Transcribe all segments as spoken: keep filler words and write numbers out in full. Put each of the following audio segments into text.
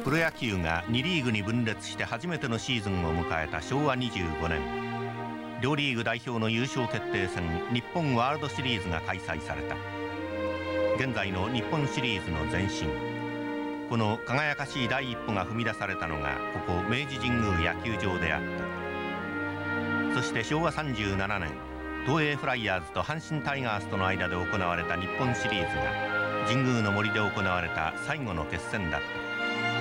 プロ野球がにリーグに分裂して初めてのシーズンを迎えたしょうわにじゅうごねん、両リーグ代表の優勝決定戦日本ワールドシリーズが開催された。現在の日本シリーズの前身、この輝かしい第一歩が踏み出されたのがここ明治神宮野球場であった。そしてしょうわさんじゅうななねん、東映フライヤーズと阪神タイガースとの間で行われた日本シリーズが神宮の森で行われた最後の決戦だった。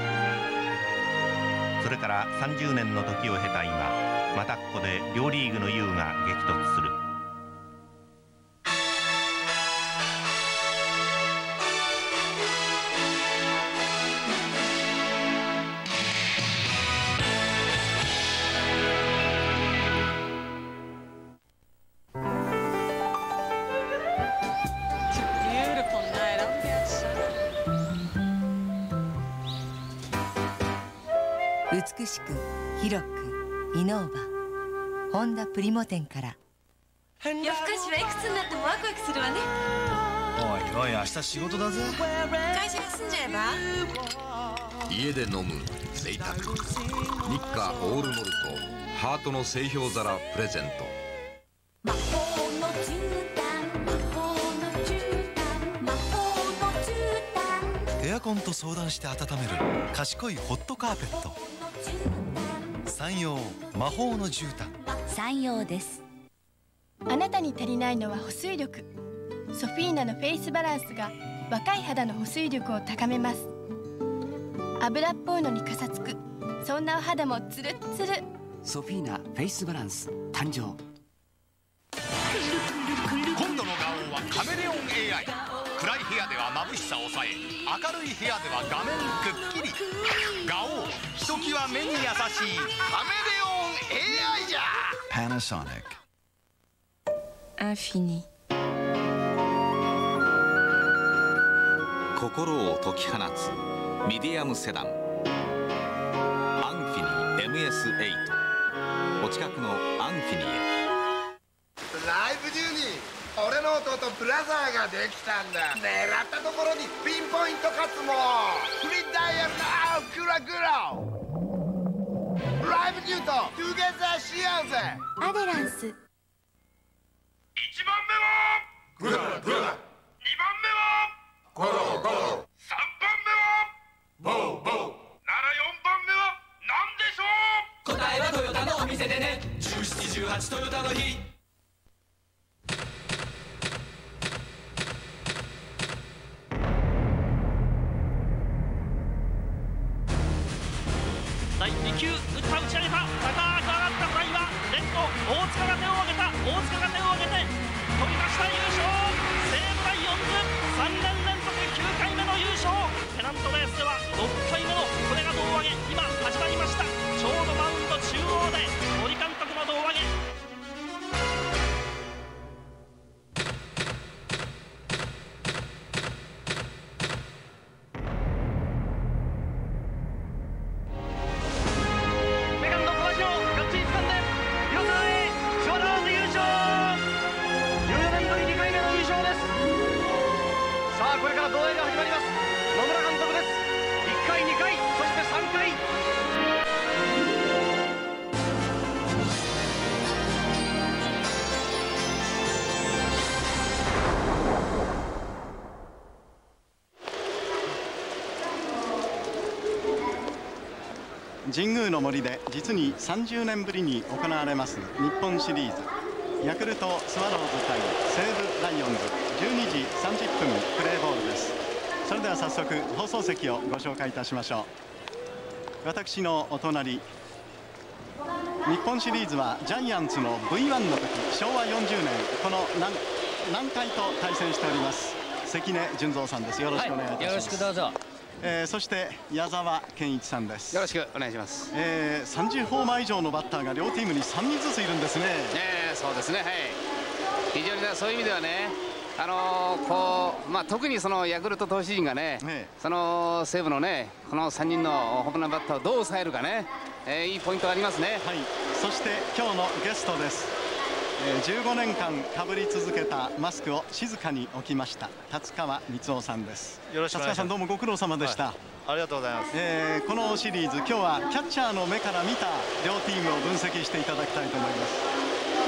それからさんじゅうねんの時を経た今、またここで両リーグの雄が激突する。 美しく広くイノーバホンダプリモ店から。 夜更かしはいくつになってもワクワクするわね。 おいおい、明日仕事だぜ。 会社休んじゃえば。 家で飲む贅沢、日課オールモルトハートの製氷皿プレゼント。 魔法の絨毯、魔法の絨毯、魔法の絨毯。 エアコンと相談して温める賢いホットカーペット。山陽魔法の絨毯。 山陽です。 あなたに足りないのは保水力。ソフィーナのフェイスバランスが若い肌の保水力を高めます。油っぽいのにかさつく、そんなお肌もツルッツル。 ソフィーナフェイスバランス誕生。 今度のガオはカメレオン エーアイ。暗い部屋では眩しさを抑え、明るい部屋では画面くっきり。ガオー、ひときわ目に優しいカメレオン エーアイ じゃ。 Panasonic。 アンフィニ。 心を解き放つミディアムセダンアンフィニ エムエスエイト。 お近くのアンフィニへ。 ライブ中に俺の弟ブラザーができたんだ。狙ったところにピンポイントかつもフリーダイヤルの青クラグロライブ中とトゥゲザーしようぜ。 アデランス。 いちばんめはグラグラ、にばんめはゴロゴロ、さんばんめはボーボー、ならよんばんめは何でしょう。 答えはトヨタのお店でね。じゅうなな、じゅうはちトヨタの日。 だいにきゅう、打った打ち上げた、高く上がったフライはレフト、大塚が手を挙げた。大塚が手を挙げて取りました。優勝、西武ライオンズさんねん連続きゅうかいめの優勝。ペナントレースではろっかいめのこれが胴上げ、今始まりました。ちょうどマウンド中央で森監督の胴上げ。 神宮の森で実にさんじゅうねんぶりに行われます日本シリーズ。ヤクルトスワローズ対西武ライオンズ、じゅうにじさんじゅっぷんプレーボールです。それでは早速放送席をご紹介いたしましょう。私のお隣、日本シリーズはジャイアンツの ブイワン の時、しょうわよんじゅうねん、この 南, 南海と対戦しております関根純三さんです。よろしくお願いいたします。はい、よろしくどうぞ。えー、そして矢沢健一さんです。 よろしくお願いします。 えー、さんじゅうホーマー以上のバッターが両チームにさんにんずついるんですね。 えー、そうですね、はい、非常にそういう意味ではね、あのー、こうまあ、特にそのヤクルト投手陣がね、ねその西武のねこのさんにんのホームランバッターをどう抑えるかね、えー、いいポイントがありますね。 はい、そして今日のゲストです。 じゅうごねんかんかぶり続けたマスクを静かに置きました達川光雄さんです。 よろしくお願いします。 達川さん、どうもご苦労様でした。はい、 ありがとうございます。 えー、このシリーズ、今日はキャッチャーの目から見た両チームを分析していただきたいと思います。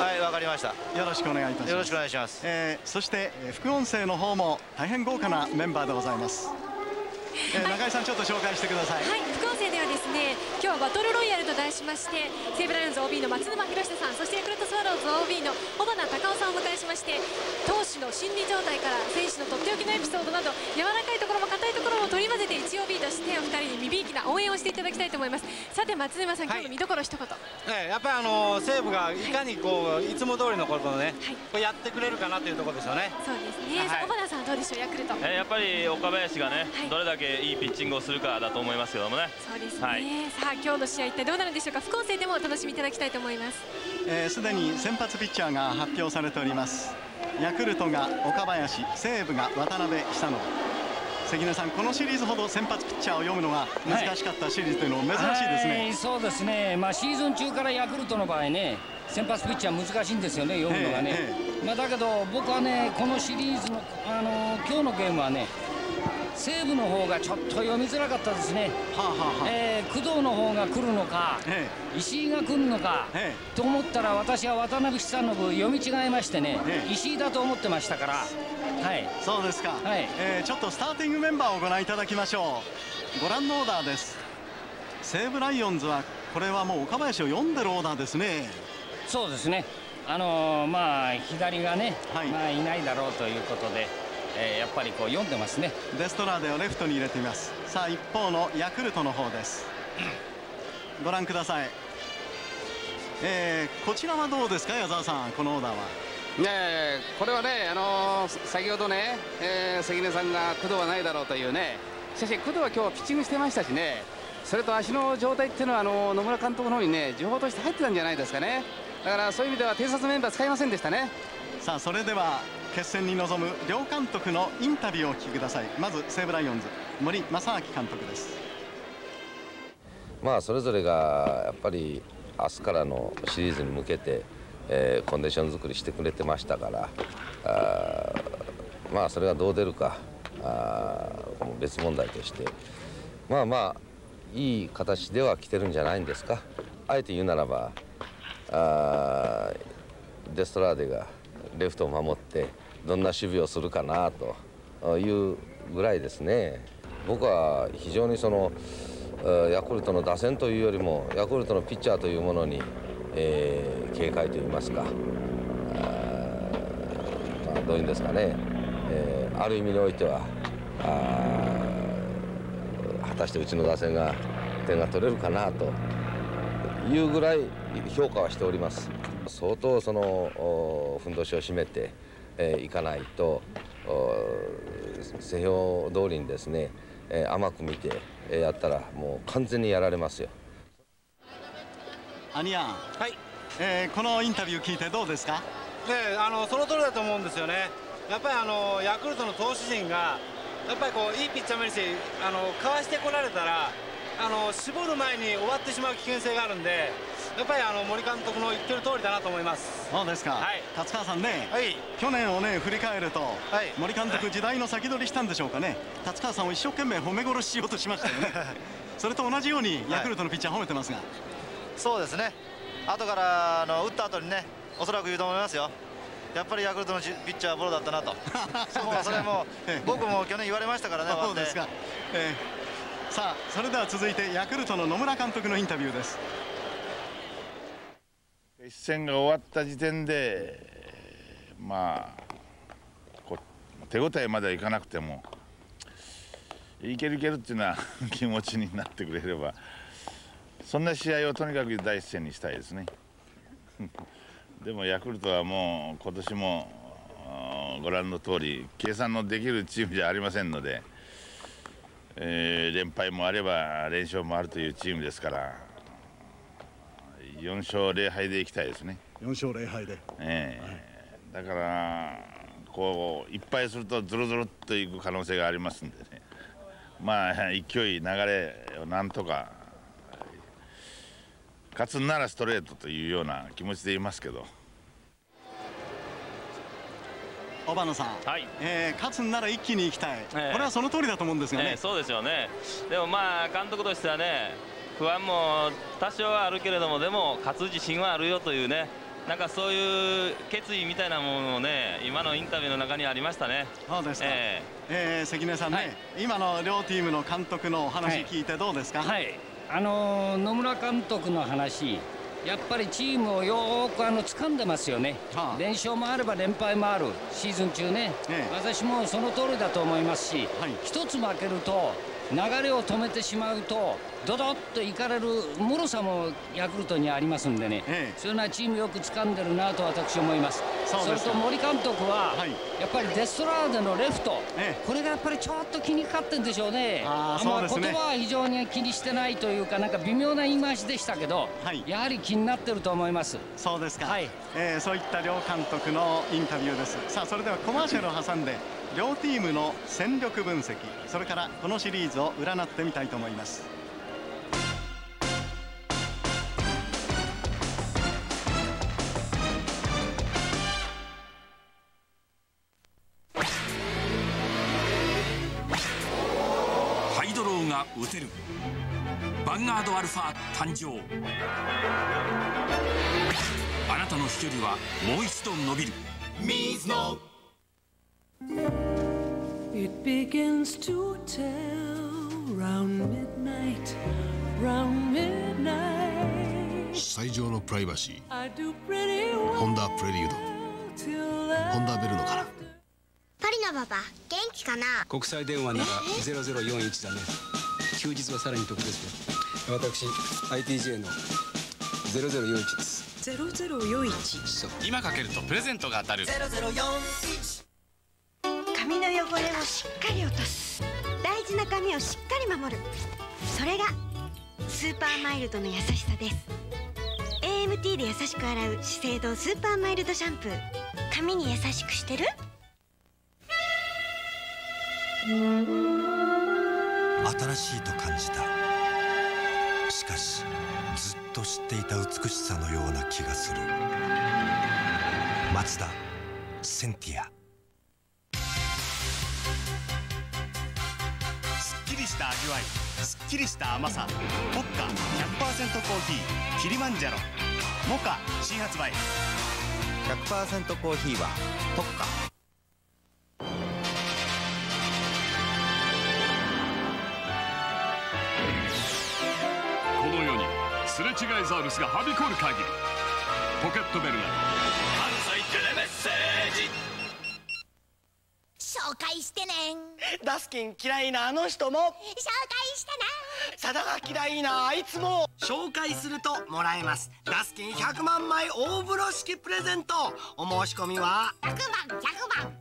はい、わかりました。 よろしくお願いいたします。 よろしくお願いします。 えー、そして副音声の方も大変豪華なメンバーでございます。えー、中井さん、ちょっと紹介してください。 はい、副音声ではですね、今日はバトルロイヤルと題しまして、西武ライオンズ オービー の松沼博久さん、そしてヤクルトスワローズ オービー の尾花隆夫さんをお迎えしまして、投手の心理状態から選手のとっておきのエピソードなど、柔らかいところも硬いところも取り混ぜて いちオービー としてお二人に響きな応援をしていただきたいと思います。さて松沼さん、今日の見どころ一言。 はい、やっぱりあの西武がいかにこういつも通りのことをね、はい、こうやってくれるかなというところですよね。 そうですね。はい、尾花さんどうでしょう、ヤクルト。 えー、やっぱり岡林がね、はい、どれだけいいピッチングをするかだと思いますけどもね。 そうですね。はい、さあ今日の試合一体どうなるんでしょうか。副音声でもお楽しみいただきたいと思います。 えー、すでに先発ピッチャーが発表されております。ヤクルトが岡林、西武が渡辺久信。関根さん、このシリーズほど先発ピッチャーを読むのが難しかったシリーズというのも珍しいですね。 はい、そうですね。まあシーズン中からヤクルトの場合ね、先発ピッチャー難しいんですよね、読むのがね。えーえー、まあだけど僕はね、このシリーズのあの今日のゲームはね、西武の方がちょっと読みづらかったですね。はあはあ、えー、工藤の方が来るのか、ええ、石井が来るのか、ええ、と思ったら私は渡辺久信読み違いましてね、ええ、石井だと思ってましたから。はい、 そうですか。はい、えー、ちょっとスターティングメンバーをご覧いただきましょう。ご覧のオーダーです。西武ライオンズはこれはもう岡林を読んでるオーダーですね。 そうですね。あのー、まあ左がね、はい、まあいないだろうということで。えー、やっぱりこう読んでますね。 デストラーデをレフトに入れています。さあ一方のヤクルトの方です。ご覧ください。えー、こちらはどうですか、矢沢さん、このオーダーは。 ね、これはね、あのー、先ほどね、えー、関根さんが工藤はないだろうというね。しかし工藤は今日はピッチングしてましたしね、それと足の状態っていうのはあのー、野村監督の方にね情報として入ってたんじゃないですかね。だからそういう意味では偵察メンバー使いませんでしたね。 さあそれでは決戦に臨む両監督のインタビューをお聞きください。まず西武ライオンズ森正明監督です。 まあそれぞれがやっぱり明日からのシリーズに向けて、えー、コンディション作りしてくれてましたから、あまあそれがどう出るかあ別問題として、まあまあいい形では来てるんじゃないんですか。あえて言うならばあデストラーデがレフトを守ってどんな守備をするかなというぐらいですね。僕は非常にそのヤクルトの打線というよりもヤクルトのピッチャーというものに、えー、警戒といいますか、あ、まあ、どういうんですかね、えー、ある意味においてはあ果たしてうちの打線が点が取れるかなというぐらい評価はしております。相当そのふんどしを締めてい、えー、かないと製法通りにですね、えー、甘く見て、えー、やったらもう完全にやられますよ。 アニヤン、はい、えー、このインタビュー聞いてどうですか。 ね、あのその通りだと思うんですよね。やっぱりあのヤクルトの投手陣がやっぱりこういいピッチャーもいるし、あのかわしてこられたらあの絞る前に終わってしまう危険性があるんで、やっぱりあの森監督の言ってる通りだなと思います。 そうですか。はい、達川さんね、はい、去年をね振り返ると、はい、森監督時代の先取りしたんでしょうかね。達川さんを一生懸命褒め殺ししようとしましたよね。それと同じようにヤクルトのピッチャー褒めてますが、はい、 そうですね。後からあの打った後にね、おそらく言うと思いますよ。やっぱりヤクルトのピッチャーはボロだったなと。もうそれも僕も去年言われましたからね。 そうですか。えー、さあそれでは続いてヤクルトの野村監督のインタビューです。 一戦が終わった時点でまあこう手応えまではいかなくてもいけるいけるっていうような気持ちになってくれれば、そんな試合をとにかく第一戦にしたいですね。でもヤクルトはもう今年もご覧の通り計算のできるチームじゃありませんので、えー、連敗もあれば連勝もあるというチームですから、よんしょうぜろはいでいきたいですね。 よんしょうぜろはいで、 えーはい、だからこういっぱいするとズルズルっといく可能性がありますんでね、まあ勢い流れをなんとか勝つんならストレートというような気持ちでいますけど。 小花さん、はい、えー、勝つんなら一気に行きたい、えー、これはその通りだと思うんですがね、 えー、そうですよね。でもまあ監督としてはね、不安も多少はあるけれども、でも勝つ自信はあるよというね、なんかそういう決意みたいなものもね、今のインタビューの中にありましたね。 そうですか。えーえー、関根さんね、はい、今の両チームの監督のお話聞いてどうですか。 はい、はい、あのー、野村監督の話、やっぱりチームをよーくあの掴んでますよね、はあ、連勝もあれば連敗もあるシーズン中ね、ええ、私もその通りだと思いますし、はい、一つ負けると流れを止めてしまうとドドッといかれる脆さもヤクルトにありますんでね、ええ、そういうのはチームよく掴んでるなと私思います。 そ, それと森監督は、はい、やっぱりデストラーデのレフト、ええ、これがやっぱりちょっと気にかかってるんでしょうね。ああ、そうですね。言葉は非常に気にしてないというか、なんか微妙な言い回しでしたけど、はい、やはり気になってると思います。 そうですか、 はい、 えー、そういった両監督のインタビューです。さあ、それではコマーシャルを挟んで両チームの戦力分析、それからこのシリーズを占ってみたいと思います。 ハイドローが打てるヴァンガードアルファ誕生。あなたの飛距離はもう一度伸びる。水野 It begins to tell round midnight, round midnight. 最上のプライバシー、ホンダプレリュード、ホンダベルノから。 パリのパパ、元気かな。 国際電話ならゼロゼロよんいちだね。休日はさらに得ですよ。私 アイティージェー のゼロゼロよんいちです。 ゼロゼロよんいち。 そう、 今かけるとプレゼントが当たる。ゼロゼロよんいち。 髪の汚れをしっかり落とす。大事な髪をしっかり守る。それがスーパーマイルドの優しさです。 エーエムティー で優しく洗う資生堂スーパーマイルドシャンプー。髪に優しくしてる？ 新しいと感じた。しかしずっと知っていた美しさのような気がする。マツダセンティア。 すっきりした味わい、すっきりした甘さ。ポッカ ひゃくパーセント コーヒーキリマンジャロ。モカ新発売。 ひゃくパーセント コーヒーはポッカ。 この世にすれ違いザウルスがはびこる限り、ポケットベルなど関西テレメッセージ。 紹介してねん。 ダスキン嫌いなあの人も紹介してねん。サダが嫌いなあいつも紹介するともらえます。ダスキンひゃくまんまい大風呂敷プレゼント。お申し込みはひゃくばんひゃくばん。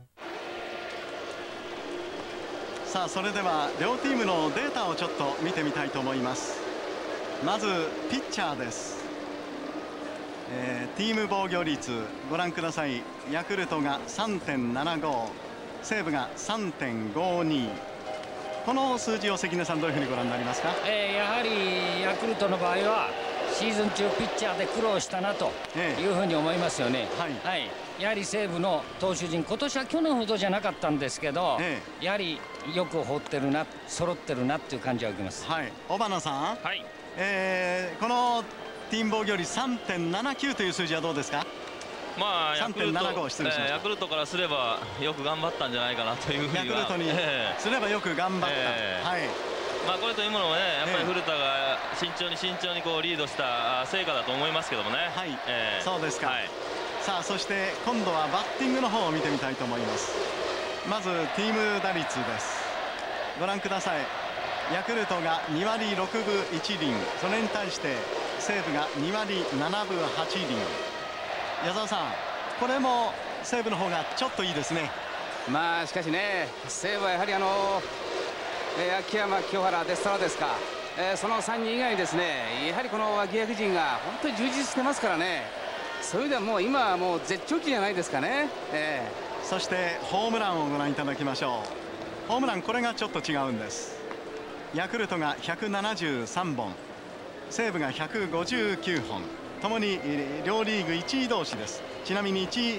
さあ、それでは両チームのデータをちょっと見てみたいと思います。まずピッチャーです。えー、ティーム防御率ご覧ください。ヤクルトが さんてんななご、西武が さんてんごに。 この数字を関根さんどういうふうにご覧になりますか。 えー、やはりヤクルトの場合はシーズン中ピッチャーで苦労したなというふうに思いますよね。はい、はい、やはり西武の投手陣、今年は去年ほどじゃなかったんですけど、ええ、やはりよく放ってるな、揃ってるなっていう感じは受けます。 はい、小花さん、 はい、 えー、このティーム防御率 さんてんななきゅう という数字はどうですか。 まあヤクルト、 さんてんななご、失礼しました。 ヤクルトからすればよく頑張ったんじゃないかなというふうには。 ヤクルトにすればよく頑張った、えー、はい、 まあこれというものもね、やっぱり古田が慎重に慎重にこうリードした成果だと思いますけどもね。 はい、えー、そうですか。はい、さあ、そして今度はバッティングの方を見てみたいと思います。まずティーム打率です。ご覧ください。ヤクルトがにわりろくぶいちりん、それに対して西武がにわりななぶはちりん。矢沢さん、これも西武の方がちょっといいですね。 まあしかしね、西武はやはりあの、えー、秋山、清原、デストラですか、えー、そのさんにん以外にですね、やはりこの脇役陣が本当に充実してますからね。そういう意味ではもう今はもう絶頂期じゃないですかね。えー、そしてホームランをご覧いただきましょう。ホームラン、これがちょっと違うんです。ヤクルトがひゃくななじゅうさんぼん、西武がひゃくごじゅうきゅうほん、ともに両リーグいちい同士です。ちなみにいちい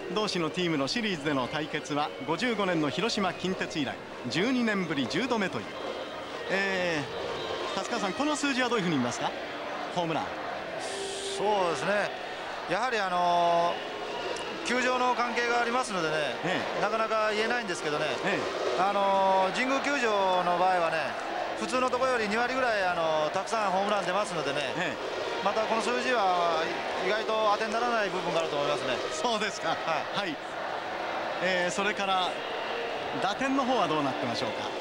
同士のチームのシリーズでの対決はごじゅうごねんの広島近鉄以来じゅうにねんぶりじゅうどめという、えー、達川さん、この数字はどういうふうに見ますか、ホームラン。 そうですね、やはりあのー、球場の関係がありますのでね、ええ、なかなか言えないんですけどね、ええ、あのー、神宮球場の場合はね、普通のところよりにわりぐらい、あのー、たくさんホームラン出ますのでね、ええ、またこの数字は意外と当てにならない部分があると思いますね。 そうですか、はい、はい、えー、それから打点の方はどうなってましょうか。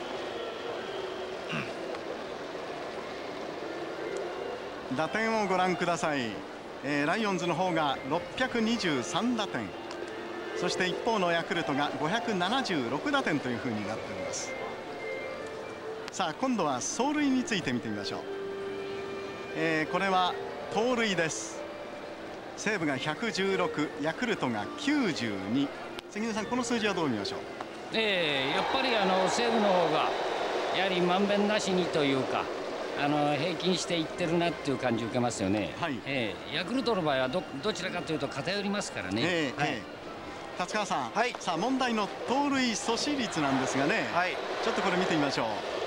打点をご覧ください。えー、ライオンズの方がろっぴゃくにじゅうさんだてん、そして一方のヤクルトがごひゃくななじゅうろくだてんというふうになっております。さあ今度は走塁について見てみましょう。えー、これは盗塁です。西武がひゃくじゅうろく、ヤクルトがきゅうじゅうに。関根さん、この数字はどう見ましょう。 えー、やっぱりあの西武の方がやはりまんべんなしにというか、あの平均していってるなっていう感じを受けますよね。はい、えー、ヤクルトの場合は ど, どちらかというと偏りますからね。えーはい、えー、達川さん、はい、さあ問題の盗塁阻止率なんですがね、はい、ちょっとこれ見てみましょう。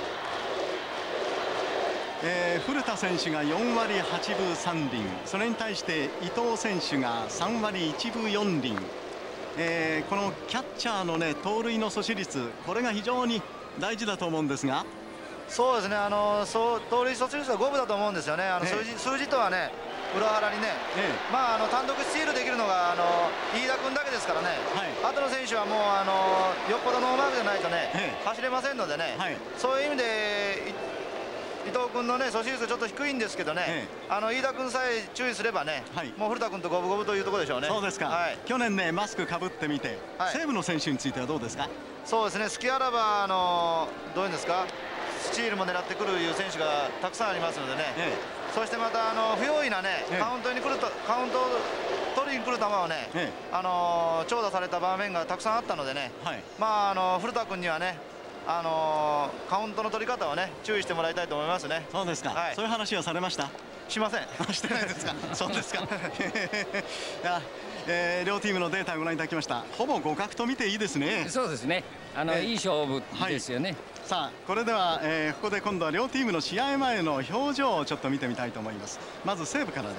えー、古田選手がよんわりはちぶさんりん、それに対して伊藤選手がさんわりいちぶよんりん、えー、このキャッチャーのね盗塁の阻止率、これが非常に大事だと思うんですが。 そうですね、あのそう盗塁阻止率は五分だと思うんですよね。あの数字、ええ、数字とはね裏腹にね、ええ、まああの単独スチールできるのがあの飯田君だけですからね、はい、後の選手はもうあのよっぽどノーマークじゃないとね、ええ、走れませんのでね、はい、そういう意味で伊藤君のね阻止率がちょっと低いんですけどね、ええ、あの飯田君さえ注意すればね、はい、もう古田君と五分五分というところでしょうね。 そうですか、はい、去年ねマスクかぶってみて、はい、西武の選手についてはどうですか。 そうですね、隙あらばあのどういうんですか、スチールも狙ってくるいう選手がたくさんありますのでね、ええ、そしてまたあの不用意なね、ええ、カウントに来るとカウントを取りに来る球をね、ええ、あの長打された場面がたくさんあったのでね、はい、まああの古田君にはね、あのカウントの取り方をね注意してもらいたいと思いますね。 そうですか、はい、そういう話はされました。 しません。 してないですか。そうですか。いや、えー、両チームのデータをご覧いただきました。ほぼ互角と見ていいですね。 そうですね。あの、えー、いい勝負ですよね。はい、 さあこれでは、えー、ここで今度は両チームの試合前の表情をちょっと見てみたいと思います。まず西武からです。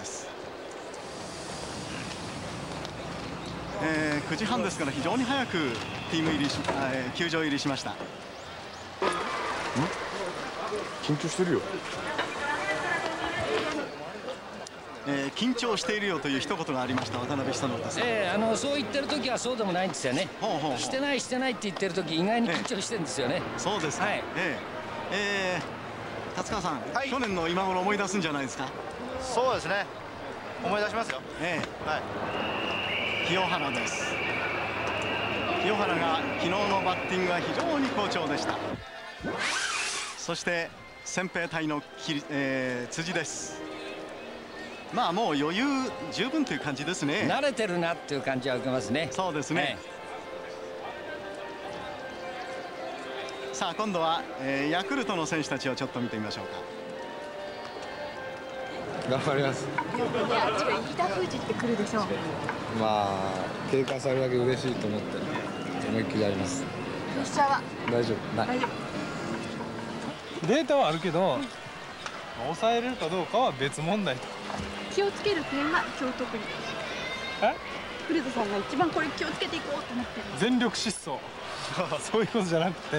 えー、くじはんですから非常に早くチーム入りし、えー、球場入りしました。 緊張してるよ。 えー、緊張しているよという一言がありました渡辺久信です。 えー、あのそう言ってる時はそうでもないんですよね。ほうほうほう、してないしてないって言ってる時意外に緊張してるんですよね。 えー、そうですか。はい、えー、えー、達川さん、はい、去年の今頃思い出すんじゃないですか。 そうですね、思い出しますよ。えー、はい、 清原です。清原が昨日のバッティングは非常に好調でした。そして先兵隊のき、えー、辻です。まあもう余裕十分という感じですね。 慣れてるなっていう感じは受けますね。 そうですね。はい、さあ今度は、えー、ヤクルトの選手たちをちょっと見てみましょうか。頑張ります。 あっちが飯田封じってくるでしょう。 まあ警戒されるだけ嬉しいと思って思いっきりやります。 プレッシャーは大丈夫ない。 大丈夫。データはあるけど、うん、抑えれるかどうかは別問題と。 気をつける点は今日特に。え？古田さんが一番これ気をつけていこうと思ってる。 全力疾走。そういうことじゃなくて。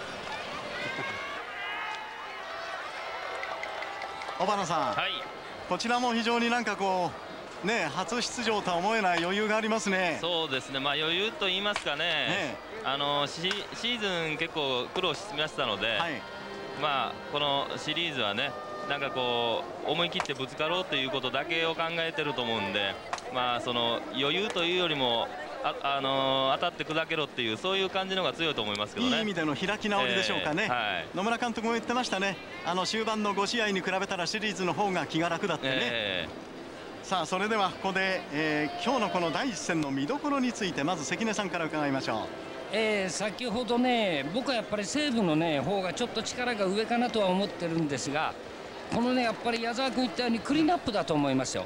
小原さん、はい、こちらも非常になんかこうね初出場とは思えない余裕がありますね。 そうですね。まあ余裕と言いますかね。ね、あのシシーズン結構苦労しましたので、はい、まあこのシリーズはね。なんかこう思い切ってぶつかろうということだけを考えてると思うんで、まあその余裕というよりもあ、あのー、当たって砕けろっていうそういう感じのが強いと思いますけどね。 いい意味での開き直りでしょうかね。えーはい、野村監督も言ってましたね。あの終盤のご試合に比べたらシリーズの方が気が楽だってね。えー、さあそれではここで、えー、今日のこの第一戦の見どころについてまず関根さんから伺いましょう。 えー、先ほどね僕はやっぱり西武のね方がちょっと力が上かなとは思ってるんですが。このねやっぱり矢澤君言ったようにクリーンアップだと思いますよ。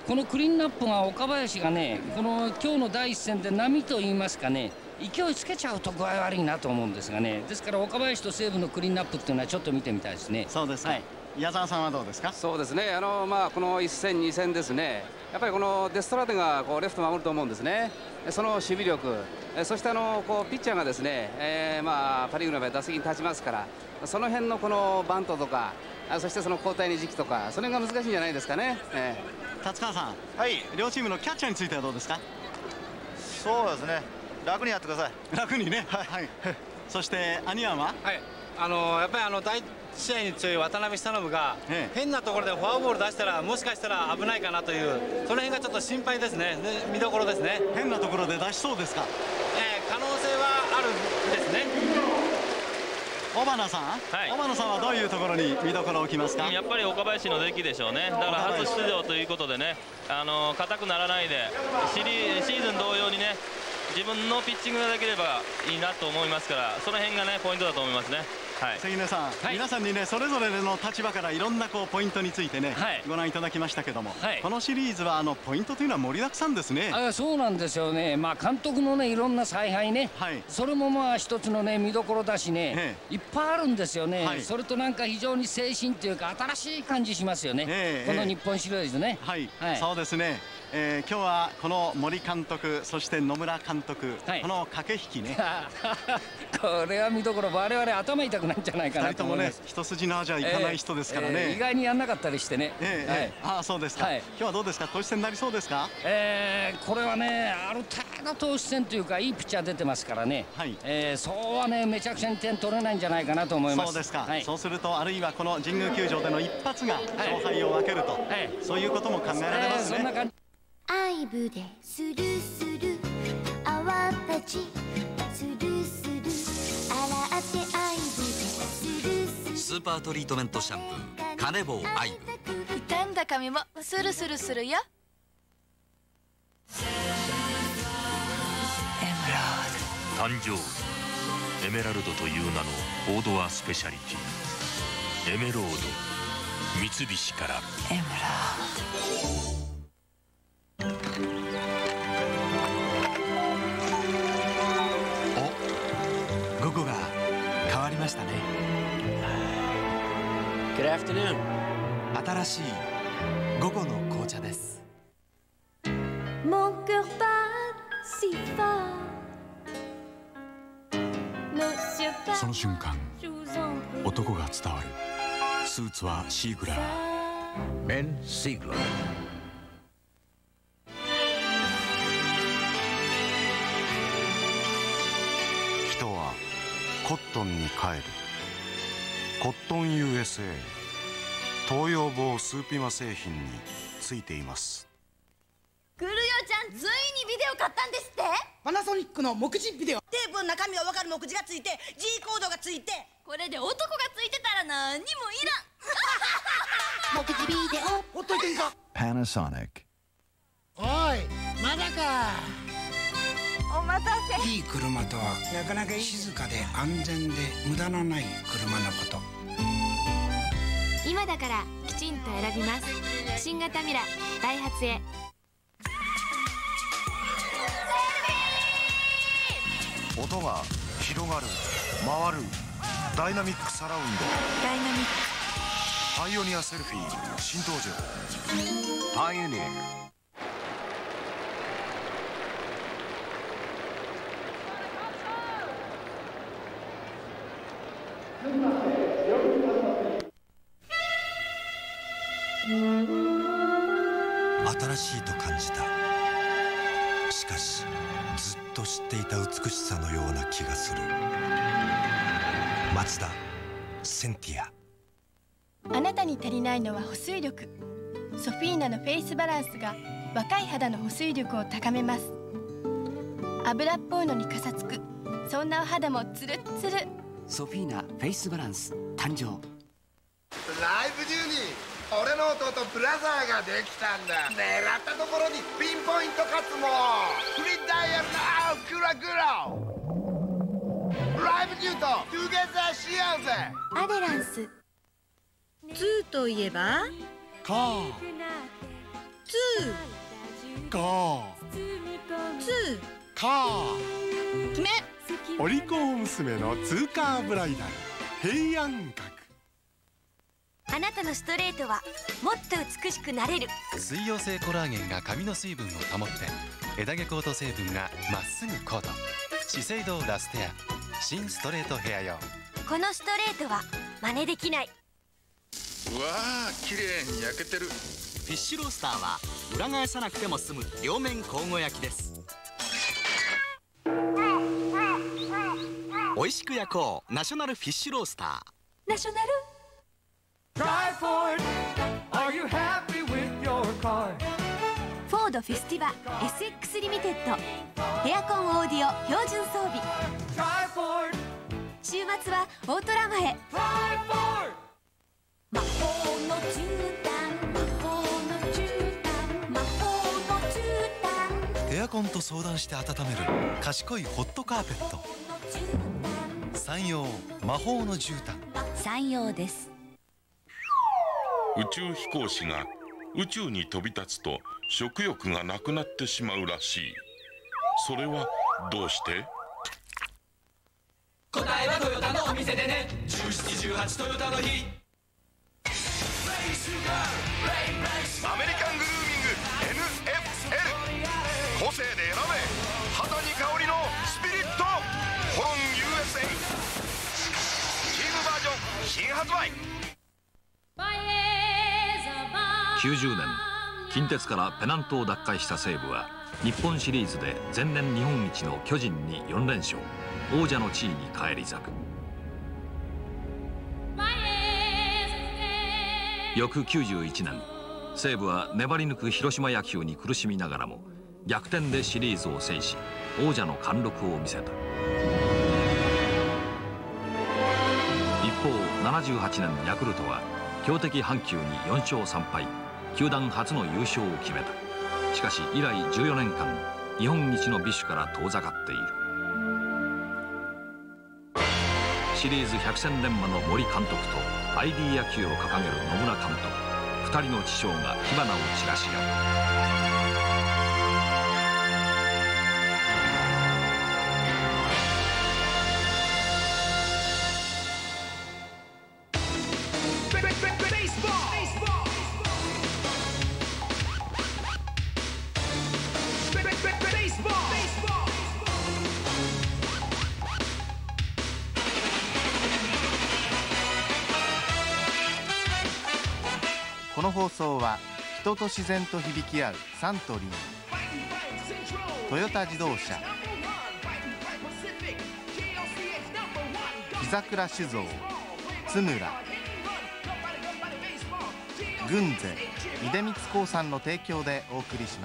このクリーンアップが岡林がね、この今日の第一戦で波といいますかね、勢いつけちゃうと具合悪いなと思うんですがね。ですから岡林と西武のクリーンアップっていうのはちょっと見てみたいですね。 そうですか、はい、矢沢さんはどうですか。 そうですね、あのまあこのいっ戦に戦ですね、やっぱりこのデストラーデがこうレフト守ると思うんですね。その守備力、そしてあのこうピッチャーがですね、えー、まあパ・リーグの場合打席に立ちますから、その辺のこのバントとか、そしてその交代の時期とか、それが難しいんじゃないですかね。えー、達川さん、はい、両チームのキャッチャーについてはどうですか。 そうですね、楽にやってください。 楽にね。はい。はい、そして兄やんは、 はい、あのやっぱりあの第一試合に強い渡辺久信が、ええ、変なところでフォアボール出したらもしかしたら危ないかなという、その辺がちょっと心配ですね。で見どころですね。 変なところで出しそうですか。 えー、可能性はあるですね。 尾花さん、はい、尾花さんはどういうところに見どころを置きますか。 やっぱり岡林の出来でしょうね。だから初出場ということでね、あの硬くならないでシリシーズン同様にね、自分のピッチングができればいいなと思いますから、その辺がねポイントだと思いますね。はい、 関根さん、はい、皆さんにねそれぞれの立場からいろんなこうポイントについてね、はい、ご覧いただきましたけども、はい、このシリーズはあのポイントというのは盛りだくさんですね。 あ、そうなんですよね。まあ監督のねいろんな采配ね、はい、それもまあ一つのね見どころだしね、ええ、いっぱいあるんですよね。はい、それとなんか非常に精神というか新しい感じしますよね。ええ、この日本シリーズね。 はい、はい、そうですね。えー、今日はこの森監督、そして野村監督、はい、この駆け引きねこれは見どころ。我々頭痛くなるんじゃないかなと思います。 ふたりともね一筋縄じゃいかない人ですからね、えーえー、 意外にやんなかったりしてね、 えーはい、ああそうですか、はい、今日はどうですか、投手戦になりそうですか。 えー、これはねある程度投手戦というかいいピッチャー出てますからね、はい、えー、そうはねめちゃくちゃに点取れないんじゃないかなと思います。 そうですか、はい、そうするとあるいはこの神宮球場での一発が勝敗を分けると、はい、そういうことも考えられますね。えー、そんな感じ。 アイブでスルスル泡立ちスルスル洗ってアイブでスルスルスーパートリートメントシャンプーカネボウアイブ、 傷んだ髪もスルスルするよ。 誕生エメラルドという名のオードアスペシャリティエメロード、三菱からエメラード。 お、午後が変わりましたね。 Good afternoon。 新しい午後の紅茶です。 Mon cœur bat si fort。 その瞬間、男が伝わる。スーツはシーグラー。 メン・シーグラー。 人はコットンに帰る。コットン ユーエスエー 東洋防スーピマ製品についています。 クルヨちゃん、ついにビデオ買ったんですって。 パナソニックの目次ビデオ。 テープの中身が分かる目次がついて G コードがついて、これで男がついてたら何にもいらん目次ビデオほっといてんか。 パナソニック。 おい、まだか。 お待たせ。 いい車とはなかなか静かで安全で無駄のない車のこと。 今だからきちんと選びます。新型ミラダイハツへ。 音が広がる、回る、ダイナミックサラウンド。 ダイナミックパイオニアセルフィー新登場。パイオニア。新しいと感じた。しかしずっと知っていた美しさのような気がする。マツダセンティア。 あなたに足りないのは保水力。ソフィーナのフェイスバランスが若い肌の保水力を高めます。油っぽいのにかさつく、そんなお肌もツルッツル。 ソフィーナフェイスバランス誕生。 ライブ中に俺の弟ブラザーができたんだ。狙ったところにピンポイント勝つもフリーダイヤルの青クラクラライブ中とトゥゲザーしようぜ。 アデランス。ツーといえばカー。 かーかー決めお利口娘のツーカーブライダル平安閣。 あなたのストレートはもっと美しくなれる。 水溶性コラーゲンが髪の水分を保って枝毛コート成分がまっすぐコート。資生堂ラステア新ストレートヘア用。 このストレートは真似できない。 うわー綺麗に焼けてる。 フィッシュロースターは裏返さなくても済む両面交互焼きです。美味しく焼こうナショナルフィッシュロースター。 ナショナルフォードフェスティバ エスエックス リミテッドエアコンオーディオ標準装備。週末はオートラマへ。魔法の絨毯魔法の絨毯魔法の絨毯。 エアコンと相談して温める賢いホットカーペット。山陽魔法の絨毯。 山陽です。 宇宙飛行士が宇宙に飛び立つと食欲がなくなってしまうらしい。それはどうして？ 答えはトヨタのお店でね。じゅうしち、じゅうはちトヨタの日。 アメリカングルーミング エヌエフエル 個性で選べ肌に香りのスピリットホロン ユーエスエー チームバージョン新発売。 きゅうじゅうねん近鉄からペナントを奪回した西武は日本シリーズで前年日本一の巨人によん連勝、王者の地位に返り咲く。翌きゅうじゅういちねん西武は粘り抜く広島野球に苦しみながらも逆転でシリーズを制し王者の貫禄を見せた。一方ななじゅうはちねんヤクルトは強敵阪急によん勝さん敗、球団初の優勝を決めた。しかし以来じゅうよねんかん日本一の美酒から遠ざかっている。シリーズ百戦錬磨の森監督と アイディー 野球を掲げる野村監督、ふたりの知将が火花を散らし合う。 この放送は人と自然と響き合うサントリー、トヨタ自動車、木桜酒造、津村、群ぜ、出光興産の提供でお送りします。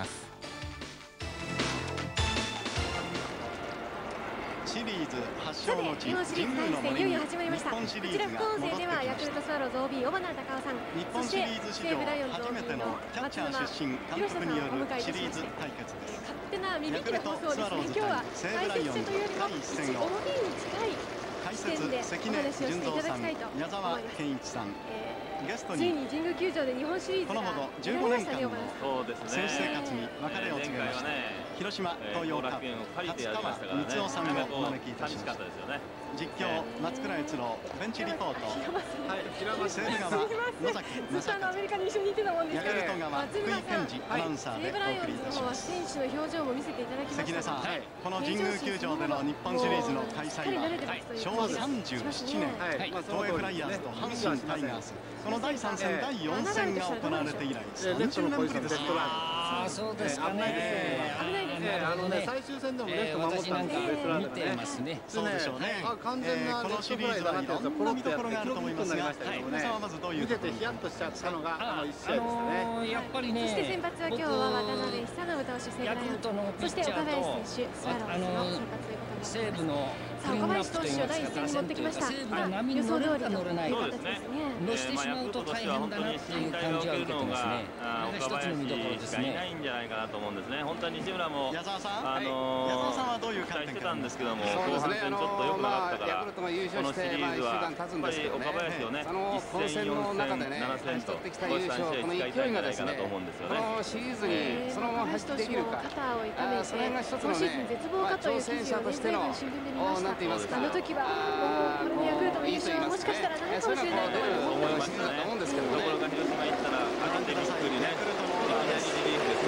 シリーズ発祥の地、 日本シリーズ第一戦いよいよ始まりました。こちら副音声ではヤクルトスワローズ オービー 尾花隆夫さん、 日本シリーズ史上初めてのキャッチャー出身監督によるシリーズ対決です。 勝手な耳切れ放送ですね。今日は解説者というよりも オービー に近い視点でお話をしていただきたいと思います。 矢沢健一さん、ゲストついにに神宮球場で日本シリーズがこのほどじゅうごねんかんの選手生活に別れを告げました広島東洋カープ勝川光雄さんをお招きいたしました。実況松倉悦郎、ベンチリポート西武側野崎ずっとあのアメリカに一緒に行ってたもんですけど、 ヤクルト側福井健二アナウンサーでお送りいたします。 選手の表情も見せていただきました。 関根さん、この神宮球場での日本シリーズの開催はしょうわさんじゅうななねん、東映フライヤーズと阪神タイガース、このだいさん戦だいよん戦が行われて以来さんじゅうねんぶりです。 ああそうですかね。 危ないですね。 あのね最終戦でもレフト守ったんですよ。 見てますね。 そうでしょうね。 完全なこのシリーズはいろんな見どころがあると思いますが、皆さんはまずどういう見ててヒヤッとしちゃったのがあの一試合でしたね。 やっぱりね。 そして先発は今日は渡辺久信投手、西武ライオンズ、そして岡林選手、スワローズの先発ということになります。 西武のさあ岡林投手を第一戦に持ってきました。あら予想通りのいい形ですね。 乗せてしまうと大変だなっていう感じは受けてますね。これが一つの見どころですね。 いないんじゃないかなと思うんですね。本当は西村も矢沢さん、 あの矢沢さんはどういう期待してたんですけども、 そうですね、 後半戦ちょっと良くなかったから、 ヤクルトが優この勝してシリーズはまあ一週間経つんですけどね、 岡林をね、 その混戦の中でね、 ななせんと勝ち取ってきた優勝、この勢いがですね、このシリーズにそのまま走ってできるか、あそれが一つのね、まあ挑戦者としての、なんて言いますか、 あの時はもうこれでヤクルトの優勝はもしかしたらないかもしれないと思いましたね。 ところが広島行ったらアカデミックにね、いきなりリリーフですから。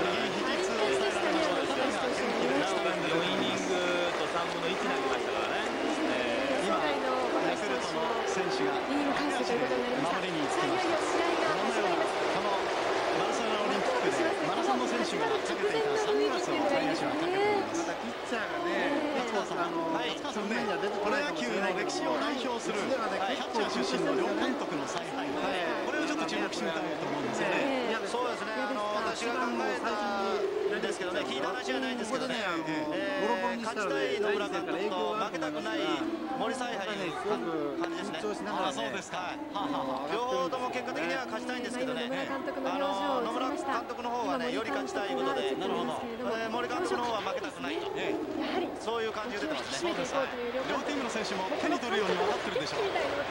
なおかつよイニングとさんぶんのいち投げましたからね。 今ヤクルトの選手がイニング完成ということになりました。さあいよいよ試合が始まります。 このバルセロナオリンピックでマラソンの選手がかけていたサングラスを最初はかけています。 またピッチャーがね、 松川さん、松川さんね、プロ野球の歴史を代表するキャッチャー出身の両監督の采配、これをちょっと注目してみたいと思うんですよね。 そうですね、あの私が考えたんですけどね、聞いた話じゃないんですけどね、勝ちたい野村監督と負けたくない森采配の感じですね。 ああ、そうですか。 両方とも結果的には勝ちたいんですけどね、あの野村監督の方はね、より勝ちたいことで、なるほど、森監督の方は負けたくないと、そういう感じが出てますね。 両チームの選手も手に取るように分かってるでしょう。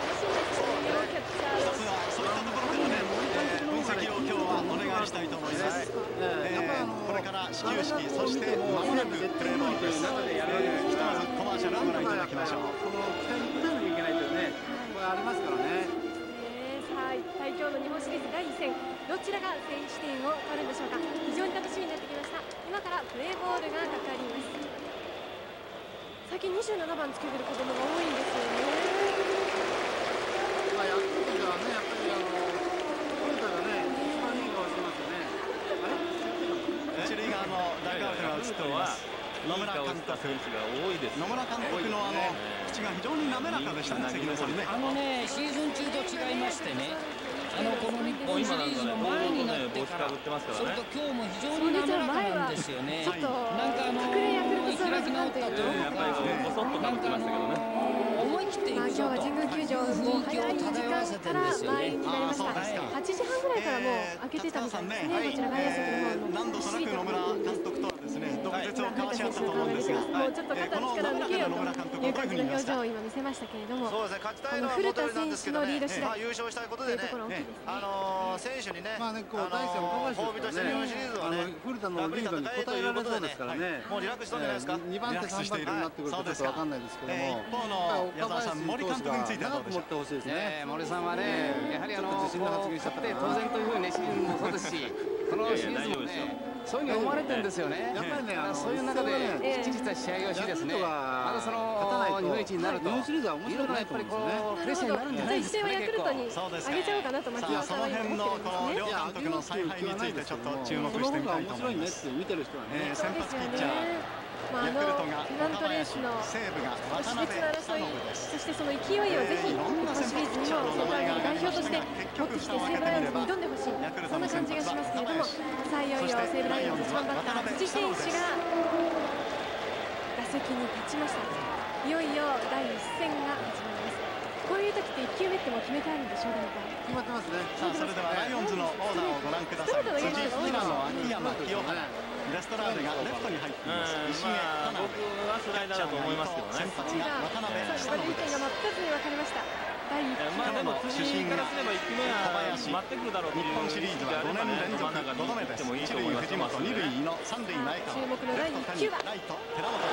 一つはそういったところでのね、分析を今日はお願いしたいと思います。これから始球式、そしてまもなくプレーボールです。ひとまずコマーシャルをご覧いただきましょう。 この期待に応えなきゃいけないというね、これありますからね。 さあ一体今日の日本シリーズだいい戦、どちらが先取点を取るんでしょうか。非常に楽しみになってきました。今からプレーボールがかかります。最近にじゅうななばんつけてる子供が多いんですよね。 まあヤクルトではね、やっぱりあのトヨタがね、一番いい顔してますよね。あれ？ 一塁側のダグアウトが映っております。野村監督、野村監督のあの口が非常に滑らかでしたね、関根さんね。 あのね、シーズン中と違いましてね、あのこの日本シリーズの前になってから、それと今日も非常に滑らかなんですよね。なんかあの開き直ったというか、なんかあの思い切っていくぞという雰囲気を漂わせてるんですよね。 はちじはんぐらいからもう開けてたみたいですね。こちら外野席の方の何度となく野村監督とはですね、毒舌を交わし合ったと思うんですが、 もうちょっと肩の力抜けよという感じの表情を今見せましたけれども、 そうですね、勝ちたいのは古田選手のリード次第、 優勝したいことでね、あの選手にね、 まあね、こう第一戦岡林ですからね、日本シリーズはね、古田のリードに応えられそうですからね、 もうリラックスしたんじゃないですか。 にばん手さんばん手になってくるとちょっとわかんないですけども、 一方の矢沢さん、森監督についてはどうでしょう。 長く持ってほしいですね。 森さんはね、やはりあの勝って当然というふうにシリーズもそうですし、このシリーズもね、そういうふうに思われてるんですよね。やっぱりね、そういう中できっちりした試合をしですね、またその日本一になると、いろんなやっぱりこうプレッシャーになるんじゃないですかね。 一戦はヤクルトに上げちゃおうかなと牧野さんは今思ってるんですね。 両監督の采配についてちょっと注目してみたいと思います。 見てる人はね、 先発ピッチャー。 まあ、あのペナントレースの熾烈な争い、そしてその勢いをぜひ日本シリーズにも世界の代表として持ってきて西武ライオンズに挑んでほしい、そんな感じがしますけれども、さあいよいよ西武ライオンズいちばんバッター辻選手が打席に立ちました。いよいよだいいっ戦が始まります。こういう時っていっきゅうめってもう決めてあるんでしょうか。 決まってますね。 さあそれではライオンズのオーダーをご覧ください。辻、平野、秋山、清原、レストラーデがレフトに入っています。石毛、田辺、 僕はスライダーだと思いますけどね。 先発が渡辺、 下の意見が真っ二つに分かれました。だいいっまあでも辻からすればいっきゅうめは待ってくるだろうという日本シリーズはごねん連続ごどめです。一塁藤本、二塁の三塁前川、 注目のだいいっ球はライト寺本です。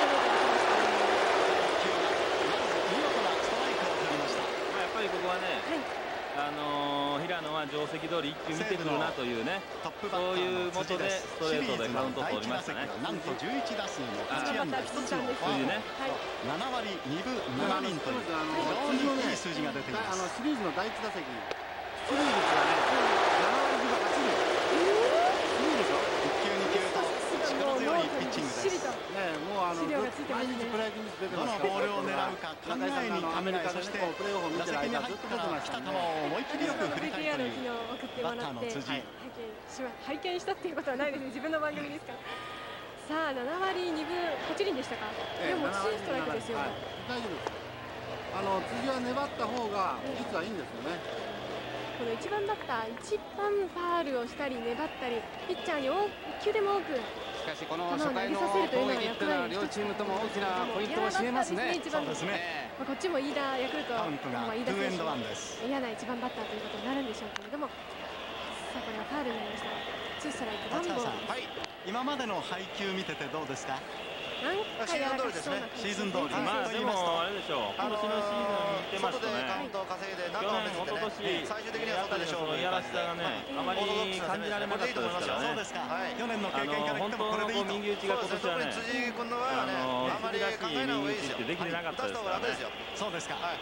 ここはね、あの平野は定石通りいっ球見てくるなというね、そういうもとでストレートでカウントを取りましたね。 なんとじゅういち打数のいち安打ひとつの数字ね、 なな割にぶなな厘という非常にいい数字が出ています。 シリーズのだいいち打席、出塁率がねなな割にぶはち厘、いいでしょ。 いっ球に球と力強いピッチングです。 ね、もうあの毎日プロ野球に出てます。 どのボールを狙うか考えに考え、そしてプレーオフを見てる間ずっと出てま来したね。 た球を思いっきりよく振りたいという送ってもらって拝見したっていうことはないですね。自分の番組ですから。さあなな割にぶはち厘でしたか。でもツーストライクですよ。 大丈夫です。 あの辻は粘った方が実はいいんですよね。 このいちばんバッター一番ファールをしたり粘ったりピッチャーにいっきゅうでも多くしかしこの初回の攻撃っていうのは両チームとも大きなポイントを占めますね。 そうですね。こっちも飯田ヤクルトの飯田選手嫌ないちばんバッターということになるんでしょうけれども、さあこれはファールになりました。ツーストライクワンボール。 はい。今までの配球見ててどうですか？ なんかやらかしそうな感じ。 シーズン通り。 まあでもあれでしょう。今年のシーズン見てますとね。去年一昨年最終的にはそうでしょう。いやらしさがねあまり感じられなかったですからね。 そうですか。去年の経験から本当のこう右打ちが今年はね、あの辻らしい右打ちってできてなかったですからね。 そうですか。 さ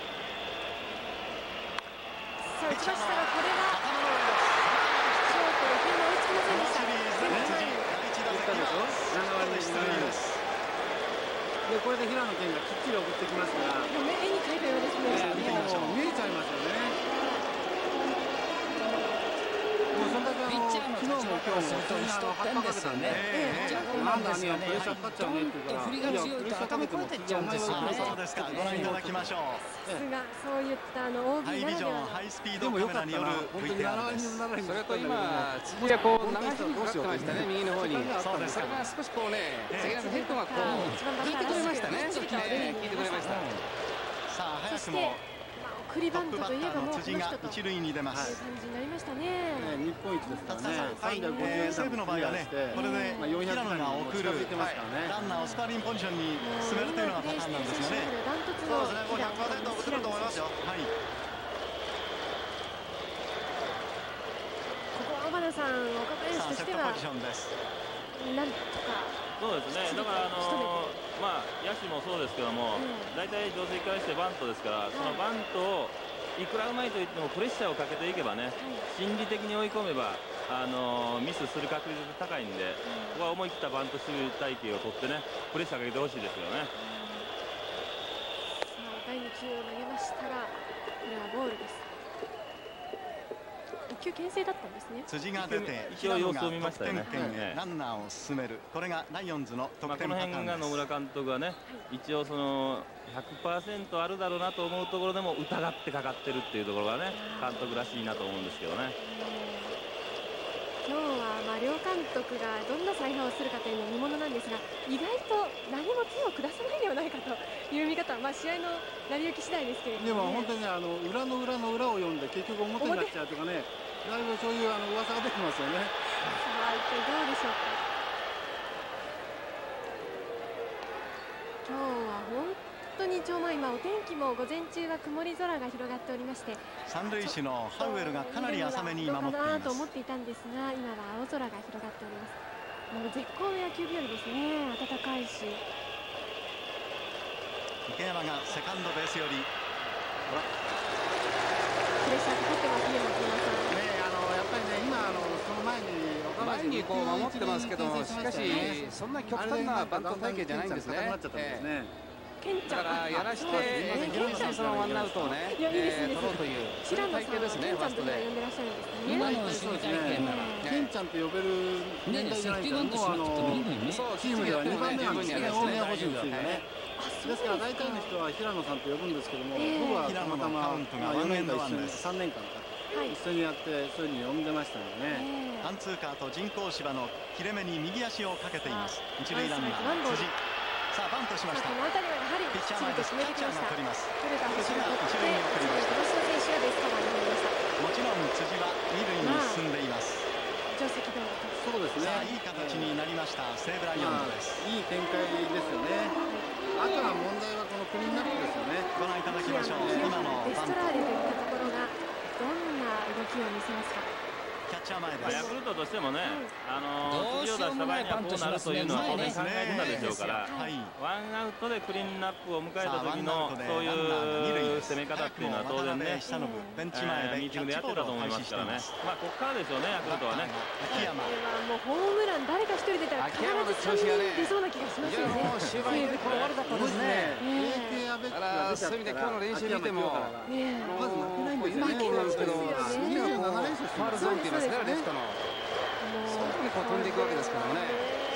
あ打ちましたがこれがショートの平野追いつきませんでした。 でこれで平野健がきっちり送ってきますから、 目に描いたようですね。 見てみましょう。見えちゃいますよね。もうそんだけあの昨日も今日もそんなの発破かけたんで、なんだねプレッシャーかかっちゃうねって言うから、 振りが強いと頭越えていっちゃうんですよね。 そうですか。ご覧いただきましょう。 さすがそういったあの オービー ならでは。 ハイスピードカメラによる ブイティーアール です。 それと今辻がこう流しにかかってましたね、右の方に。 そうです。 それが少しこうね、関根さんヘッドがこう聞いてくれましたね。聞いてくれました。 さあ早くも送りバントといえばもうこの人という感一塁に出ます。 じになりましたね。 日本一ですからね。さんびゃくごじゅう西武の場合はね、これで平野が送るランナーをスパーリングポジションに進めるというのがパターンなんですよね。 ダントツのひゃくパーセント送ると思いますよ。はい。ここは小花さん、岡田選手としてはなんとか。 そうですね。だからあのまあ野手もそうですけども、大体定石からしてバントですから、そのバントをいくらうまいと言ってもプレッシャーをかけていけばね、心理的に追い込めばあのミスする確率高いんで、ここは思い切ったバント守備体系を取ってね、プレッシャーかけてほしいですよね。 さあだいに球を投げましたが、これはボールです。一球牽制だったんですね。 辻が出て一応様子を見ましたよね。 ランナーを進める、これがライオンズの得点パターンです。この辺が野村監督がね、一応その ひゃくパーセント あるだろうなと思うところでも疑ってかかってるっていうところがね、監督らしいなと思うんですけどね。 今日はまあ両監督がどんな采配をするかというのは見ものなんですが、意外と何も手を下さないではないかという見方は、まあ試合の成り行き次第ですけれども、ね、 でも本当にあの裏の裏の裏を読んで結局表になっちゃうとかね、だいぶそういうあの噂が出てますよね。 さあ一体どうでしょうか。今日は本当に超満、今お天気も午前中は曇り空が広がっておりまして、 三塁手のハウエルがかなり浅めに守っています。 どうかなと思っていたんですが、今は青空が広がっております。もう絶好の野球日和ですね。暖かいし。 池山がセカンドベースより。 プレッシャーかかってますね、松山さん。 ね、あのやっぱりね、今あのその前に前にこう守ってますけど、しかしそんな極端なバント体系じゃないんですね。だからやらしてそのワンアウトをね、取ろうという体系ですね。ファーストで。 今の守備体系ならケンちゃんと呼べる年代じゃないから、もうあのチームではにばんめなんですね。大宮捕手についてね。ですから大体の人は平野さんと呼ぶんですけども、僕はたまたまよねんか一緒にさんねんかんか一緒にやってそういうふうに呼んでましたのでね。 ハンツーカーと人工芝の切れ目に右足をかけています。一塁ランナー辻。さあバントしました。 この辺りはやはりピッチャー前です。キャッチャーが取ります。 取れた星が一塁に送りました。吉田選手がベースカバーに入りました。 もちろん辻は二塁に進んでいます。 定石通りと。 そうですね。 さあいい形になりました西武ライオンズです。 いい展開ですよね。あとは問題はこのクリーンナップですよね。 ご覧いただきましょう。今のデストラーレといったところがどんな動きを見せますか。 キャッチャー前です。 ヤクルトとしてもね、あの辻を出した場合にはこうなるというのは当然考えてたでしょうから、ワンアウトでクリーンナップを迎えた時のそういう攻め方っていうのは当然ね、 ベンチ前でミーティングでやってたと思いますからね。まあここからでしょうね、ヤクルトはね。 秋山もうホームラン誰か一人出たら必ずさんにん出そうな気がしますよね。 終盤でこれ悪かったですね。だからそういう意味で今日の練習見ても、まず負けないんですよね。なんですけど、にじゅうななれんしょうファウルゾーンって言いますね、レフトの。そういうふうにこう飛んでいくわけですからね。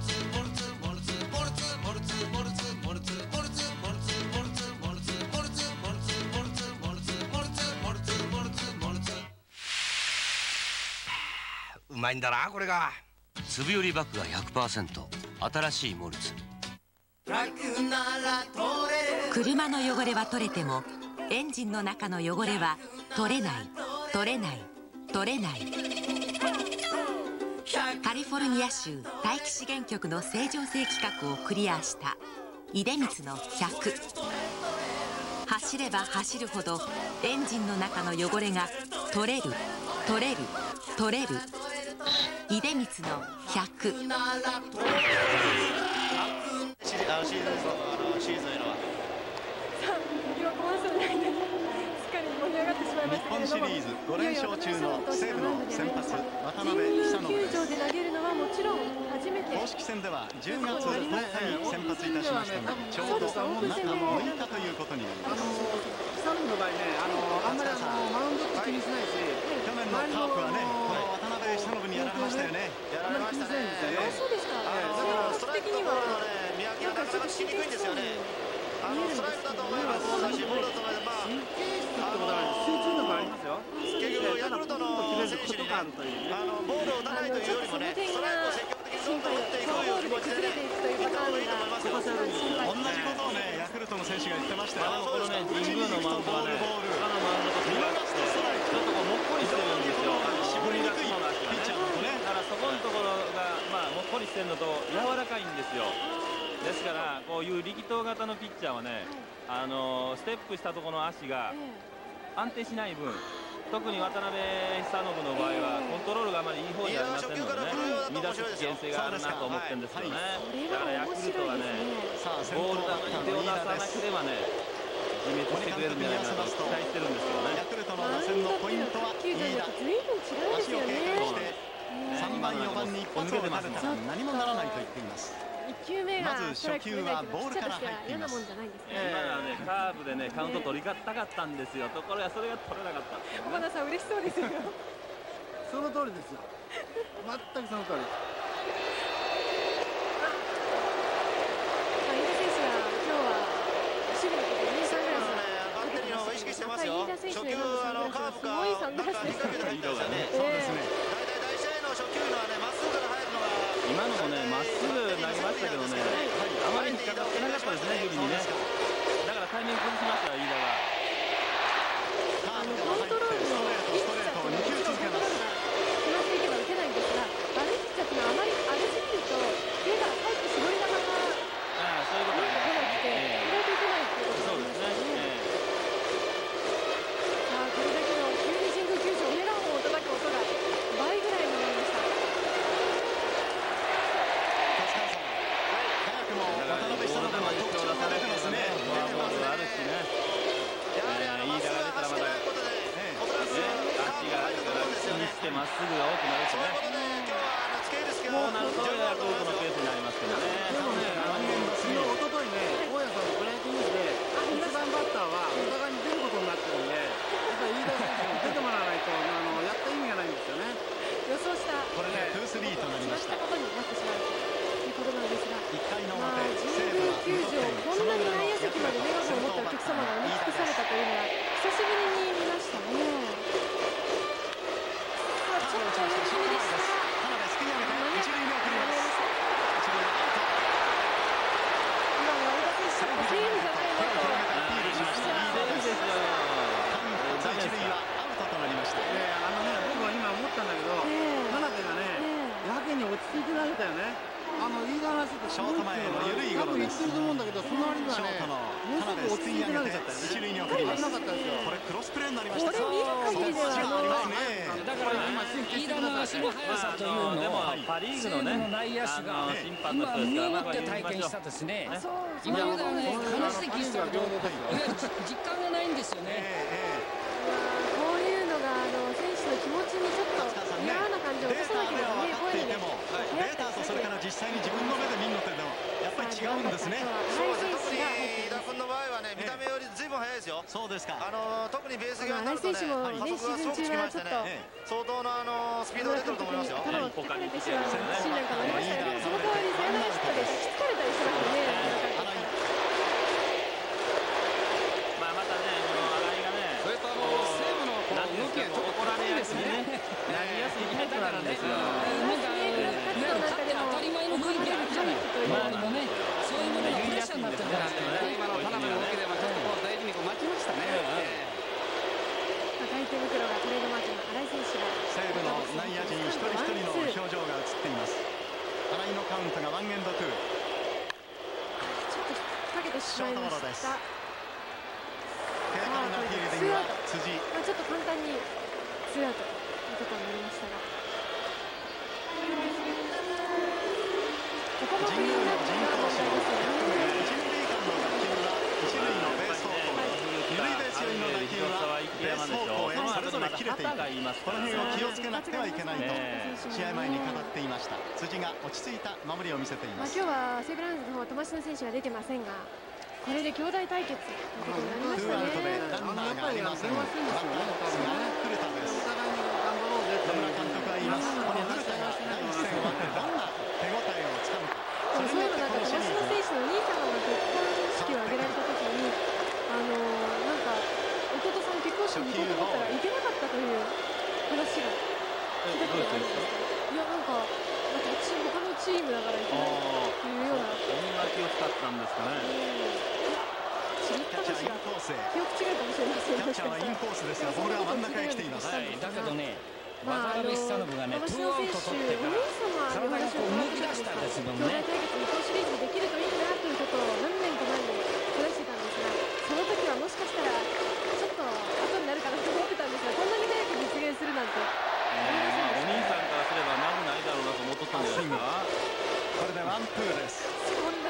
うまいんだなこれが。 粒よりバッグが ひゃくパーセント 新しいモルツ。 車の汚れは取れてもエンジンの中の汚れは取れない取れない取れない。カリフォルニア州大気資源局の正常性規格をクリアした出光のひゃく。走れば走るほどエンジンの中の汚れが取れる取れる取れる。出光のひゃく。 あのシーズンあのシーズンのはさあ今コマーシャルの間にすっかり盛り上がってしまいましたけれども、 日本シリーズご連勝中の西武の先発渡辺久信です。 神宮球場で投げるのはもちろん初めて。 公式戦ではじゅうがつとおかに先発いたしましたが、ちょうど中むいかということになります。 久信の場合ね、あのあんまりあのマウンドって気にしないし、 去年のカープはね、この渡辺久信にやられましたよね。 やられましたね。そうですか。だからストライク的には見分けがなかなかしにくいんですよね。あのストライクだと思えばそうだし、ボールだと思えば、まあ、 集中力ありますよ。 結局ヤクルトの選手にね、あのボールを打たないというよりもね、ストライクを積極的にどんどん打っていこういう気持ちでね、いった方がいいと思いますよ。同じことをね、ヤクルトの選手が言ってましたよ。 このね、神宮のマウンドはね、他のマウンドと違ってちょっとこうもっこりしてるんですよ。 絞りにくいピッチャーだとね。 だからそこのところがまあもっこりしてるのと柔らかいんですよ。ですからこういう力投型のピッチャーはね、あのステップしたところの足が安定しない分、特に渡辺久信の場合はコントロールがあまりいい方じゃありませんのでね、乱す危険性があるなと思ってるんですよね。だからヤクルトはね、ボール球に手を出さなければね、自滅してくれるんじゃないかなと期待してるんですよね。 ヤクルトの打線のポイントは飯田。足を警戒してさんばんよんばんに一発を打たれたら何もならないと言っています。 いっきゅうめがまず初球はボールから入っています。 今のはね、カーブでねカウント取りたかったんですよ。ところがそれが取れなかった。 小花さん嬉しそうですよ。 その通りですよ。全くその通り。 飯田選手は今日は守備のことにサングラスをバッテリーの方が意識してますよ。 飯田選手初球あのカーブかすごいサングラスです変化球で入ったんですよね。そうですね。大体大試合の初球のはね、まっすぐから入るのが今のもね、まっすぐ投げましたけどね、あまり引っかかってなかったですね、指にね。だからタイミング崩しましたよ、飯田が。 あのコントロールのいいピッチャーともちろんコントロールが決まっていけば打てないんですが、悪いピッチャーというのはあまり荒れすぎると手が入って絞り球がああ、そういうこと出なくて意外と打てないっていうことになりますよね。さあこれだけの急に神宮球場メガホンを叩く音が倍ぐらいになりました。 渡辺久信の特徴が出てますね。 フォアボールあるしね。飯田が出たらまだ足があるから気にしてまっすぐが多くなるしね。こうなるとヤクルトのペースになりますけどね。 でもね、あの昨日一昨日ね、大家さんのプロ野球ニュースで一番バッターはお互いに出ることになってるんで、やっぱり飯田選手に出てもらわないとあのやった意味がないんですよね。 予想したこれね、ツースリーとなりました。 ことになってしまうということなんですが、 いっかいのまあ表、 神宮球場こんなに内野席までメガホンを持ったお客様が埋め尽くされたというのは久しぶりに見ましたね。さあちょっと大気味でしたが、 田辺すくい上げて一塁に送ります。 今のは飯田選手セーフじゃないのとアピールしました。 いいですよ。 一塁はアウトとなりました。 ね、あのね、僕は今思ったんだけど、田辺がね、やけに落ち着いて投げたよね。あの飯田の足ってショート前の緩い多分いってゴロです。 ると思うんだけど、その割にはね、ものすごく落ち着いて投げちゃったよね。 一塁に送ります。 なかったですよ。 これクロスプレーになりました。 これ見る限りではありますね。 だから飯田の足の速さというのをパリーグのね、 内野手が審判の今身人ですから、 をもって体験したですね。今まではね、話で聞いてたけど、実感がないんですよね。 こういうのがあの選手の気持ちにちょっと嫌な感じを起こさなければね、声にね、 データとそれから実際に自分の目で見るのってでもやっぱり違うんですね。 そうですね。特に飯田君の場合はね、見た目よりずいぶん速いですよ。そうですか。あの特にベース際になるとね、加速がすごくつきましてね、相当なあのスピードが出てると思いますよ。 頭を突きかれてしまうシーンなんかもありましたけど、その代わりサヨナラヒットで引きつかれたりしますよね。 まあまたね、この新井がね、 それとあの西武のこの動きがちょっと怒られやすいね、投げやすいタイプなんで、 ですよ。 なんかいわゆる勝って当たり前の雰囲気あるじゃない。周りもね、そういうものがプレッシャーになってるじゃないですかね。 今の田辺の動きでもちょっとこう大事にこう待ちましたね。 赤い手袋がトレードマークの新井選手が西武の内野陣一人一人の表情が映っています。新井のカウントがワンエンドツー。 ちょっとかけてしまいました。 軽快なフィールディングは辻。 まあちょっと簡単にツーアウトということになりましたが、ここもクリーンナップが問題ですよね。 一塁間の打球は一塁のベース方向、二塁ベース寄りの打球はベース方向へそれぞれ切れていく。この辺を気をつけなくてはいけないと試合前に語っていました。辻が落ち着いた守りを見せています。 まあ今日は西武ライオンズの方は友達の選手が出てませんが、これで兄弟対決ということになりましたね。 ツーアウトでランナーがありません。バッターは古田です。野村監督は言います。この古田が第一戦を終わってどんな手応えをつかむか。 そういうのなんか友達の選手のお兄様の結婚式を挙げられた時に、あのなんか弟さん結婚式に行こうと思ったら行けなかったという話が聞いたことがあるんですか。いやなんかなんか他のチームだから行けないというような。 そんな気を使ったんですかね。 違ったかしら。記憶違いかもしれません。 キャッチャーはインコースですが、ボールは真ん中へ来ています。 はい、だけどね、 まあ、 渡辺久信がね、ツーアウト取ってから体がこう動き出したんですもんね。 兄弟対決日本シリーズでできるといいなということを何年か前に話してたんですが、その時はもしかしたらちょっと後になるかなと思ってたんですが、こんなに早く実現するなんて。 お兄さんからすればまずないだろうなと思っとったんじゃないですか。 これでワンツーです。 そんな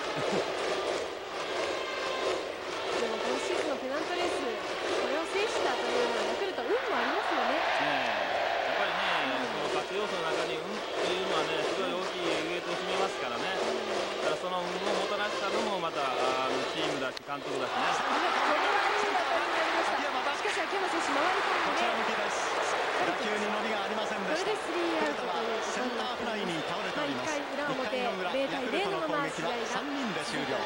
でも今シーズンのペナントレース、これを制したというのはヤクルト運もありますよね。 やっぱりね、その勝つ要素の中に運っていうのはね、すごい大きいウエイトを占めますからね。だからその運をもたらしたのもまたあのチームだし監督だしね。 これは運だったになりました。しかし秋山選手回り込んで、 打球に乗りがありませんでした。 これでスリーアウトというセンターフライに倒れております。 いっかい裏表ゼロ対ゼロのまま試合がさんにんで終了。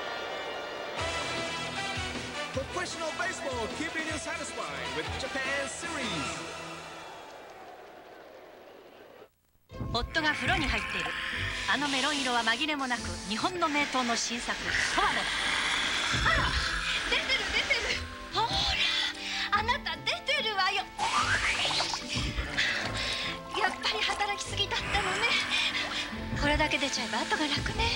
Professional baseball, keeping you satisfied with Japan Series. 夫が風呂に入っている。あのメロン色は紛れもなく日本の名刀の新作トワモだ。あら、出てる出てる。ほら、あなた出てるわよ。やっぱり働きすぎだったのね。これだけ出ちゃえば後が楽ね。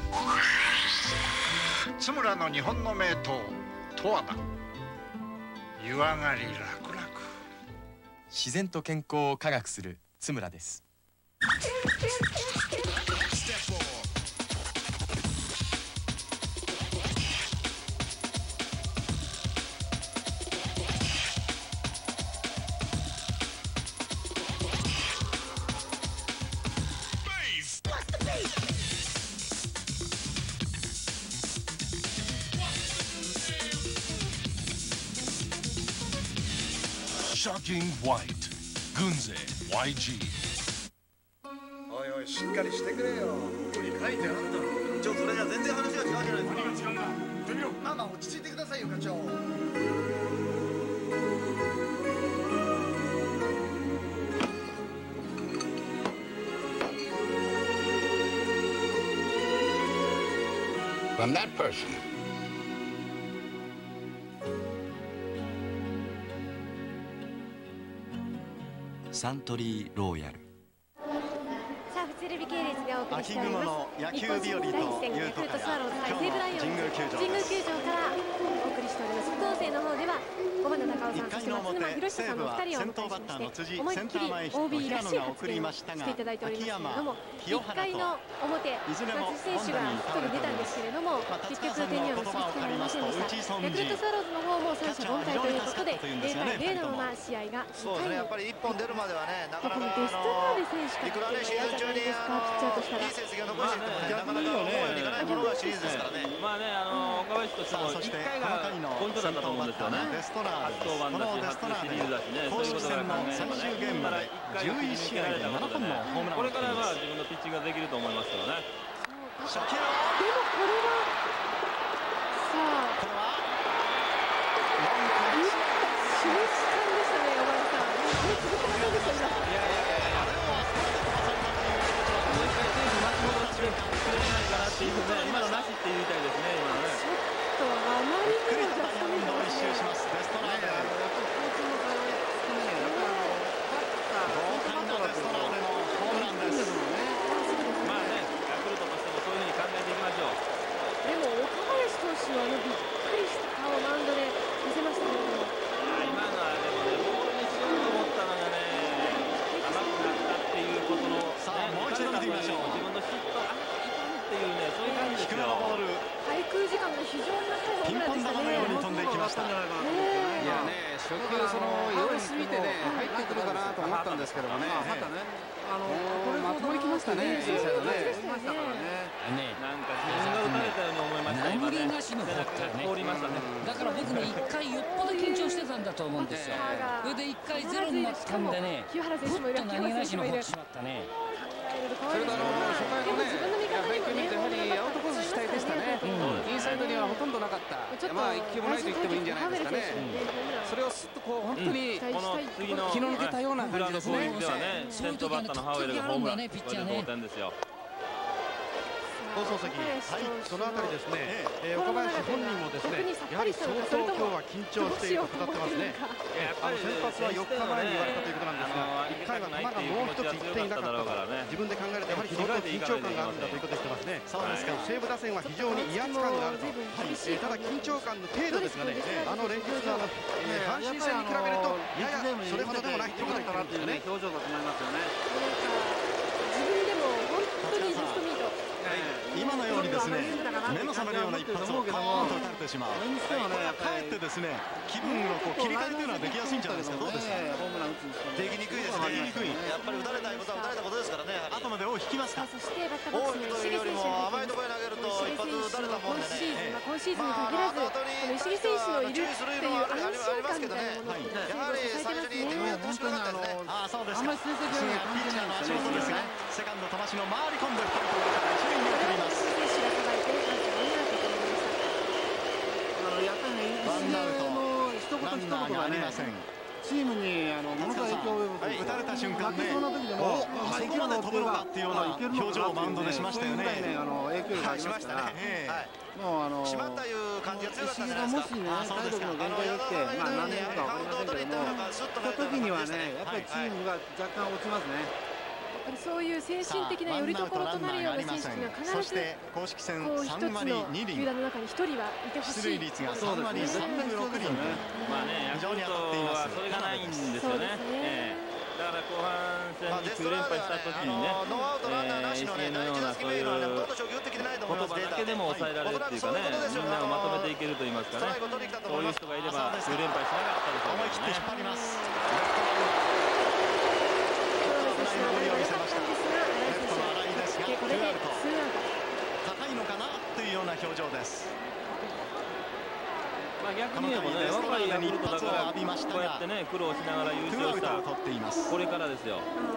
津村の日本の名刀十和田。湯上がり楽々。 自然と健康を科学する津村です。 Shocking White 軍勢 ワイジー。 おいおいしっかりしてくれよ。ここに書いてあるだろ。ちょそれじゃ全然話が違うじゃないですか。何が違うんだ。てみろ。まあまあ落ち着いてくださいよ課長。 From that person. サントリーローヤル。 さあフジテレビ系列でお送りしております。 野球日和というところから今日の神宮球場神宮球場からお送りしております。副音声の方では小花高尾さん、そして松沼博久さんのふたりをお迎えしまして、思いっきり オービー らしい発言をしていただいておりますけれども、いっかいの表、松井選手がヒットに出たんですけれども、結局点には結びつかりませんでした。ヤクルトスワローズの方も三者凡退ということでゼロ対ゼロのまま試合がそうですね、やっぱりいっぽん出るまではね、なかなかベストナーデ選手かっていうのは嫌じゃないですか、ピッチャーとしたら。 いい成績を残していってもね、なかなか思うようにいかないものがシリーズですからね。 まあね、あの岡林としてもいっかいがポイントだったと思うんですよね。初登板だし、初シリーズだしね、そういうことから考えればね、からいっかいを決められたことでね、これからまあ自分のピッチングができると思いますけどね。 でもこれはさあこれは示し感でしたね、小原さん。これ続けませんでした。いやいやいや、 今のなしって言いたいですね。今のね。 ちょっとあまりにもジャストミートを一周します。ベストラーデン。豪快なベストラーデンのホームランです。 まあね、ヤクルトとしてもそういうふうに考えていきましょう。 でも岡林投手はあのびっくりした顔をマウンドで見せましたけれども。 今のはでもね、ボールにしようと思ったのがね、甘くなったっていうことの、 さあもう一度見てみましょう。 自分のシュッとあいかんっていうね、そういう感じですよ。 滞空時間が非常に長いホームランでしたね。 ピンポン玉のように飛んでいきました。 いやね、初球その様子見てね入ってくるかなと思ったんですけどもね。あのまともに来ましたね。インサイドね。 なんか自分が打たれたように思いました。 殴りなしのフォークね。 通りましたね。 だから僕ね一回よっぽど緊張してたんだと思うんですよ。それで一回ゼロになったんでね、ふっと何気なしのフォークしまったね。 それとあの初回のね、配球見るとやはりアウトコース主体でしたね。インサイドにはほとんどなかった。まあ一球もないと言ってもいいんじゃないですかね。それをすっとこう本当にこの次の気の抜けたような感じですね。 先頭バッターのハウエルがホームラン、これで同点ですよ。 放送席、はい、そのあたりですね、えー、岡林本人もですね、やはり相当今日は緊張していると語ってますね。あの先発はよっかまえに言われたということなんですが、いっかいは球がもう一ついっていなかったと自分で考えるとやはり相当緊張感があるんだということを言ってますね。そうですか。西武打線は非常に威圧感があると、はい、えー、ただ緊張感の程度ですがね、あの連日のあの、えー、阪神戦に比べるとややそれほどでもないということだったなというね表情だと思いますよね。 自分でも本当にジャストミート。 今のようにですね、目の覚めるような一発をコーンと打たれてしまう。これはかえってですね、気分をこう切り替えるというのはできやすいんじゃないですか。どうですか。 できにくいですね。できにくい。やっぱり打たれたいことは打たれたことですからね。 後まで尾を引きますか。 そしてバッターボックスの石木選手、 甘いところに投げると一発打たれたもんでね。 今シーズンに限らず、この石木選手のいるっていう安心感みたいなものをやはり最初に点をやってほしくなかったですね。 ああそうですか。あんまり成績はピッチャーの足元ですが、セカンド飛ばしの回り込んで深いところから一塁に送ります。 やっぱりね、石毛の一言一言がね、チームにあのものすごい影響を及ぶ。 打たれた瞬間ね、 負けそうな時でも、 そこまで飛ぶのかっていうような表情をマウンドでしましたよね。 そういうあの影響力がありましたから、もうあのしまったいう感じが強かった石毛がもしね、体力の限界が来て、まあ何年かわかりませんけども、した時にはね、やっぱりチームが若干落ちますね。 やっぱりそういう精神的なよりどころとなるような選手には必ず公式戦こう一つの球団の中に一人はいてほしい。 出塁率がさんわりさんぶろくりん。 まあね、ヤクルトはそれがないんですよね。だから後半戦にきゅう連敗した時にね、石毛のようなそういう言葉だけでも抑えられるっていうかね、みんなをまとめていけると言いますかね、そういう人がいればきゅう連敗しなかったでしょうね。 思い切って引っ張ります。高いのかなというような表情です。 まあ逆に言えばね、若いヤクルトだからこうやってね苦労しながら優勝したこれからですよ。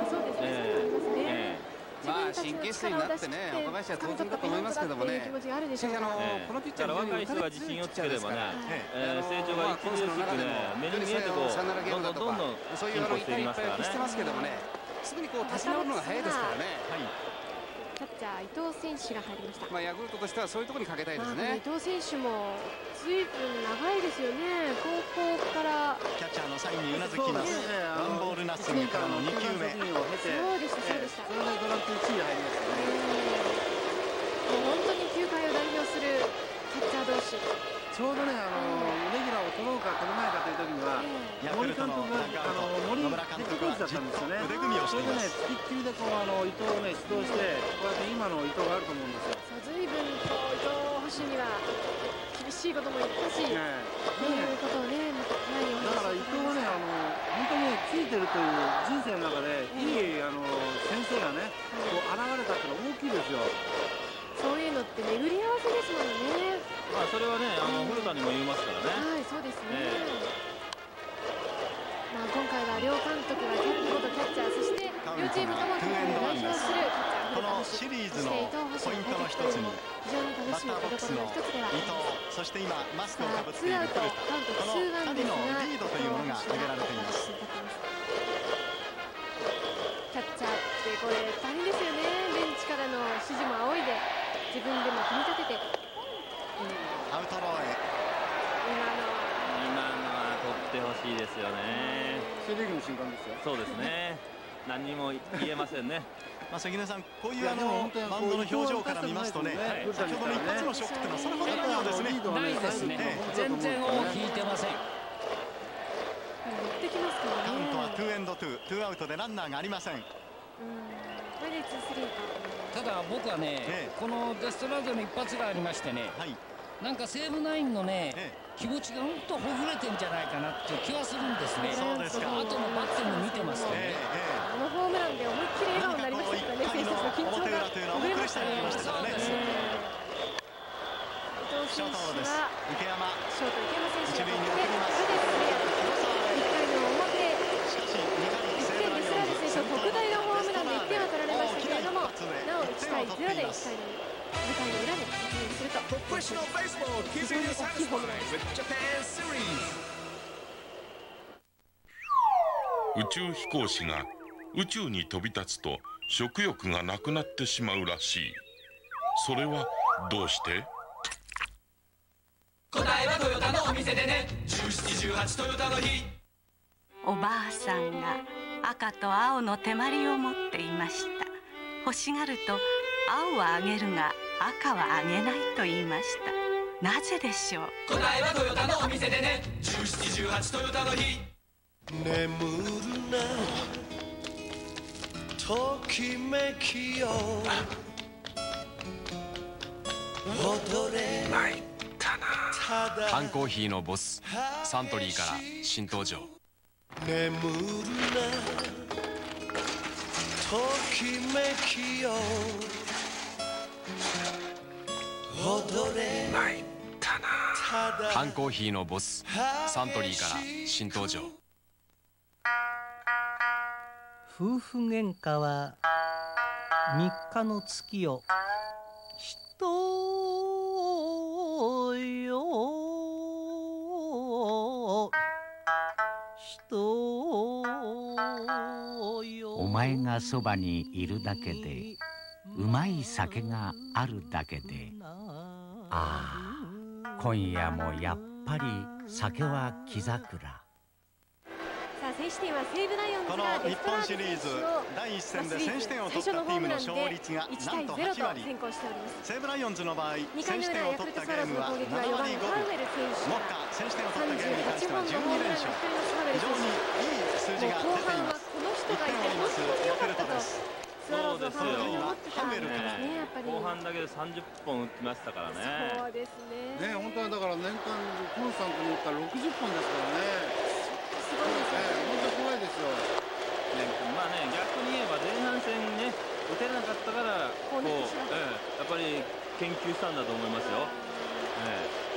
まあ神経質になってね、岡林は当然だと思いますけどもね。しかしあのこのピッチャーの若い人が自信をつければね、成長が著しくね目に見えてこうどんどんどんどん進歩していきますからね。 すぐにこう立ち直るのが早いですからね。 キャッチャー伊藤選手が入りました。 まあヤクルトとしてはそういうところにかけたいですね。 伊藤選手もずいぶん長いですよね。高校からキャッチャーのサインにうなずきます。ワンボールナッシングからのに球目。 そうでしたそうでした。 それでドラフトいちい入りましたね。 もう本当に球界を代表するキャッチャー同士。 ちょうどね、あのレギュラーを取ろうか取らないかという時には、森監督があの森ヘッドコーチだったんですよね。それでね、つきっきりでこうあの伊藤をね指導して、こうやって今の伊藤があると思うんですよ。 ずいぶんと伊藤捕手には厳しいことも言ったし、ね、そういうことをね、 だから伊藤はね、あの本当にねついてるという人生の中でいいあの先生がね、こう現れたってのは大きいですよ。 そういうのって巡り合わせですもんね。 まあそれはね、あの古田にも言いますからね。 はい、そうですね。まあ今回は両監督がキャッチ元キャッチャー、そして両チームとも代表するキャッチャー、 このシリーズのポイントの一つに非常に楽しみなところの一つでは伊藤、そして今マスクをかぶっている古田、このふたりのリードというものが挙げられています。 キャッチャーってこれ大変ですよね。ベンチからの指示も仰いで自分でもってほしいですよね。 セ・リーグの瞬間ですよ。 そうですね。何にも言えませんね。 まあ関根さん、こういうあのバンドの表情から見ますとね、先ほどの一発のショックというのはそれほどないようですね。 ないですね。全然尾を引いてません。 できますからね。 カウントはツーエンドツー、ツーアウトでランナーがありません。うん、 これでツースリーか。 ただ僕はね、このデストラーデの一発がありましてね、なんか西武ナインのね、気持ちがうんとほぐれてんじゃないかなっていう気はするんですね。そうですか。後のバッティング見てますとね。 あのホームランで思いっきり笑顔になりましたからね、選手たちの緊張がほぐれましたね。そうですね。伊藤選手は池山、 ショート池山選手が取って、これでスリーアウト。いっかいの表、いってんでスラーデ選手の特大のホームランでいってんは取られましたけれども、なおいちたいゼロでいっかいのにかいの裏で突入すると。非常に大きいホームランです。 宇宙飛行士が宇宙に飛び立つと食欲がなくなってしまうらしい。それはどうして？ 答えはトヨタのお店でね。じゅうなな、じゅうはちトヨタの日。 おばあさんが赤と青の手まりを持っていました。欲しがると青はあげるが赤はあげないと言いました。なぜでしょう？ 答えはトヨタのお店でね。じゅうなな、じゅうはちトヨタの日。 眠るなときめきよ踊れ参ったな。缶コーヒーのボスサントリーから新登場。 眠るなときめきよ踊れ参ったな。缶コーヒーのボスサントリーから新登場。 夫婦喧嘩は三日の月よ人よ人よ。お前がそばにいるだけでうまい酒があるだけで、ああ今夜もやっぱり酒は木桜。 先取点は西武ライオンズこの日本シリーズ第一戦で先取点を取ったチームの勝率がなんとはちわり。西武ライオンズの場合先取点を取ったゲームはななわりごぶ。目下先取点を取ったゲームに関してはじゅうにれんしょう。非常にいい数字が出ています。いってんを追いますヤクルトです。 そうですよ。 ハウエルから後半だけでさんじゅっぽん打ってましたからね。 そうですね。 ね、本当はだから年間コンスタントに打ったらろくじゅっぽんですからね。 すごいですよね。 本当怖いですよ。 ね、まあね、逆に言えば前半戦ね打てなかったからこう、ええ、やっぱり研究したんだと思いますよ。ええ。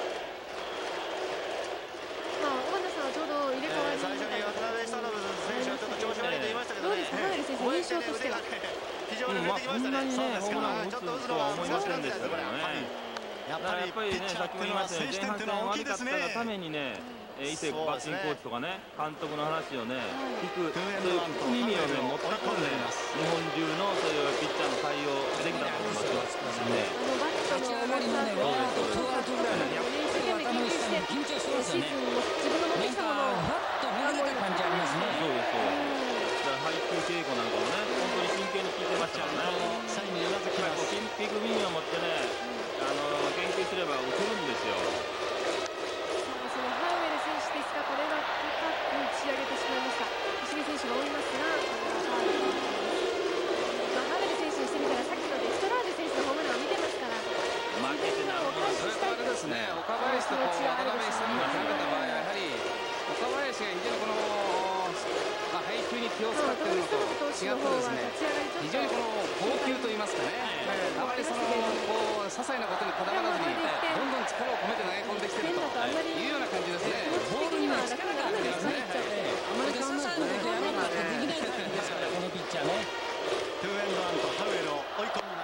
まあ小花さんはちょうど入れ替わり、 最初に渡辺久信選手はちょっと調子悪いと言いましたけどね。 どうですか、ハウエル選手印象としては。 非常に売れてきましたね。 そんなにねホームランを打つとは思いませんでしたからね。 やっぱりね、さっきも言いましたように前半戦悪かったがためにね、伊勢バッティングコーチとかね監督の話をね聞くそういう聞く耳をね持ってこんで日本中のそういうピッチャーの対応できたと思いますよね。 バットの重さとツーアウトぐらいの一生懸命研究してシーズンも自分の持ってきたものをふわっと見上げた感じありますね。 そうですそうです。だから配球稽古なんかもね本当に真剣に聞いてましたからね。 サインにうなずきます。 聞く耳を持ってねあの研究すれば打てるんですよ。 そのハウエル選手ですがこれは高く打ち上げてしまいました。石見選手が追いますがこれはファウルになります。まあ、ハウエル選手にしてみたらさっきのデストラーデ選手のホームランを見てますから負けてなるほど。 それからですね岡林とこう渡辺久美が比べた場合やはり岡林が非常にこの、まあ、配球に気を使っているのと違ってですね非常にこの高級といいますかね、あまりそのこう些細なことにこだわらずにどんどん力を込めて投げ込んできているというような感じですね。 ボールには力があるんですね。あまり些細なことやらなくてできないですからこのピッチャーね。 ツーエンドワンとハウエルを追い込みます。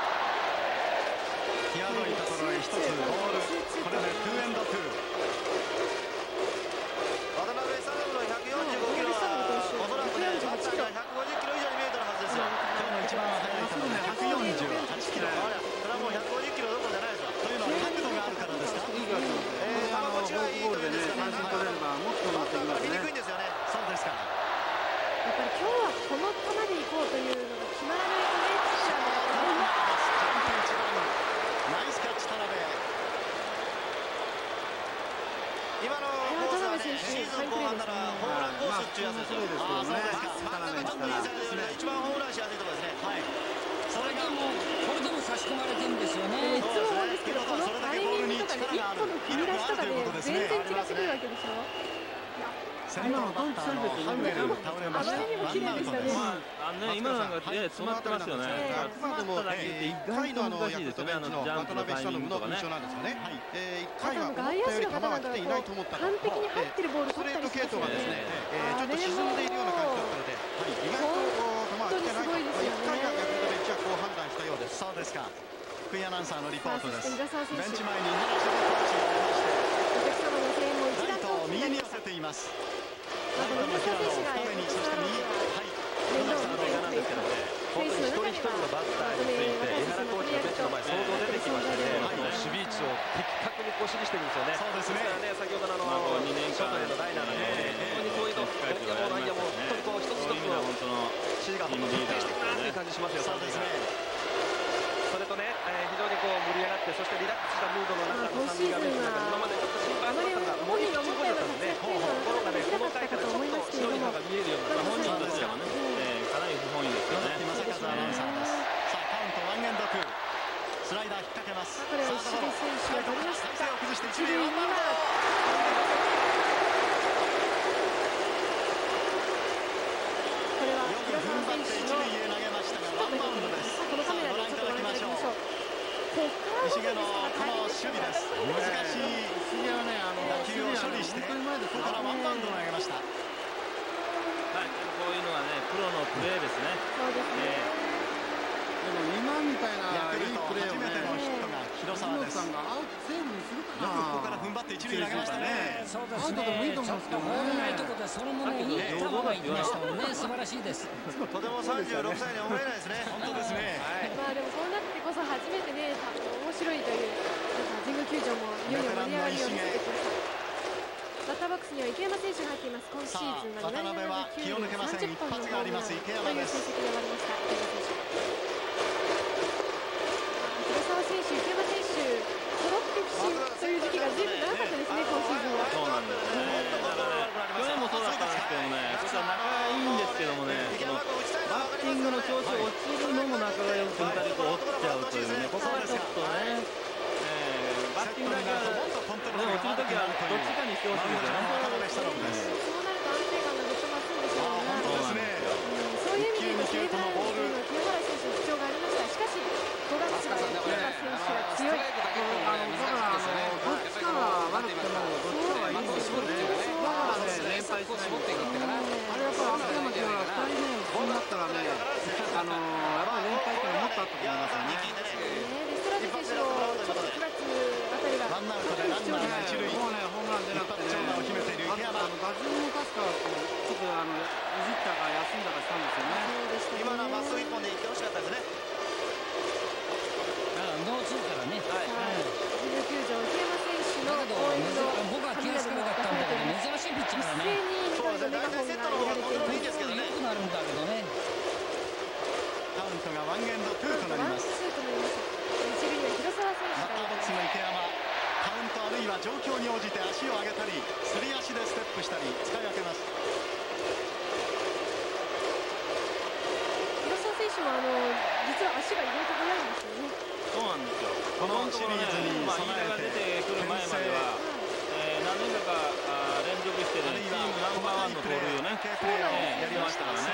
際どいところへ一つボール、これでツーエンドツー。 渡辺久信のひゃくよんじゅうごキロはおそらくねバッターがひゃくごじゅっキロ以上に見えてるはずですよ。 今日の一番速い球がひゃくよんじゅうはちキロ。 それはもうひゃくごじゅっキロどころじゃないですよ。 というのは角度があるからですか。 えー、球持ちがいいというですかね。 三振取れればもっと中やすいですよ。真ん中と右サイド一番ホームランしやすいところですね。はい。 それがもうこれでも差し込まれてるんですよね。 いつも思うんですけど、このタイミングとかね、一歩の踏み出しとかで全然違ってくるわけでしょ。 今のドンチさんですよね。 あまりにも綺麗でしたね。 あのね、今のなんか手詰まってますよね。詰まっただけって意外と難しいですよね。あのジャンプのタイミングとかね。 一回は外野手の方々が完璧に入ってるボール取ったりしてますよね。 ちょっと沈んでいるような感じだったので、意外と球が来てない。一回はヤクルトベンチはこう判断したようです。 そうですか。福井アナウンサーのリポートです。ベンチ前におラ客様の声援も一イ段とトを右に寄せています。 ライトの平野を深めに、そして右、はい、面倒を見ていくというか、選手の中ではまとめ私たちのプレーヤーと想像出てきましたね。守備位置を的確にこう指示してるんですよね。そうですね。先ほどのあのにねんかんのライナーなんで、本当にこういうの外野も内野も本当にこう一つ一つの指示が本当に徹底してるなっていう感じしますよ。そうですね。それとね、えー、非常にこう盛り上がって、そしてリラックスしたムードの中の三塁側面の中で今までちょっと心配だったのがもう一方だったんでね、ところがね、この回からちょっと白いのが見えるようになった。 本人としてはね、えー、かなり不本意ですよね。 正和アナウンサーです。さあカウントワンエンドツー、スライダー引っ掛けます。 これは石井選手が取りました。 体勢を崩して一塁にはこれは平沢選手のこのカメラでちょっとご覧いただきましょう。ここから石毛のこの守備です。難しい石毛はね、あの打球を処理して、ここからワンバウンドを投げました。 はい、こういうのはね、プロのプレーですね。 そうですね。 でも今みたいなヤクルトいいプレーをね、 初めてのヒットが広沢です。 さんがアウトセーブにするかな。 よくここから踏ん張って一塁投げましたね。 そうですね。 アウトでもいいと思うんですけどね。 ボールないところでそのままいい球が行きましたもんね。素晴らしいです。 とてもさんじゅうろくさいに思えないですね。 本当ですね。 まあでもこうなってこそ初めてね、面白いという神宮球場もいよいよ盛り上がりを見せてきました。バッターボックスには池山選手が入っています。今シーズンはにわりななぶきゅうりさんじゅっぽんのホームランという成績で終わりました。池山選手。広沢選手、池山選手、揃って不振という時期が随分長かったですね、今シーズンは。 そうなんですね。だからね、去年もそうだったんですけどね、そしたら仲いいんですけどもね、そのバッティングの調子落ちるのも仲が良くなりこう落ちちゃうというね、ここはちょっとね、えー、バッティングだけはでも落ちるときはどっちかにしてほしいですよね。 そうなると安定感がぐっと増すんですよね。そういう意味で言うと、西武ライオンズの清原選手の不調がありました。しかしごがつは清原選手が強い。 あのだからあのどっちかが悪くてもどっちかがいいんですよね。だからね、連敗しないんですよ。あれやっぱり秋山君はふたりね、こうなったらね、あのやっぱり連敗っていうのはもっとあったと思いますよね。 リストラート選手もちょっとくがつあたりがワンアウトでランナーが一塁。 もうね、ホームラン出なくてね、 長打を決めている池山。 あの打順も確かちょっとあのいじったか休んだかしたんですよね。 今のはまっすぐ一本でいってほしかったですね。 ノーツーからね。 神宮球場、池山選手の応援の僕は気がつかなかったんだけど、珍しいピッチャーだね。 一斉にメガホンが入れられています。 良くなるんだけどね。 カウントがワンエンドツーとなります。 ワンツーとなりました。一塁には広沢選手がバッターボックスの池山、カウントあるいは状況に応じて足を上げたり、すり足でステップしたり使い分けます。 広沢選手もあの実は足が意外と速いんですよね。 そうなんですよ。 このシリーズに備えて出てくる前までは、えー、何年かか連続してね、チームナンバーワンの盗塁をね、やりましたからね。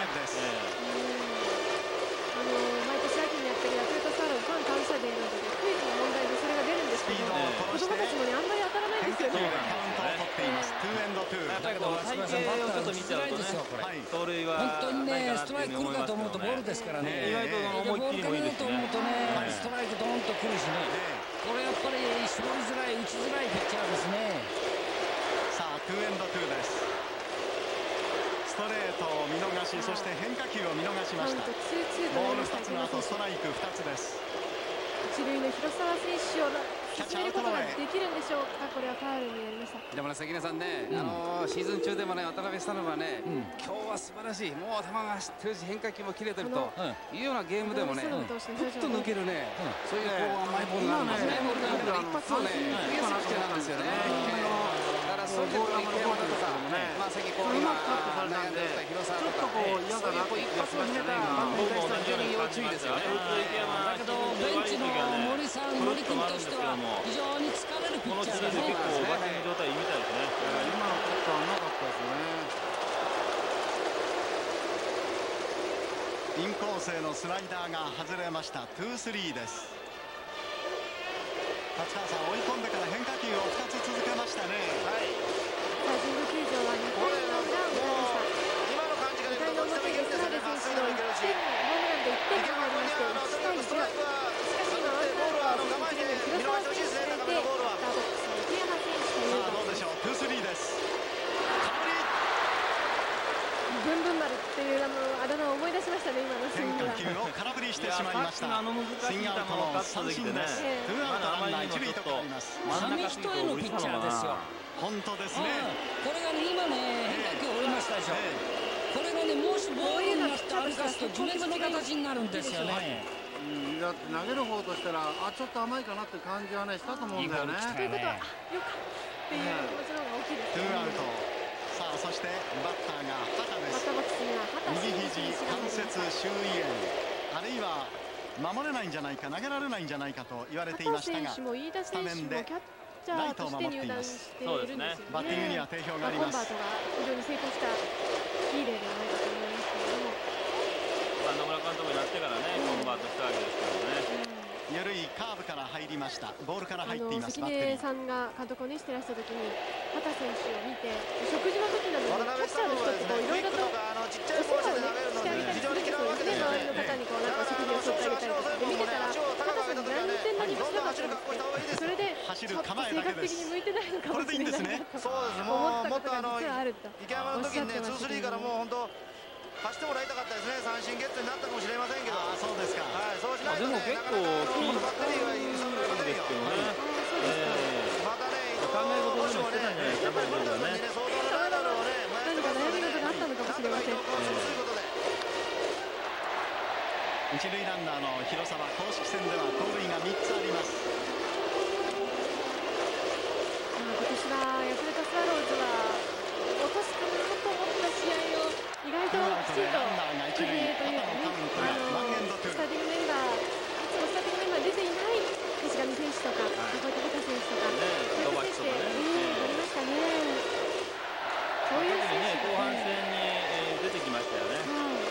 あの毎年秋にやってるヤクルトスワローズファン感謝デーなどでクイズの問題でそれが出るんですけど、子供たちもねあんまり当たらないですよね。 カウントを取っています。ツーエンドツー。 やっぱりこう体型をちょっと見ちゃうとね、盗塁は本当にねストライク来るかと思うとボールですからね。 意外と思いっきりもいいですね。 ボールかと思うとね、ストライクドーンと来るしね。これやっぱり絞りづらい、打ちづらいピッチャーですね。 さあツーエンドツーです。ストレートを見逃し、そして変化球を見逃しました。ボールふたつの後ストライクふたつです。 一塁の広沢選手を進めることができるんでしょうか。これはファウルになりました。 でもね、関根さんね、あのシーズン中でもね、渡辺さんはね、今日は素晴らしい、もう球が走ってるし変化球も切れてるというようなゲームでもね、ふっと抜けるね、そういうこう甘いボールがあるんですね。一発をね、振りやすいピッチャーなんですよね。だからそういうところに池山だとか、まあ関こう今れたんで、ちょっとこう嫌だなって気がしましたね。 僕も同じように要注意ですよね。 だけどベンチの森さん、森君としては非常に疲れるピッチャーですね。 結構バッティング状態いいみたいですね。今のカットはうまかったですね。 インコースへのスライダーが外れました。ツースリーです。立川さん、追い込んでから変化球をふたつ続けましたね。 はい。神宮球場はにかいの裏を迎えました。 今の感じがにかいの表でスラベ選手のいってんホームランでいってんが入りましていちたいゼロ。しかし今ワンアウトを広沢選手がいて、バッターボックスの池山選手という。 さあどうでしょう。ツースリーです。 ブンブン丸っていうあのあだ名を思い出しましたね、今のスイングは。 変化球を空振りしてしまいました。 あの難しい球をカットできてね、 ツーアウトランナー一塁と変わります。 紙一重のピッチャーですよ。 本当ですね。 これがね、今ね、変化球を折りましたでしょ。これがね、もしボールになって歩かすと自滅の形になるんですよね。 うん、だって投げる方としたら、あ、ちょっと甘いかなって感じはね、したと思うんだよね。 ということは、よかっていう気持ちの方が大きいですね。 ツーアウト。さあそしてバッターが畑です。右肘関節周囲炎、あるいは守れないんじゃないか、投げられないんじゃないかと言われていましたが、スタメンでライトを守っています。 そうですね。 バッティングには定評があります。 コンバートが非常に成功したいい例ではないかと思いますけれども、 まあ野村監督になってからね、コンバートしたわけですけどね。 緩いカーブから入りました。ボールから入っています。 関根さんが監督をねしてらした時に畑選手を見て、食事の時などにキャッチャーの人ってこういろいろとお世話をねしてあげたりするんですよね。周りの方にこうなんか食事を取ってあげたりとかで見てたら、畑さん全然何もしなかったんです。それでちょっと性格的に向いてないのかもしれないなと思ったことが実はあると池山の時にね、ツースリーからもう本当走ってもらいたかったですね。三振ゲッツーになったかもしれませんけど。 ああ、そうですか。 はい、そうしないとでも結構キーバッテリーは揺さぶられませんよ。またね、伊藤捕手もね、やっぱり古田君にね、相当なライバルをね、 何か悩み事があったのかもしれません。 一塁ランナーの広沢、公式戦では盗塁がみっつあります。 今年はヤクルトスワローズは落とすかなと思った試合を意外ときちんとクリエというかね、あのスターティングメンバー、いつもスターティングメンバー出ていない橋上選手とか、こういった畑選手とか、そういう選手で、ありましたね。そういう選手後半戦に出てきましたよね。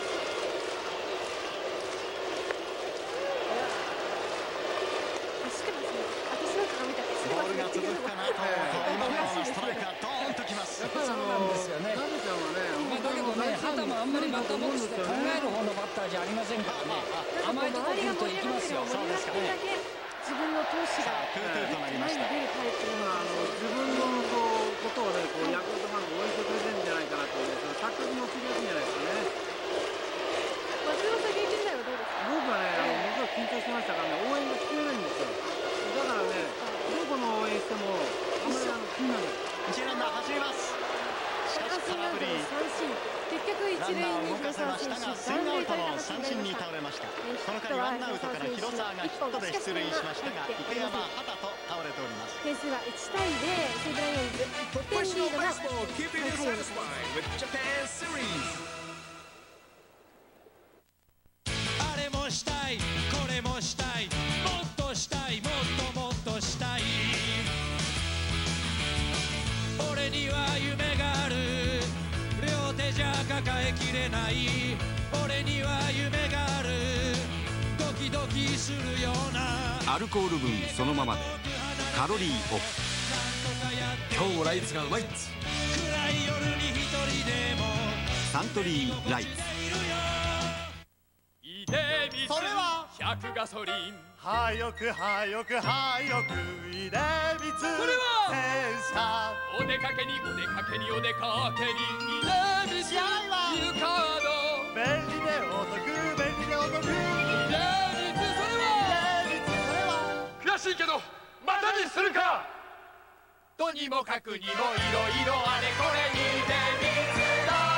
走ってますね。私なんかが見たらボールが続くかなと思うと、今のようなストライクがドーンときます。 そうなんですよね。だけどね、畑もあんまりバッターボックスで考える方のバッターじゃありませんからね。甘いとこ来るといきますよ。 そうですかね。自分の投手が前に出るタイプの自分のことをね、こうヤクルトファンが応援してくれてるんじゃないかなという、その錯覚もつきやすいんじゃないですかね。 松山さん、現役時代はどうですか？ 僕はね、あの僕は緊張してましたからね、応援が聞こえないんですよ。だからね、どこの応援してもあんまりあの気になる。 一塁ランナー走ります。しかし空振り。 結局一塁に広沢選手、 スイングアウトの三振に倒れました。この回ワンアウトから広沢がヒットで出塁しましたが、池山、畑と倒れております。 点数はいちたいゼロ、西武ライオンズいってんリードがさんかいです。 あれもしたい、これもしたい、もっとしたい、もっともっとしたい。俺には夢がある、両手じゃ抱えきれない。俺には夢がある、ドキドキするような。 アルコール分そのままでカロリーオフ。今日もライツがうまいっつ。 暗い夜に一人でもサントリーライツ。 それは百ガソリン。 はよくはよくはよく出光。それは洗車。 お出かけにお出かけにお出かけに出光。 試合はニューカード。 便利でお得、便利でお得。出光。それは出光。それは悔しいけどまたにするか。とにもかくにもいろいろあれこれに出光だ。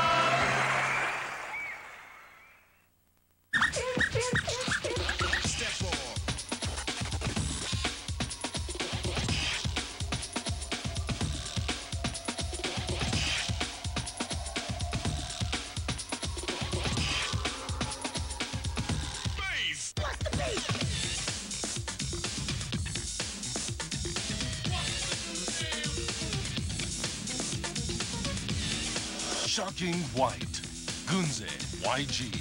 Shocking White 軍勢 ワイジー。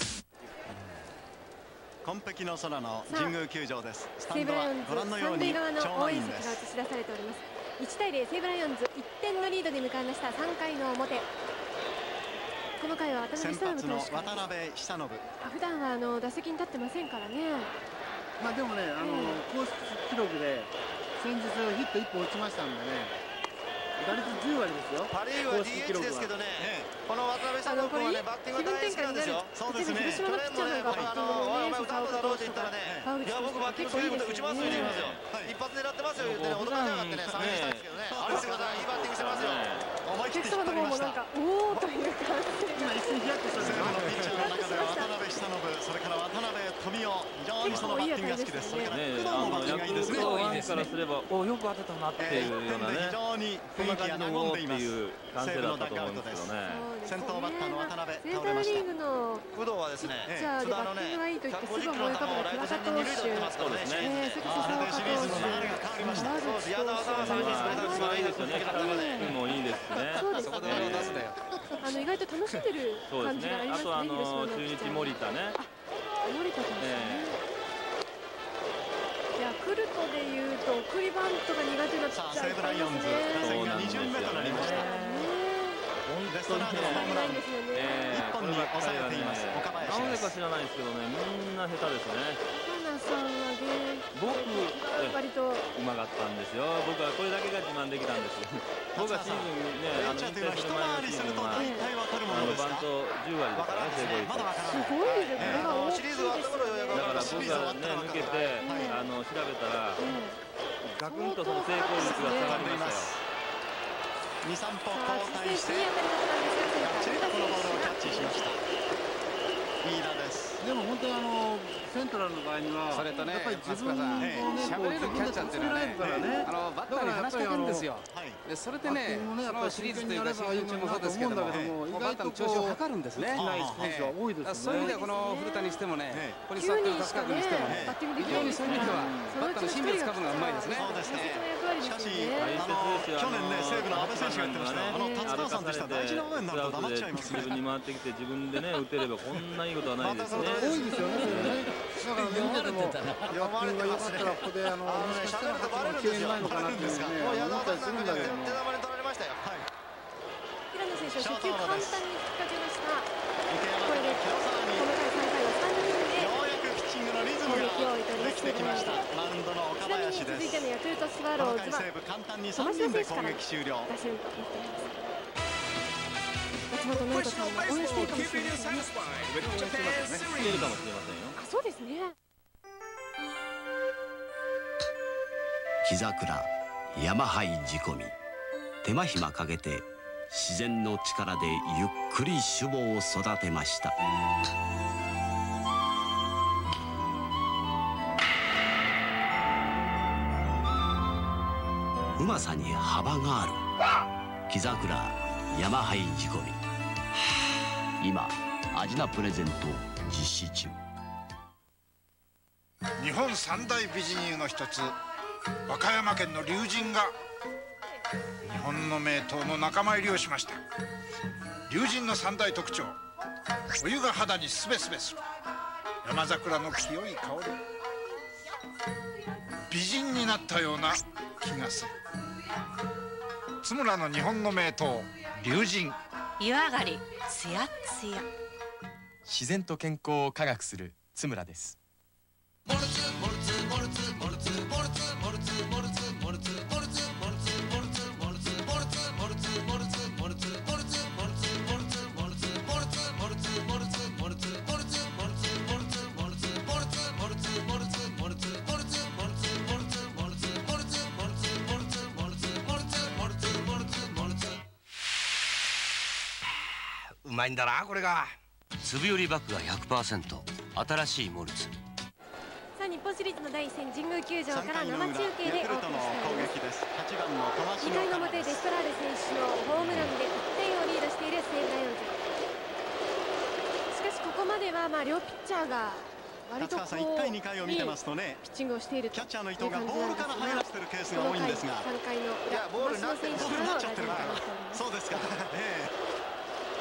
紺碧の空の神宮球場です。スタンドは西武ライオンズご覧のように三塁側の超応援席満員です。 が映し出されております。いちたいゼロ、西武ライオンズいってんのリードで迎えましたさんかいの表。この回は渡辺先発の久信投手から渡辺久信。 普段はあの打席に立ってませんからね。 まあでもね、あの公式記録で先日ヒットいっぽん打ちましたんでね。打率じゅうわりですよ。 パ・リーグは ディーエイチ ですけどね、この渡辺久信君はね、バッティングが大好きなんですよ。 そうですね。広島のピッチャーなんかバッティングもね、 お前打たんだろうって言ったらね、いや僕バッティングそういうこと打ちますよって言いますよ。一発狙ってますよってね、驚かなかってね、賛成したんですけどね。あれしてください、いいバッティングしてますよ。 思い切って引っ張りました。おおという感じで。 今一瞬ヒヤッとしたんですよ。 ピッチャーの中では渡辺久信、それから渡辺富雄、非常にそのバッティングが好きです。それから工藤もバッティングがいいですね。 ヤクルトファンからすれば、およく当てたなっていうようなね、 非常に雰囲気が和んでいます。 っていう感じだったと思うんですけどね。 先頭バッターの渡辺セン倒れました。 ターリーグの工藤はですね、 ピッチャーでバッティングがいいと言ってすぐ思い浮かぶのは倉田投手。 そうですね。 あれでシリーズの流れが変わりました。 そうです。矢田渡辺さんにすごいいいですよね。 君もいいですね。 そうですね。あの意外と楽しんでる感じがありますね。 あとあの中日森田ね。 森田選手ね。ヤクルトでいうと送りバントが苦手なピッチャー西武ライオンズ打線がに巡目となりました。レストランのホームランいっぽんに抑えています岡林なです。 ぜか知らないですけどね、みんな下手ですね。 花さんは僕割とうまかったんですよ。僕はこれだけが自慢できたんです。僕はシーズンね、あの引退する前のシーズンはあのバントじゅうわりですからね、成功率。 すごいですね。 あのシリーズがあった頃よ。 だから僕がね抜けてあの調べたらガクンとその成功率が下がりましたよ。 に、さん歩交代してがっちりとこのボールをキャッチしました。飯田です。 でも本当にあのセントラルの場合にはそれとね、 やっぱり自分のね、 喋れるキャッチャーっていうのはね、あのバッターに話しかけるんですよ。でそれでね、そのシリーズというかシーズン中もそうですけども、バッターの調子を測るんですね。そういう意味ではこの古田にしてもね、ここに座ってる達川君にしてもね、非常にそういう意味ではバッターの心理をつかむのがうまいですね。 しかしあの去年ね西武の阿部選手が言ってましたよ。あの達川さんでしたら大事な場面になると黙っちゃいますね。 自分に回ってきて自分でね打てればこんないいことはないですね。 多いですよね。だからみんなでもバッティングが良かったらここであのもしかしたら敬遠ないのかなっていうね思ったりするんだけども。 手玉に取られましたよ。 平野選手は初球簡単に引っ掛けました。これでこの回さんかいはさんにんめでようやくピッチングのリズムができてきました。マウンドの岡林です。 続いてのヤクルトスワローズは西武簡単にさんにんで攻撃終了。 打順となっています。松本直人さんも応援しているかもしれませんね。 しているかもしれませんよ。 あ、そうですね。 木桜山灰仕込み手間暇かけて自然の力でゆっくり種母を育てました。うまさに幅がある木桜山灰仕込み。今味なプレゼント実施中。 日本三大美人湯の一つ和歌山県の龍神が日本の名湯の仲間入りをしました。龍神の三大特徴、お湯が肌にスベスベする、山桜の清い香り、美人になったような気がする。津村の日本の名湯龍神。 湯上がりつやつや。 自然と健康を科学する津村です。 うまいんだなこれが。 粒よりバックが ひゃくパーセント 新しいモルツ。 さあ日本シリーズの第一戦神宮球場から生中継でお送りしています。にかいの表デストラーデ選手のホームランでいってんをリードしている西武ライオンズ。しかしここまではまあ両ピッチャーが割とこういいピッチングをしているという感じなんですが、この回さんかいの裏、増野選手からの打順となっております。 そうですか。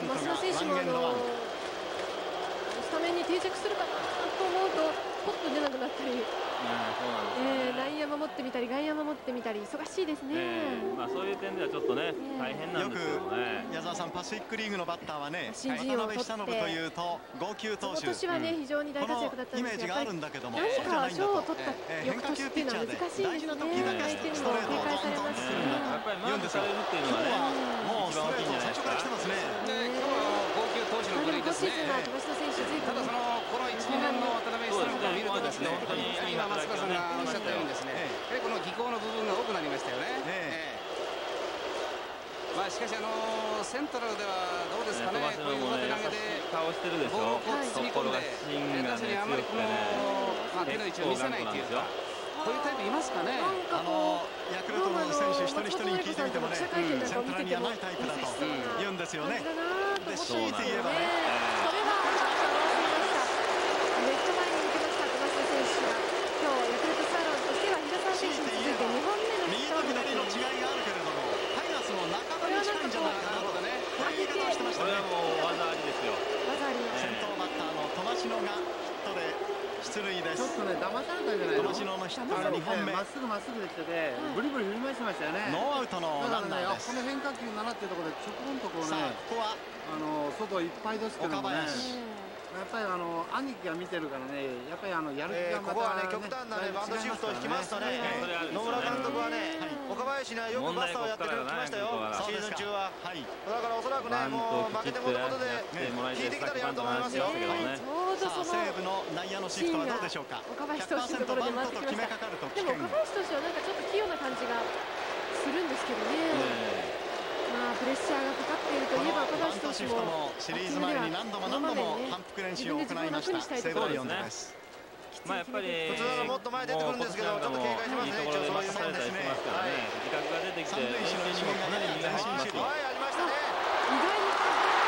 増田選手もあのスタメンに定着するかなと思うとポッと出なくなったり、えー、内野守ってみたり外野守ってみたり忙しいですね、 えーまあ、そういう点ではちょっとね、えー、大変なんですけどもね。 矢沢さん、パシフィックリーグのバッターはね、 新人王を取って渡辺久信というと号泣投手、 今年はね、うん、非常に大活躍だったんですが、やっぱり何か賞を取った翌年っていうのは難しいですね。相手にも警戒されますしね。 やっぱりマークされるっていうのはね、 もうストレート最初から来てますね。 今日の号泣投手の部類ですね。ただそのこのいち、にねんの渡辺久信を見るとですね、今松川さんがおっしゃったようにですね、やはりこの技巧の部分が多くなりましたよね。ええ、まあしかしあのセントラルではどうですかね、こういう上手投げで顔してるでしょ。 ボールをこう包み込んで、打者にあまりこのまあ手の位置を見せないというか。こういうタイプいますかね。 あのヤクルトの選手一人一人に聞いてみてもね、セントラルにはないタイプだと言うんですよね。で、強いて言えばね。 それはレフト前に抜けました小松選手が今日ヤクルトスワローズとしては平沢選手に続いてにほんめのヒットを右と左の違いがあるけれども、タイガースの中田に近いんじゃないかなとね、こういう言い方をしてましたね。 これはもう技ありですよ。 技あり。 先頭バッターのトマシノがヒットで出塁です。 ちょっとね騙されたんじゃないの。 トマシノのヒットがにほんめ。 まっすぐまっすぐできてて、ブリブリ振り回してましたよね。 ノーアウトのランナーです。 この変化球ななっていうところでちょこんとこうね、 ここはあの外いっぱいですけどもね。やっぱりあの兄貴が見てるからね、やっぱりあのやる気がまた、ね、 ここはね極端なねバンドシフトを引きますとね、野村監督はね、岡林にはよくバスターをやってきましたよ、シーズン中は。だからおそらくね、もう負けてもともとで引いてきたらやると思いますよ。 さあ西武の内野のシフトはどうでしょうか。 岡林投手のところで回ってきました。でも岡林投手はなんかちょっと器用な感じがするんですけどね。まあプレッシャーがかかっているといえば岡林投手もシリーズ前に何度も何度も反復練習を行いました西武ライオンズです。 まあやっぱり普通ならもっと前出てくるんですけど、ちょっと警戒しますね。一応そういう面ですね。自覚が出てきて、練習にもかなり身が入ってますよ。 はい、ありましたね。 意外に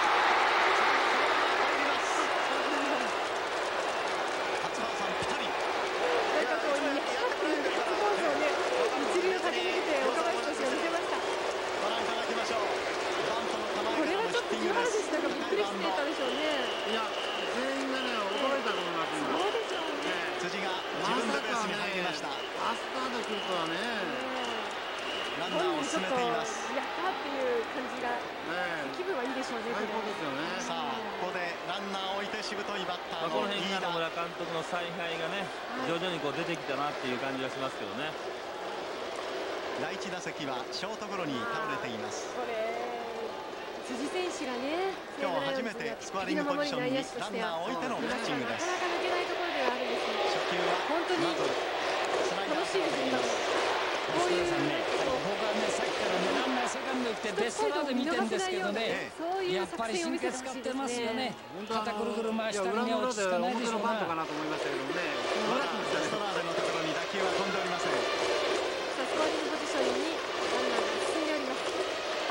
初川さんピタリ。 なんかこういやっていうガッツポーズをね、一流を駆け抜けて岡林投手が見せました。 ご覧いただきましょう。バントの構え。 これはちょっと清原選手なんかびっくりしてたでしょうね。 いや全員がね驚いたと思います。 そうでしょうね。 辻が自分でベースに入りました。 アスタード来るとはね。 ランナーを進めています。 やったっていう感じが、気分はいいでしょうね。 最高ですよね。 さあここでランナーを置いてしぶといバッターのこの辺が野村監督の采配がね、徐々にこう出てきたなっていう感じがしますけどね。 第一打席はショートゴロに倒れています。 これ辻選手がね、 今日初めてスコアリングポジションにランナーを置いてのピッチングです。 なかなか抜けないところではあるんですが、 初球は本当に楽しいです今。こういう僕はねさっきからねランナーセカンド行ってベストラーで見てるんですけどね、やっぱり神経使ってますよね。肩ぐるぐる回したりね落ち着かないでしょうな。 かなと思いましたけどね。 まだベストラーデのところに打球は飛んでおりません。 さあスコアリングポジションにランナーが進んでおります。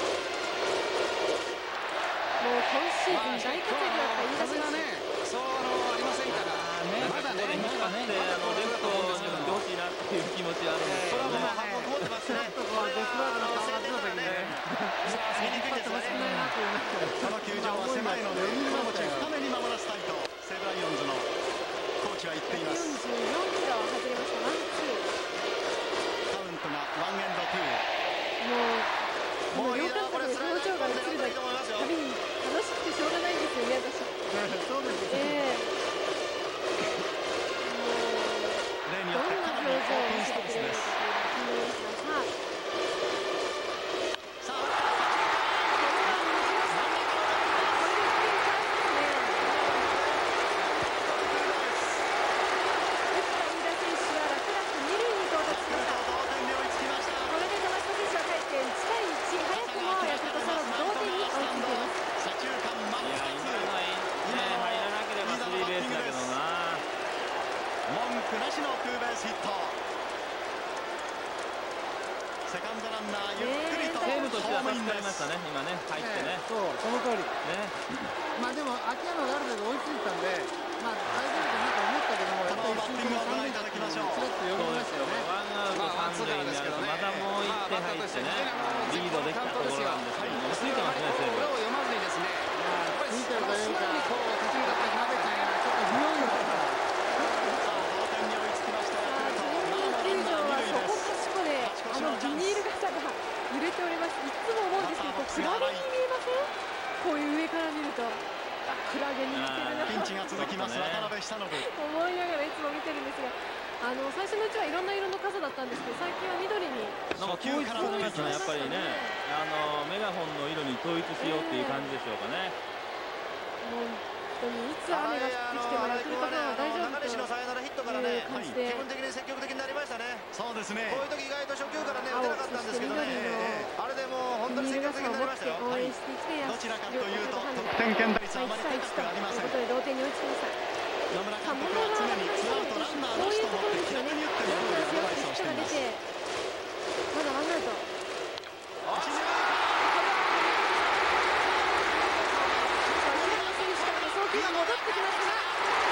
もう今シーズン大活躍だった飯田選手。 そうあのありませんから。まだね、 まだね、あのレフトに振ってほしいなっていう気持ちはあるんですけどね。 箱持ってますね。 ちょっとこうデスワードの顔が出た時にね、 見にくいですよね。 この球場は狭いので高知深めに守らせたいと西武ライオンズのコーチは言っています。 よんじゅうよんキロ外れました。ワンツー。 カウントがワンエンドツー。もうもう両監督の表情が映るたびに楽しくてしょうがないんですよね私。 そうです。 ええ。どんな表情を見せてくれるのかというのが気になりますが、さあ。さあ、これは難しい。これでいっていきますね。打った飯田選手は楽々二塁に到達しました。これで山下選手は帰っていちたいいち、早くもヤクルトスワローズ同点に追いついています。 いや今のはね入らなければスリーベースだけどな。 文句なしのツーベースヒット。セカンドランナーゆっくりとゲームとしては助かりましたね今ね入ってね。 そうその通りね。 まあでも秋山がある程度追いついたんで、まあ大丈夫かなと思ったけども、やっぱりバッティングをご覧いただきましょう。 ちらっと読みましたよね。 ワンアウト三塁になるとまたもう一点入ってねリードできたところなんですけども落ち着いてますね西武。 裏を読まずにですね、 ております。いつも思うんですけど、クラゲに見えません？こういう上から見ると、あ、クラゲに似てるな。 ピンチが続きます渡辺久信。思いながらいつも見てるんですが、あの最初のうちはいろんな色の傘だったんですけど、最近は緑に。 なんか統一するんですね、やっぱりね。あのメガホンの色に統一しようっていう感じでしょうかね。 本当にいつ雨が降ってきてもヤクルトファンは大丈夫という感じで、 気分的に積極的になりましたね。 そうですね。 こういう時意外と初球からね打てなかったんですけどね。あれでもう本当に積極的になりましたよ。 応援してきて、 どちらかというと得点圏打率あまり高くありません。 ということで同点に追いつきました。 野村監督は常にツーアウトランナーなしと思って気楽に打ってもらうアドバイスをしています。 まだワンアウト。送球が戻ってきましたが、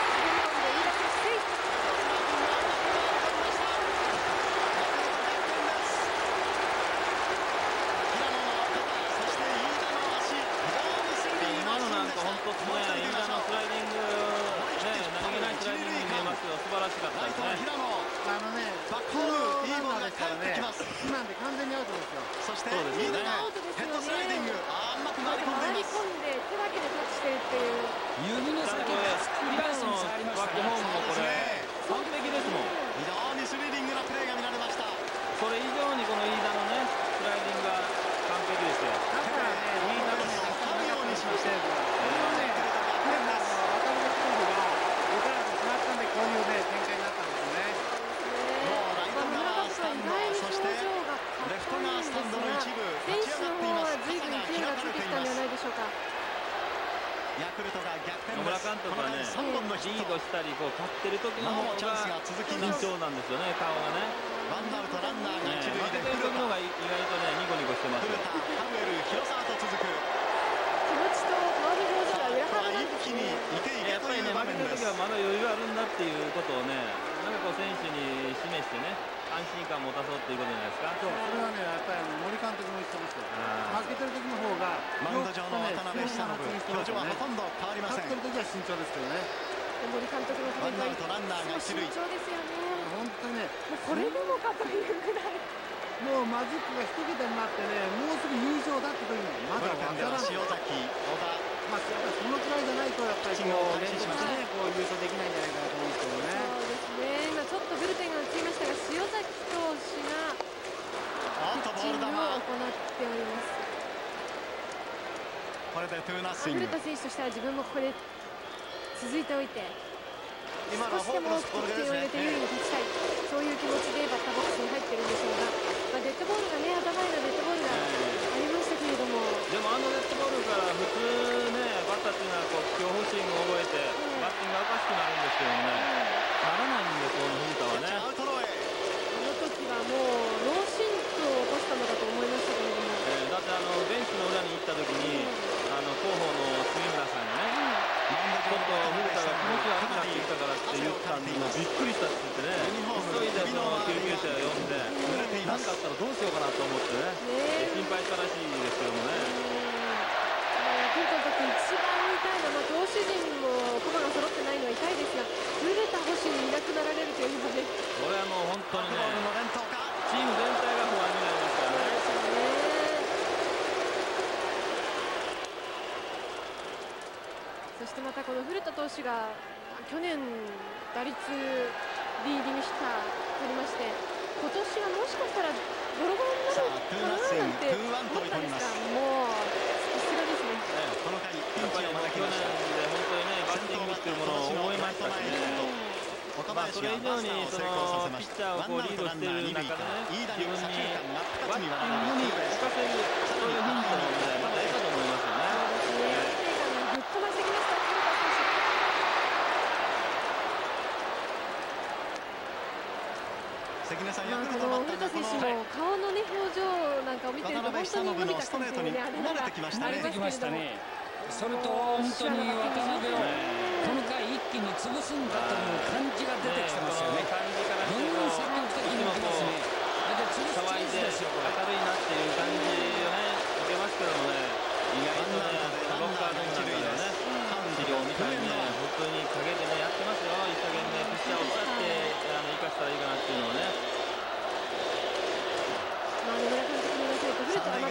今のなんか本当ね、飯田のスライディングね、何気ないスライディングに見えますけど素晴らしかったですね。 あのね、バックホームいいボールですからね。今なんで完全にアウトですよ。 そして飯田のヘッドスライディング、あんまく回り込んでいます。 手だけでタッチしてるっていう。 指の先がリライスのバックホームもこれ完璧ですもん。 非常にスリリングなプレーが見られました。 それ以上にこの飯田のねスライディングが完璧ですよ。 だからね、飯田の掴むようにしましたよ。これはね、これが渡辺選手が打たれてしまったんでこういうね展開になったんですね。 もうライト側スタンド、そしてレフト側スタンドの一部立ち上がっています。 随分勢いがついてきたんではないでしょうか。 ヤクルトが逆転野村監督はね、リードしたりこう勝ってる時の方が緊張なんですよね、顔がね。 ワンアウトランナーが一塁で負けてる時のが意外とねニコニコしてますよ。 古田、ハウエル、広沢と続く。 気持ちと顔の表情が裏腹なんですね。 やっぱりね負けてる時はまだ余裕あるんだっていうことをね、なんかこう選手に示してね、安心感を持たそうっていうことじゃないですか。 そう、それはね、やっぱり森監督も言ってますよ。負けてる時の方がマウンド上の渡辺久信、表情はほとんど変わりません。 勝ってる時は慎重ですけどね。 森監督のワンアウトランナーが一塁。 慎重ですよね。 本当にね、 もうこれでもかというぐらい。 もうマジックが一桁になってね、もうすぐ優勝だって時にまだ分からない。 塩崎、小田、 まあそのくらいじゃないとやっぱりこう連続してね、こう優勝できないんじゃないかなと思うんですけどね。 そうですね。今ちょっとブルペンが映りましたが、塩崎投手がピッチングを行っております。 これでトゥーナッシング。 古田選手としては自分もここで続いておいて、 今の少しでも得点を入れて優位に立ちたい、そういう気持ちでバッターボックスに入ってるんでしょうが、まあ、デッドボールがね、頭へのデッドボールがありましたけれども、 でもあのデッドボールから普通ね、バッターっていうのはこう恐怖心を覚えてバッティングがおかしくなるんですけどね、ならないんで、この古田はね。 あの時はもう脳震盪を起こしたのかと思いましたけれども、 えー、だってあのベンチの裏に行った時に、あの広報の杉村さんがね、ちょっと古田が気持ち悪くなってきたからって言ったんで、びっくりしたって言ってね、急いでその救急車を呼んで、何かあったらどうしようかなと思ってね、心配したらしいですけどもね。 ヤクルトの時一番痛いのは、投手陣も駒が揃ってないのは痛いですが、古田捕手にいなくなられるというのはね、 これはもう本当にね、チーム全体が不安になりますからね。 そしてまたこの古田投手が去年打率リーディングヒッター取りまして、今年はもしかしたら泥棒になるかななんて思ったんですが、もうさすがですね。 この回ピンチを招きました。去年で本当にね、バッティングっていうものを覚えましたしね。まあそれ以上にそのピッチャーをこうリードしている中でね、自分にバッティングに浮かせるそういうヒントもね、また得たと思いますよね。 ぶっ飛ばしてきました古田選手。 関根さん、 まあ、この古田選手の顔のね表情なんかを見てると本当に無理か感じるね、あれならありますけれども、 それと本当に渡辺をこの回一気に潰すんだという感じが出てきてますよね。どんどん積極的にいきますね。 騒いで明るいなっていう感じをね受けますけどもね、意外とねロッカールームなんかではね治療みたいにね本当に陰でねやってますよ。一生懸命ピッチャーを使ってあの生かしたらいいかなっていうのをね。 まあ野村監督に言わせると古田はま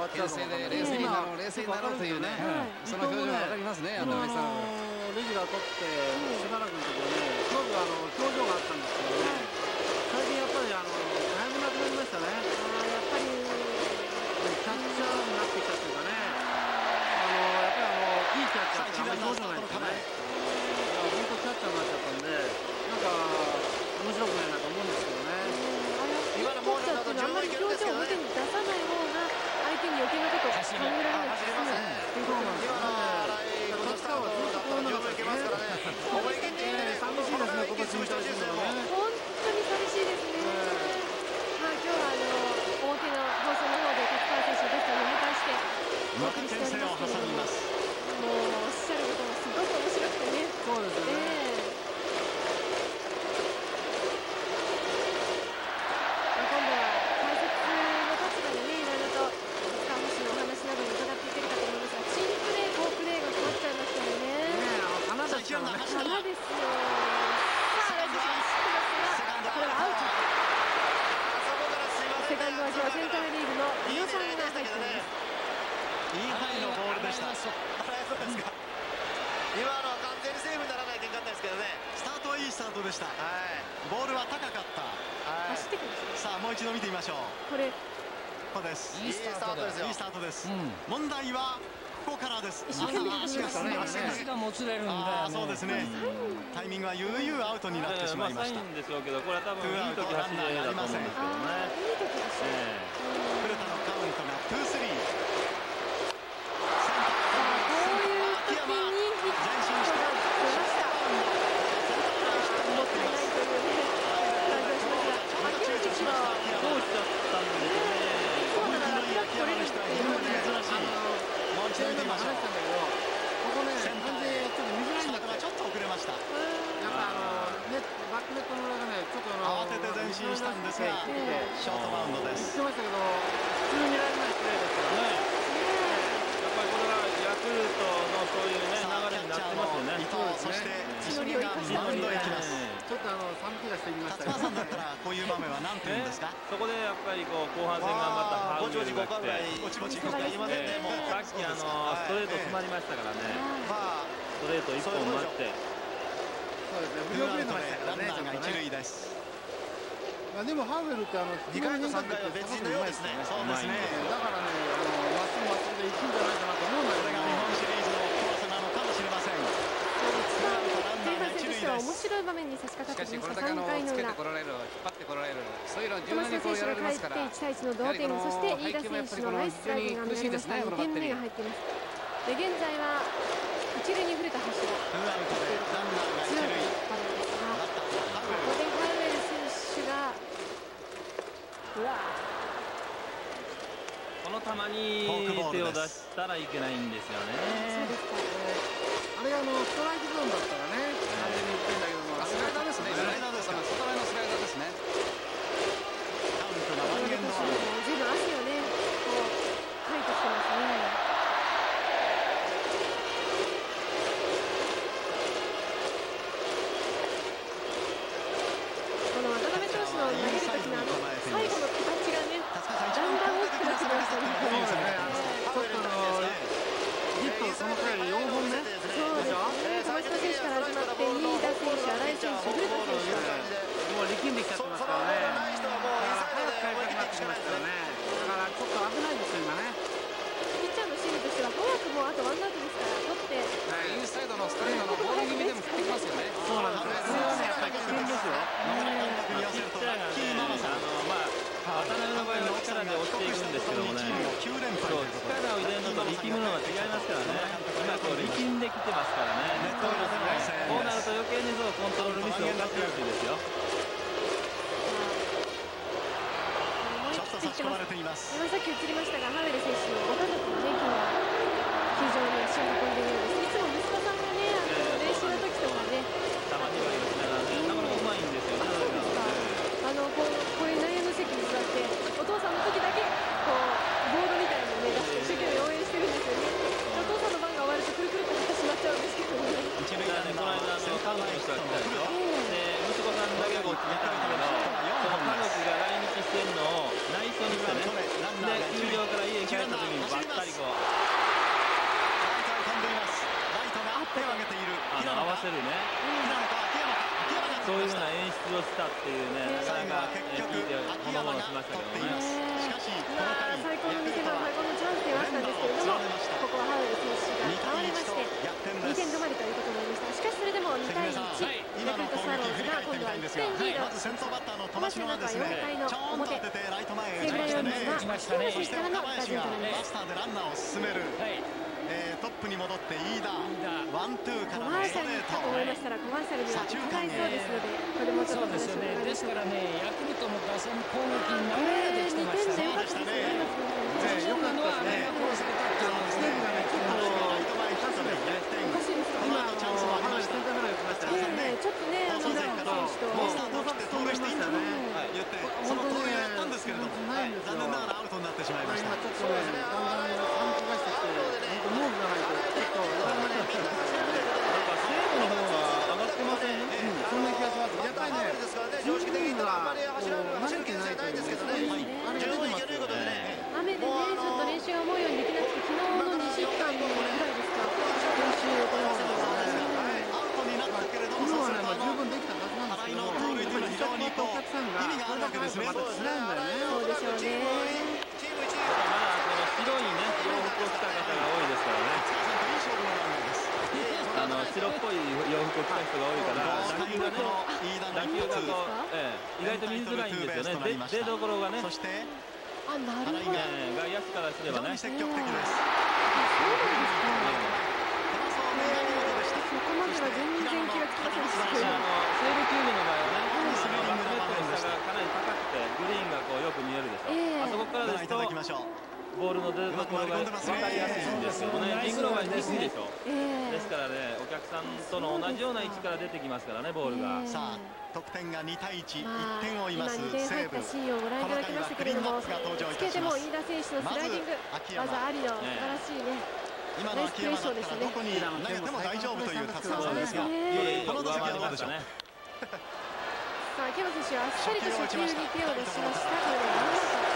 牽制で冷静になろう冷静になろうというね、その表情がわかりますね。あのレギュラー取ってしばらくのところね、すごくあの表情があったんですけどね、最近やっぱりあのだいぶなくなりましたね。やっぱりキャッチャーになってきたというかね、あのやっぱりあのいいキャッチャーってあんまり表情ないですよね。本当キャッチャーになっちゃったんで、なんか面白くないなと思うんですけどね。 今のモーションだとあんまり表情を表に出さない方が相手に余計なことを考えられないですね。 今の立川はずっとこうなっていけますからね。思い切っていいね。寂しいですね。今年みたいですね。 本当に寂しいですね。まあ今日はあの大手の放送の方で立川選手のベストを読み返してお送りしておりますけれども、もうおっしゃることもすごく面白くてね。 そうですね。 花ですよ。さあ、ラジオに知ってますが、これはアウト。セカンドは今日はセントラルリーグの宇野さんが入っています。 いい範囲のボールでした。そうですか。今のは完全にセーフにならない点だったんですけどね。 スタートはいいスタートでした。ボールは高かった。 走ってくる。 さあもう一度見てみましょう。 これ。 ここです。 いいスタートですよ。 いいスタートです。問題はここからです。 足がもつれるんだよね。 そうですね。タイミングは悠々アウトになってしまいました。 サインでしょうけど、これは多分いい時走りだと思うんですけどね。 古田のカウントがツースリー。 こういう時にヒットが出ました。もったいないというね感じがしますが、秋山選手はどうしちゃったんでしょうね。 そうなら開き取れるっていうのも珍しい。 試合でも話したんだけど、ここね、完全にちょっと見づらいんだって。 ちょっと遅れました。 やっぱあのネバックネットの裏がね、ちょっとあの慌てて前進したんですが、ショートバウンドです。 言ってましたけど、普通に見られないプレーですからね。 やっぱりこれはヤクルトのそういうね流れになってますよね。 そして石見がマウンドへ行きます。 ちょっとあの寒気がしてきました。 勝間さんだったらこういう場面は何て言うんですか？ そこでやっぱりこう後半戦頑張ったハウルが来て、 ぼちぼちごかい言いませんね。もうさっきあのストレート詰まりましたからね。ストレート一本待って。 そうですね。振り遅れてましたからね。 ランナーが一塁です。 まあでもハウエルってあのにかいとさんかいは別人のようですね。 そうですね。 だからね、あのまっすぐまっすぐで行くんじゃないかなと思うんだけど、 これが日本シリーズの怖さなのかもしれません。 前半戦としては面白い場面に差し掛かってきました。さんかいの裏。 引っ張ってこられる。そういうの富樫選手が帰っていち対いちの同点、そして飯田選手のナイススライディングが見られました。にてんめが入っています。で現在は一塁に古田橋が強い場面ですが、ここでハウエル選手がうわこの球に手を出したらいけないんですよね。 そうですか。 あれあのストライクゾーンだったらね、完全にいってんだけども、 スライダーですね。スライダーですか。外目のスライダーですね。 カウントがワンエンドワン。 随分汗をね、こうかいてきてますね。この渡辺投手の投げる時のあの最後の形がね、だんだん大きくなってきましたね。 そうですね。ちょっとあのヒットその回よんほんめ。 そうですね。小林選手から始まって飯田選手、新井選手、古田選手、 もう力んできちゃってますからね。早く帰りたくなってきましたよね。だからちょっと危ないですよ今ね。 ピッチャーの心理としては早くもうあとワンアウトですから取って。 インサイドのストレートのボール気味でも振ってきますよね。 そうなんです。これはねやっぱり危険ですよ。 ピッチャーがね、あのまあ渡辺の場合は力で押していくんですけどもね。そう力を入れるのと力むのは違いますからね。今こう力んできてますからね。こうなると余計にそうコントロールミスを犯しやすいですよ。 差し込まれています。 今さっき映りましたが、ハウエル選手のご家族もね、今日は球場に足を運んでいるようです。いつも息子さんがね、あの練習の時とかね、 たまにはしながらね、なかなかうまいんですよね。 そうですか。あのこうこういう内野の席に座って、お父さんの時だけこうボードみたいにね出して一生懸命応援してるんですよね。お父さんの番が終わるとくるくるっとまたしまっちゃうんですけどね。 一塁ランナーこの間のカウントの人が来たでしょ。で息子さんだけこっち見たんだけど、その家族が来日してるのを内緒にしてね。で球場から家に帰った時にそういうような演出をしたっていうね、なかなか聞いてほのぼのしましたけどね。 最高の見せ場、最高のチャンスではあったんですけれども、ここはハウエル選手が倒れましてにてん止まりということになりました。しかしそれでもにたいいち、ヤクルトスワローズが今度はいってんリード。小橋の中よんかいの表、西武ライオンズが清原選手からの打順となります。 トップに戻って飯田、ワンツーからのストレート。 コマーシャルに行ったと思いましたらコマーシャルには使いそうですので、これもちょっと話を伺いましょう。 ですからね、ヤクルトの打線攻撃に流れができてましたね。 よかったですね。 よかったですね。 西武がね、ちょっとチャンスですね。 おかしいですか。 今チャンスはハナセンターフライを打ちましたね。 ちょっとね、あの選手ともうスタートして盗塁していいんだね。 言ってその盗塁をやったんですけれども、残念ながらアウトになってしまいました。 今ちょっとね、だんだん寒気がしてきて、モーブがないとちょっとなんか西武の方が上がってませんね。そんな気がします。やっぱりね、常識的には慣れてないというね、あれが出てますよね。 雨でね、ちょっと練習が思うようにできなくて、昨日のにじかんぐらいですか、練習を行いましたけど、 アウトになったけれども、昨日はね、まあ十分できたはずなんですけど、非常にお客さんがこれだけ入るとまた違うんだよね。 そうでしょうね。 まだこの白いね洋服を着た方が多いですからね。あの白っぽい洋服を着た人が多いから打球がね打球がこう、ええ、意外と見づらいんですよね。出どころがね。そしてあ、なるほど。 外野手からすればね。 積極的です。 そこまでは全然気がつきませんでしたけど。 西武球場の場合はね、バックネットの下がかなり高くてグリーンがこうよく見えるでしょ。あそこからですとボールの出どころが分かりやすいんですけどね。リングの場合低いでしょ。ですからね、お客さんとの同じような位置から出てきますからね、ボールが。 さあ、得点がにたいいち、いってんを追います西武。今にてん入ったシーンをご覧いただきましたけれども、つけても飯田選手のスライディング技ありの素晴らしいね。 今の秋山だったらどこに投げても大丈夫という達成なんですが、この打席はどうでしょう。 さあ、秋山選手はあっさりと初球に手を出しました。これでワンアウト。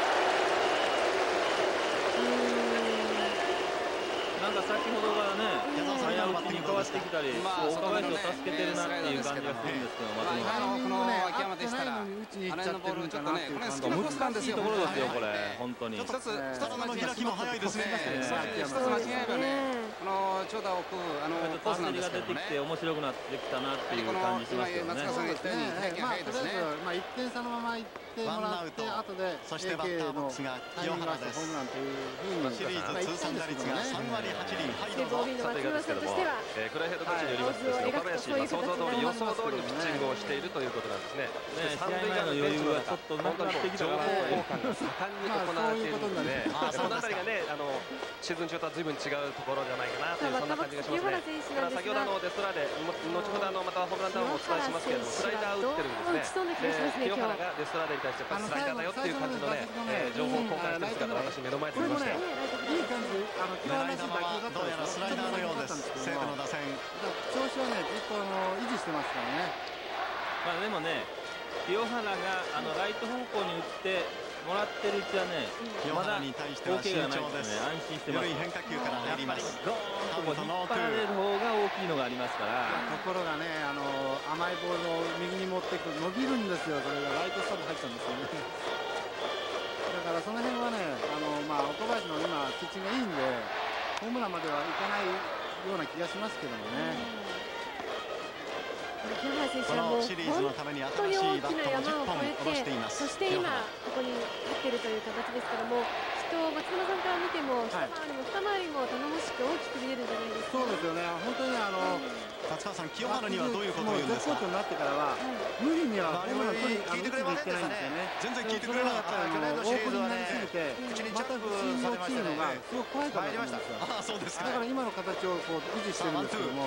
なんか先ほどからね、早打ちに変わってきたり、岡林を助けてるなっていう感じがするんですけど、松本この秋山でしたら、あれのボールちょっとね、これ好きなコースなんですよ。 ところですよ、これ、本当に。 一つ、一つの開きも早いですね。 一つ間違えばね、この長打を置くあのコースなんですけどね。 が出てきて面白くなってきたなっていう感じしますよね。 松川さんが言ったように、早い早いですね。 まあいってん差のままいってもらって、後でそしてバッターボックスが清原です。 ホームランというふうにシリーズ通算打率がさんわりはちりん。はい、どうぞ。 さてがですけども、えー、クライヘッドコーチによりますとですね、岡林は想像通り予想通りのピッチングをしているということなんですね。 ね、試合前の余裕がちょっとなくなってきたから、 情報交換が盛んに行われているので、そのあたりがね、あのシーズン中とは随分違うところじゃないかなというそんな感じがしますね。ただ先ほどあのデストラーデ、後ほどあのまたホームランダウンをお伝えしますけれども、スライダーを打ってるんですね。で、清原がデストラーデに対してやっぱりスライダーだよっていう感じのね、えー、情報交換してる姿、私目の前で見ましたよ。 いい感じ、あの際どい打球だったどうやらスライダーのようです。西武の打線。 調子はね、ずっとあの維持してますからね。 まあでもね、清原があのライト方向に打ってもらってるうちはね、まだ OK がないですね。安心してます。 緩い変化球から入ります。 ゴーンとこう引っ張られる方が大きいのがありますから。 ところがね、あの甘いボールを右に持っていく伸びるんですよ。それがライトスタンド入ったんですよね。だからその辺はね、あのまあ岡林の今ピッチングがいいんで、ホームランまではいかないような気がしますけどもね。 清原選手はもう本当に大きな山を越えて、そして今ここに立っているという形ですから、もうきっと松村さんから見ても一回りも二回りも頼もしく大きく見えるんじゃないですか。 そうですよね。本当にあの達川さん、清原にはどういうことを言うんですか。 絶好調になってからは無理にはホームラン取り聞いてくれませんでしたね。 全然聞いてくれなかった。 去年のシリーズはね、口にまた不振が落ちるのがすごく怖いからなんですよ。 ああ、そうですか。 だから今の形をこう維持してるんですけども。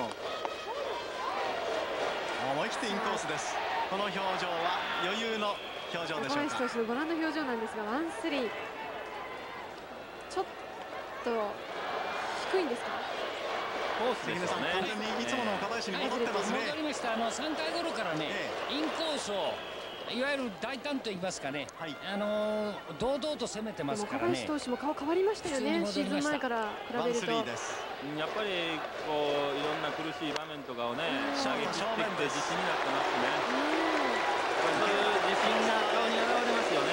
思い切ってインコースです。この表情は余裕の表情でしょうか。 小林投手ご覧の表情なんですが、ワンスリーちょっと低いんですか。 コースですよね。 完全にいつもの岡林に戻ってますね。 戻りました。あのさんかい頃からね、インコースをいわゆる大胆と言いますかね、はい、あの堂々と攻めてますからね。 岡林投手も顔変わりましたよね、シーズン前から比べると。 やっぱりこういろんな苦しい場面とかをね仕上げ切ってきて自信になってますね。そういう自信が顔に現れますよね。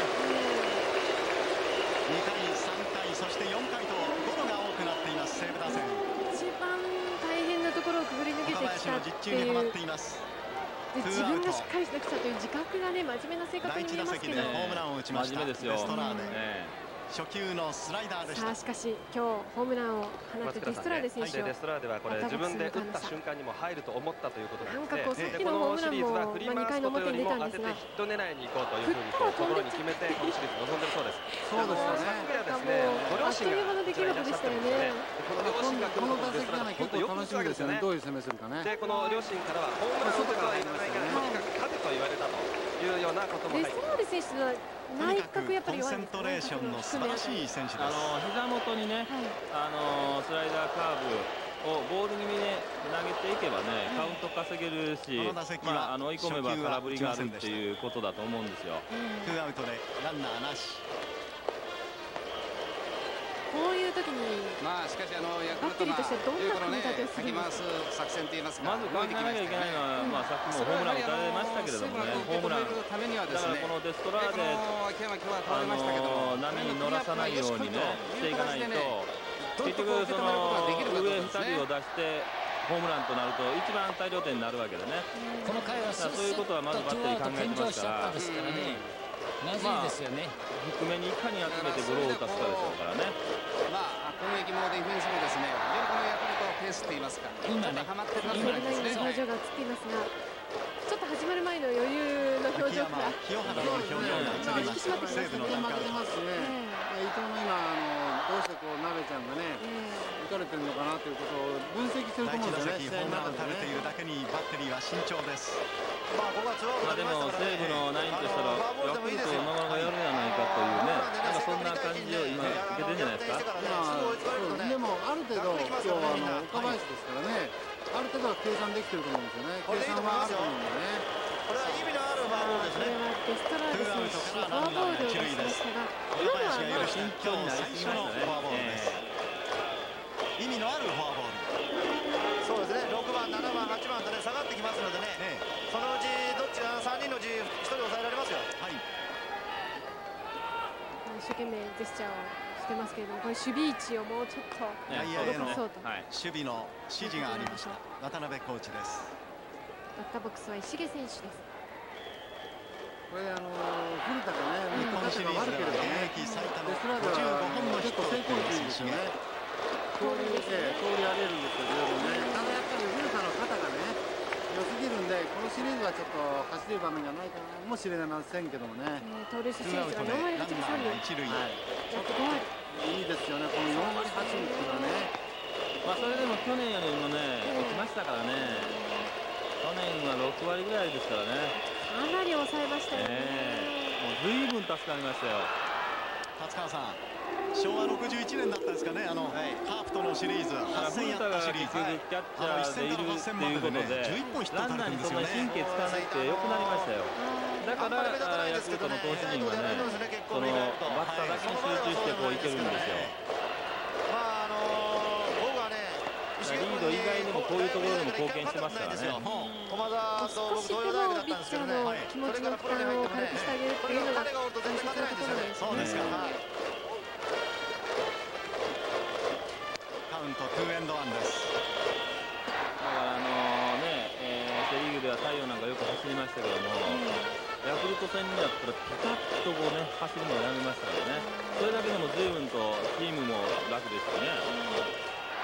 にかい、さんかい、そしてよんかいとゴロが多くなっています西武打線。 一番大変なところをくぐり抜けてきたっていう。で自分がしっかりしなくちゃという自覚がね、真面目な性格に見えますけど、 第一打席でホームランを打ちましたデストラーデ、初球のスライダーでした。 さあしかし今日ホームランを放ってデストラーデ選手を、 デストラーデはこれ自分で打った瞬間にも入ると思ったということなんで、 なんかこうさっきのホームランもにかいの表に出たんですが、 ヒット狙いに行こうというふうに心に決めてこのシリーズ臨んでるそうです。 そうですよね。 ですね。ご両親があっという間の出来事でしたよね。 この打席がね結構楽しみですよね。どういう攻めするかね。 でこの両親からはホームラン外から入らないからとにかく勝てと言われたというようなことも入っています。 デストラーデ選手は内角やっぱり弱いんですね。 コンセントレーションの素晴らしい選手です。 あの膝元にね、あのスライダーカーブをボール気味で投げていけばね、カウント稼げるし、まああの追い込めば空振りがあるっていうことだと思うんですよ。 ツーアウトでランナーなし。 こういう時にまあしかしあのヤクルトがいうこのね先回す作戦といいますか、 まず考えなきゃいけないのは、まあさっきもホームラン打たれましたけれどもね、ホームランためにはでだすね、 からこのデストラーデあの波に乗らさないようにねしていかないと、結局その上ふたりを出してホームランとなると一番大量点になるわけでね。 この回はそういうことはまずバッテリー考えてますから、 まずいですよね。 低めにいかに集めてゴロを打たすかでしょうからね。 まあ攻撃もディフェンスもですね、非常にこのヤクルトペースといいますか、今ねハマってるなと思いますね。 表情が映っていますが、ちょっと始まる前の余裕の表情から清原の表情が映りました。西武の負けてますね。伊藤も今あのどうしてこう鍋ちゃんがね打たれてるのかなということを分析してると思うんですよね。 第一打席ホームラン打たれているだけにバッテリーは慎重です。 まあでも西武のナインとしたらヤクルトをなかなかやるんじゃないかというね、なんかそんな感じを今受けてるんじゃないですか。 でもある程度今日はあの岡林ですからね、ある程度は計算できてると思うんですよね。計算はあると思うんでね。 これは意味のあるフォアボールですね。 デストラーデ選手フォアボールを出しましたが、今のはまあ慎重になりすぎましたね。 意味のあるフォアボール。 そうですね。ろくばん、ななばん、はちばんとね下がってきますのでね。そのうちどっちがさんにんのうちひとり抑えられますよ。はい。 一生懸命ジェスチャーをしてますけれども、これ守備位置をもうちょっと動かそうと。 守備の指示がありました。渡辺コーチです。 バッターボックスは石毛選手です。 これあの古田がね、 日本シリーズでは現役最多のごじゅうごほんのヒットを成功率いいですよね。通りで通り荒れるんですけどね。ただやっぱり古田の肩がね良すぎるんで、このシリーズはちょっと走れる場面がないかもしれませんけどもね。 盗塁出塁率がよんわりはちぶさんりゅう、やっとごわり。 いいですよね。このよんわりはちぶっていうのはね。 まあそれでも去年よりもね落ちましたからね。去年はろくわりぐらいですからね。 かなり抑えましたよね。 もう随分助かりましたよ。 達川さん、しょうわろくじゅういちねんだったんですかね、あの、はい、カープとのシリーズ、はっせんやったシリーズ、 結局キャッチャーでいるっていうことで、ランナーにそんなに神経使わなくて良くなりましたよ。だからヤクルトの投手陣はね、そのバッターだけに集中してこういけるんですよ。 まああの僕はね、 リード以外でもこういうところでも貢献してますからね。 駒澤と僕東洋大学だったんですけどね、 気持ちの負担を軽くしてあげるっていうのが大切なところです。 そうですか。カウントツーエンドワンです。 だからあのね、えー、セ・リーグでは太陽なんかよく走りましたけども、ヤクルト戦になったらピタッとこうね走るのをやめましたからね。それだけでも随分とチームも楽ですしね。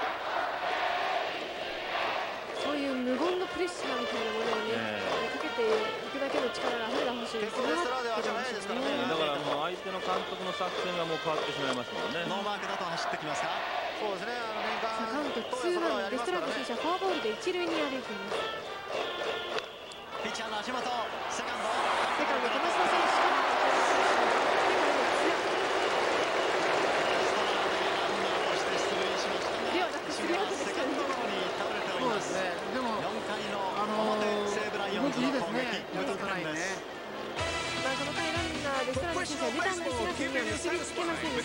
そういう無言のプレッシャーみたいなものをね、かけていくだけの力があれば欲しいですね。だからもう相手の監督の作戦がもう変わってしまいますもんね。 ノーマークだと走ってきますか。 そうですね。あの年間カウントツーワン、デストラーデ選手はフォアボールで一塁に歩いています。 ピッチャーの足元、セカンド。 セカンド玉下選手。ではなくスリーアウトでしたね。 そうですね。でもよんかいのあの表西武ライオンズの攻撃、 無得点です。 ジは出たんですが、それには結びつけませんでした。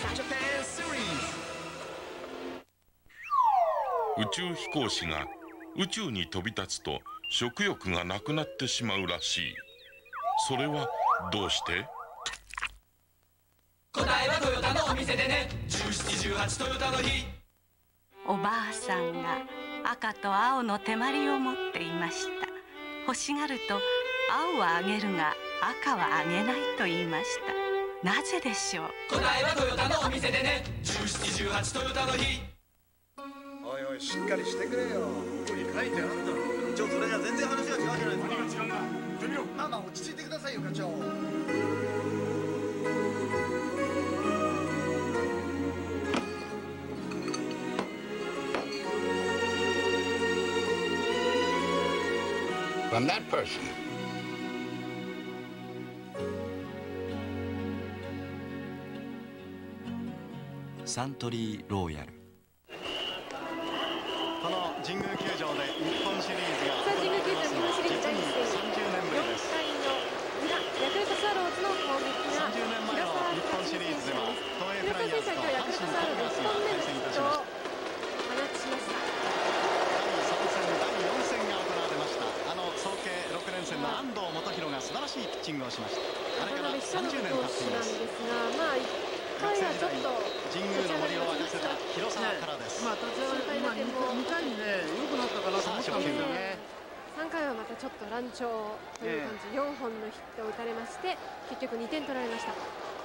宇宙飛行士が宇宙に飛び立つと食欲がなくなってしまうらしい。それはどうして？ 答えはトヨタのお店でね。じゅうしち、じゅうはちトヨタの日。 おばあさんが赤と青の手まりを持っていました。欲しがると青はあげるが赤はあげないと言いました。なぜでしょう？ 答えはトヨタのお店でね。じゅうしち、じゅうはちトヨタの日。 おいおい、しっかりしてくれよ。ここに書いてあるだろ。ちょ、それじゃ全然話が違うじゃないですか。何が違うんだ。言ってみろ。まあまあ落ち着いてくださいよ、課長。 From that person. サントリーローヤル。 この神宮球場で日本シリーズがさあ、神宮球場日本シリーズだいいち戦、 さんじゅうねんぶりよんです。 かいの裏、ヤクルトスワローズの攻撃がさんじゅうねんまえの日本シリーズでは東映フライヤーズと阪神タイガースが対戦いたしました。 放ちました。 だいさん戦、だいよん戦が行われました。あの早計ろくねん戦の安藤元弘が素晴らしいピッチングをしました。あれからさんじゅうねん経っています。 まあ学生時代神宮の森を沸かせた広沢からです。 まあ立ち上がりまあにかいにね良くなったかなと思ったんですよね。 さんかいはまたちょっと乱調という感じ、よんほんのヒットを打たれまして結局にてん取られました。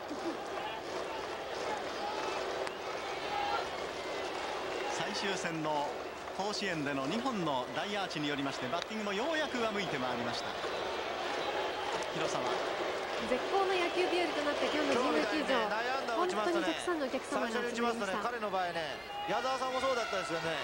最終戦の甲子園でのにほんの大アーチによりましてバッティングもようやく上向いてまいりました。広沢絶好の野球日和となった今日の神宮球場、本当にたくさんのお客様が集まりました。 彼の場合ね、矢沢さんもそうだったですよね。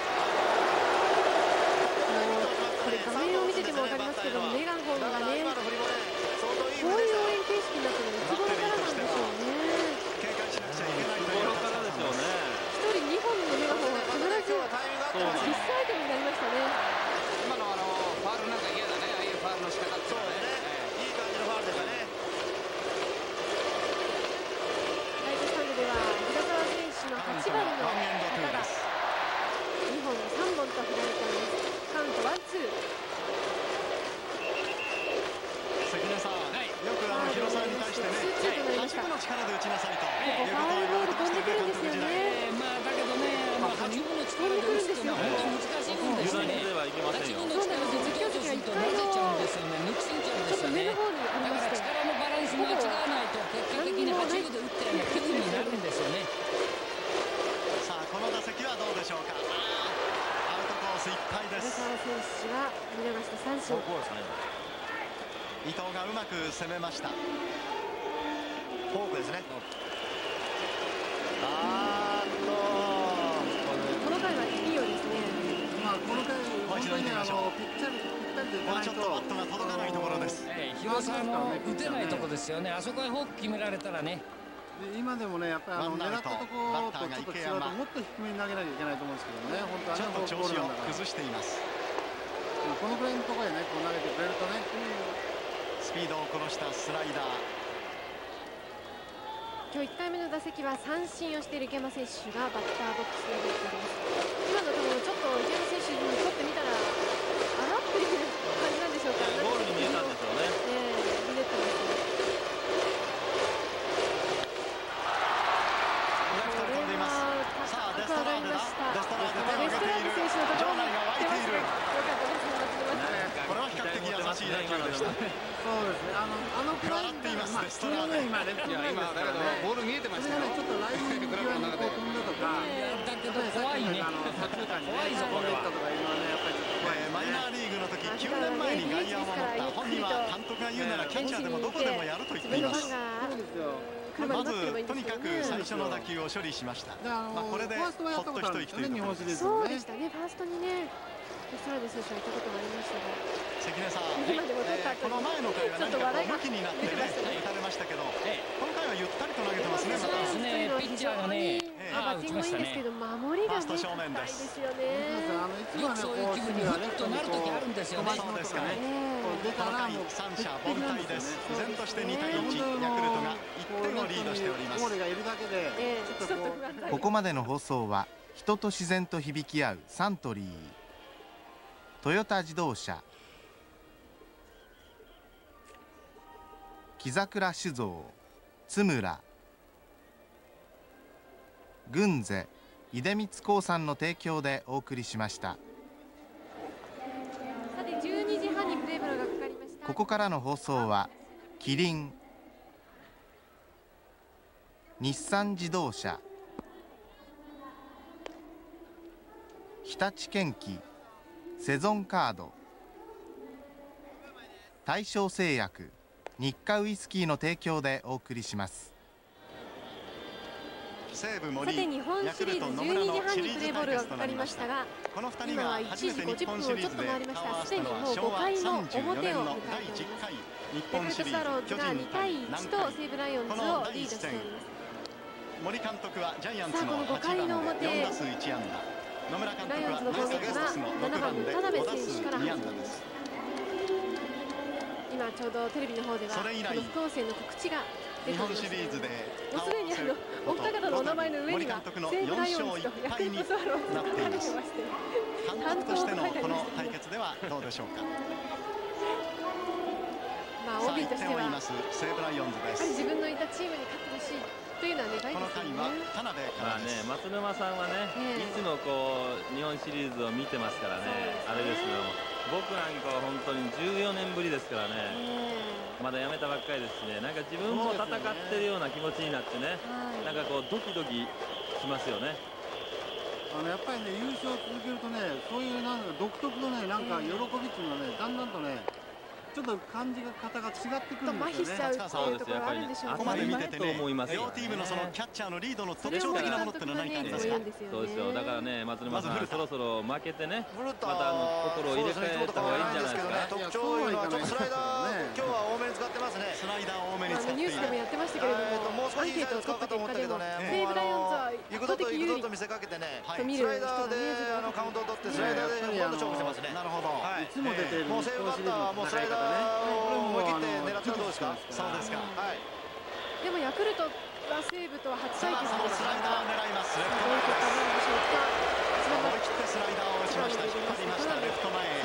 これ画面を見てても分かりますけど、メガホンがね、こういう応援形式になってるのいつ頃からなんでしょうね。 警戒しなくちゃいけないところからですよね。 ひとりにほんのメガホンは必ず必須アイテムになりましたね。 今のあのファウルなんか嫌だね、ああいうファウルの仕方っていうのはね。 いい感じのファウルでしたね。 ライトスタンドでは平沢選手のはちばんの方がにほんさんぼんと振られています。カウントワンツー。 関根さん、よくあの広沢に対してね、端っこの力で打ちなさいということを言われてましたよね、監督時代。 まあだけどね、端っこの力で打つっていうのは本当に難しいもんですよね。端っこの力で実況すると混ぜちゃうんですよね、抜きすぎちゃうんですよね。だから力のバランス間違わないと結果的にはちぶで打ってるような気分になるんですよね。 さあこの打席はどうでしょうか。アウトコースいっぱいです。 平沢選手は見逃して三振。 伊藤がうまく攻めました。 フォークですね。 あーっとこの回はいいようですね。 まあこの回本当にあのぴったりぴったりでいかないと、 ちょっとバットが届かないところです。 広沢の打てないところですよね。あそこへフォーク決められたらね。 で今でもね、やっぱりあの狙ったところとちょっと違うと、もっと低めに投げなきゃいけないと思うんですけどね。本当ちょっと調子を崩しています。 このぐらいのところへね、こう投げてくれるとね、 スピードを殺したスライダー。 今日いっかいめの打席は三振をしている池山選手がバッターボックスに入っております。今の球をちょっと池山選手にとってみたら、あらっていう感じなんでしょうか。 ボールに見えたんでしょうね。 ええ、見えてますね。 さあデストラーデだ。デストラーデ手を挙げている。 選手のところに場内が沸いている。 よかったですね。 これは比較的優しい打球でした。 そうですね。あのあのくらい笑っていますデスト普通ラーデ。 ね今レフトフライですからね。 ボール見えてましたよ。 それがねちょっとライン際にこう飛んだとか、 だけど怖いね。 あの左中間にね飛んでいったとかいうのはねやっぱりちょっと怖い。 マイナーリーグの時きゅうねんまえに外野を守った本人は監督が言うならキャッチャーでもどこでもやると言っています。 そうですよ。 まずとにかく最初の打球を処理しました。まあこれでほっと一息というところです。 そうでしたね。ファーストにね、デストラーデ選手は行ったことがありましたが、 関根さん、 今でも取った後この前の回は何かこう向きになってね打たれましたけど、この回はゆったりと投げてますね。 そうですね。ピッチャーがね、 バッティングもいいんですけど守りがね高いですよね。 よくそういう気分にふっとなる時あるんですよね。 そうですかね。この回三者凡退です。依然としてにたいいち、ヤクルトがいってんをリードしております。 ここまでの放送は人と自然と響き合うサントリー、トヨタ自動車、木桜酒造、津村、群ぜ、出光興産の提供でお送りしました。 さてじゅうにじはんにプレーブローがかかりました。 ここからの放送はキリン、日産自動車、日立建機、セゾンカード、大正製薬、日課ウイスキーの提供でお送りします。 西武森、 さて日本シリーズじゅうにじはんにプレーボールがかかりましたが、今はいちじごじゅっぷんをちょっと回りました。すでにもうごかいの表を迎えております。ヤクルトスワローズがにたいいちと西武ライオンズをリードしております。 森監督はジャイアンツのさあこのごかいの表、 よんだすういちあんだ、野村監督はナイスゲストスのろくばんでごだすうにあんだです。 今ちょうどテレビの方ではこの副音声の告知が出ております。 日本シリーズでもうすでにあのお二方のお名前の上には西武ライオンズとヤクルトスワローズが書かれてまして、 監督としてのこの対決ではどうでしょうか。 まあ オービー としてはやは西武ライオンズです。 り自分のいたチームに勝ってほしいというのは願いですよね。 まあね、松沼さんはね、いつもこう日本シリーズを見てますからね、あれですけども、僕なんかは本当にじゅうよねんぶりですからね、まだ辞めたばっかりですしね、なんか自分も戦ってるような気持ちになってね、なんかこうドキドキしますよね。 あのやっぱりね、優勝を続けるとね、そういうなんか独特のね、なんか喜びっていうのはね、だんだんとね、ちょっと感じ方が違ってくるんですよね。 そうですよ、やっぱりここまで見ててね、両チームのそのキャッチャーのリードの特徴的なものってのは何かありますか。 そうですよ、だからね、松沼さん、そろそろ負けてね、またあの心を入れ替えた方がいいんじゃないですか。 特徴いうのはちょっとスライダー、今日は多めに使ってますね。 スライダー多めに使っている。 ニュースでもやってましたけれども、 もう少し使うかと思ったけどね、 西武ライオンズは行くぞと行くぞと見せかけてね、スライダーであのカウントを取ってスライダーでほとんど勝負してますね。 なるほど。 いつも出てるもう西武バッターはもうスライダーを思い切って狙ったらどうですか。 そうですか。はい。 でもヤクルトは西武とは初対決です。 スライダーを狙います。 どういう結果になるでしょうか。 思い切ってスライダーを打ちました。引っ張りましたレフト前へ。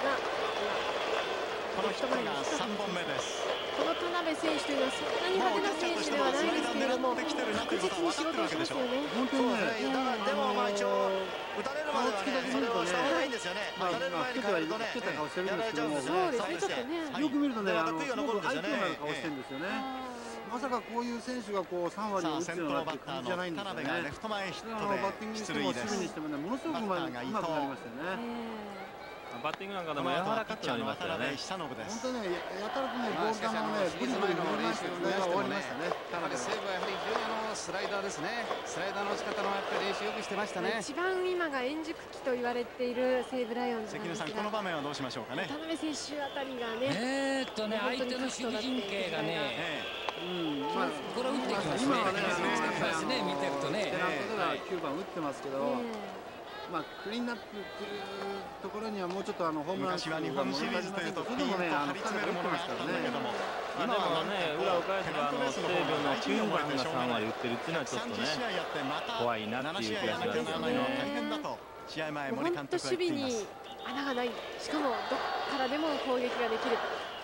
このヒットがさんぼんめです。 この田辺選手というのはそんなに派手な選手ではないですけれども、確実に仕事をしますよね。 本当にね。だからでもまあ一応打たれるまではね、それをした方がいいんですよね。打たれる前に変えるとね、やられちゃうんですよね。そうですね、ちょっとね。 よく見るとね、あの悔いが残るんですよね。 顔してるんですよね。まさかこういう選手がこうさんわり打つようなって感じじゃないんですよね。 レフト前ヒットでバッティングにしても守備にしてもね、ものすごくうまくなりましたよね。 バッティングなんかでも柔らかくなりましたよね。 本当ね、やたらとね、ボール球をね、ブリブリ振りましたよね。終わりましたね。 なので西武はやはり非常にあのスライダーですね。スライダーの打ち方のやっぱり練習よくしてましたね。 一番今が円熟期と言われている西武ライオンズなんですが、 関根さんこの場面はどうしましょうかね。 田辺選手あたりがね、 えーっとね、相手の守備陣形がね、うん、まあこれ打ってきますね。 今はね、 ね見てるとね、 ペナントではきゅうばん打ってますけど。まあクリーンナップっていうところにはもうちょっとあのホームラン昔は日本シリーズというとピンと張り詰めるものがあったんだけども、 今はね裏を返せばあの西武のきゅうばんがさんわり打ってるっていうのはちょっとね怖いなっていう気がしますよね。 大変だと試合前森監督は言っています。 本当守備に穴がない、しかもどっからでも攻撃ができる。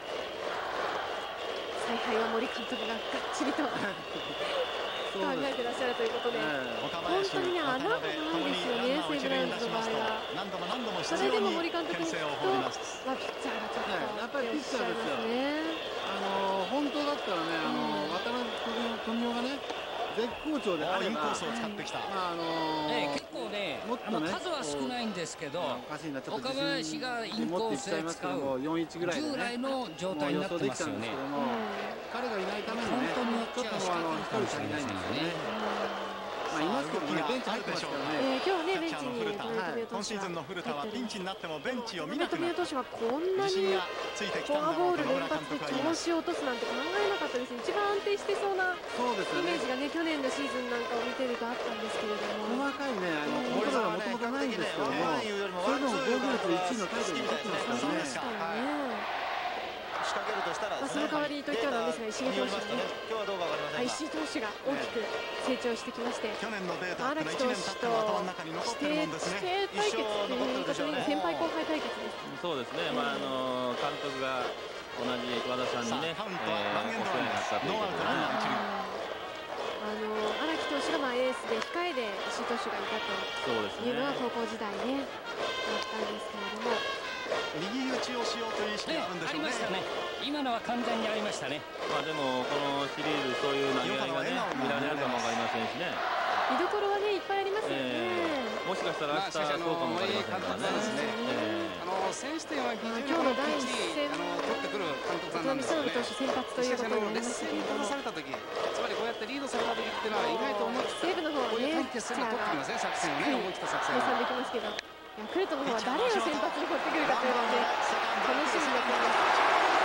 采配は森監督ががっちりと考えてらっしゃるということで、本当にね穴がないですよね、西武ライオンズの場合は。それでも森監督に聞くと、まあピッチャーがちょっとやっぱりピッチャーですよね。あの本当だったらね、あの渡辺富美男がね絶好調であれば、 インコースを使ってきた。 まああの結構ね、あの数は少ないんですけど、岡林がインコースで使う従来の状態になってますよね。 彼がいないためにね、ちょっともうあの一人足りないんですよね。まあいますけどね、ベンチ入ってますからね。 今日ねベンチにト投手が今シーズンの古田はピンチになってもベンチを見なく富なった谷投手がこんなにフォアボール連発で調子を落とすなんて考えなかったですね。一番安定してそうなイメージがね、去年のシーズンなんかを見てるとあったんですけれども、 細かいね、あのコントロールはもともとないんですけども、それでも防御率いちいのタイトルに取ってますからね。 仕掛けるとしたら、 まあ、その代わりといってはなんですが、石毛投手がね、 今日はどうかわかりませんが、 石井投手が大きく成長してきまして、 去年のデータ荒木投手と指定対決ということで、先輩後輩対決です。 そうですね、まああの監督が同じ和田さんにね、えー、お世話になったということでね。 あの荒木投手がまあエースで控えで石井投手がいたというのは高校時代ね、あったんですけれども。 右打ちをしようという意識があるんでしょうね。 ありましたね。今のは完全にありましたね。 まあでもこのシリーズそういう投げ合いがね見られるかもわかりませんしね。 見どころはねいっぱいありますよね。 えー、もしかしたら明日そうかもわかりませんからね。 あの選手点は非常に今日の第一戦あの取ってくる監督さんなんですよね。 投手先発ということになりましたけれども、 された時、つまりこうやってリードされた時っていうのは意外と思い切って西武の方はね、 こういう決戦を取ってきますね、作戦をね、思い切った作戦を。 計算できますけど。ヤクルトの方は誰を先発に持ってくるかというので楽しみになっています。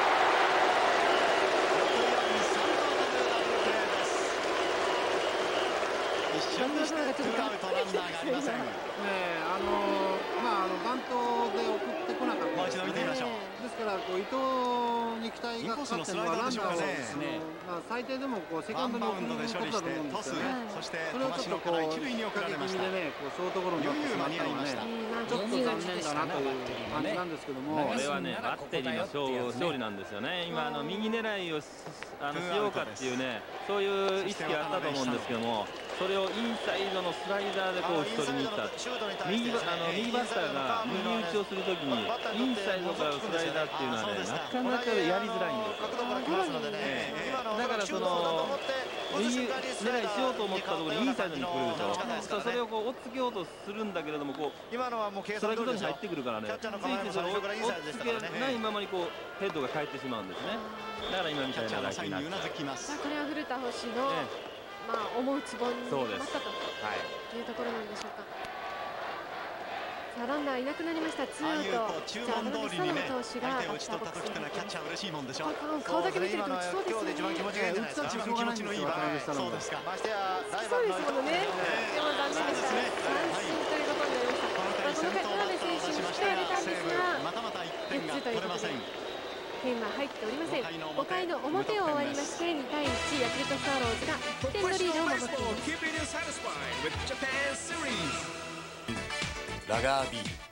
一瞬にしてツーアウトランナーがありません。ねえ、あのまああのバントで送ってこなかった。 もう一度見てみましょう。 ですからこう伊藤に期待がかかってるのはランナーをまあ最低でもこうセカンドに送ることだと思うんですよね。 そしてそれをちょっとこう引っ掛け気味でね、こうショートゴロになってしまったのはね、ちょっと残念だなという感じなんですけども。 これはねバッテリーの勝勝利なんですよね。今あの右狙いをあのしようかっていうね、そういう意識があったと思うんですけども。それをインサイドのスライダーでこう打ち取りに行った。右バあの右バッターが右打ちをするときにインサイドからスライダーっていうのはね、なかなかやりづらいんですよ。だからその右狙いしようと思ったところにインサイドに来るでしょ。それをこう追っつけようとするんだけれども、こうストライクゾーンに入ってくるからね、ついてそれを追っつけないままにこうヘッドが返ってしまうんですね。だから今みたいなラインになっちゃう。 これは古田星のまあ思うツボにはまったというところなんでしょうか。さあランナーいなくなりました。ツーアウト。 注文通りにね、相手を打ち取った時ってのはキャッチャー嬉しいもんでしょ。 顔だけ見てると打ちそうですね。 一番気持ちのいい場面。そうですか。 好きそうですものね。でも残念でした。三振ということになりました。この回田辺選手にしてあげたんですが、 またまたいってんが取れません。 点は入っておりません。ごかいの表を終わりましてにたいいち、ヤクルトスワローズがいってんのリードを守っています。 ラガービール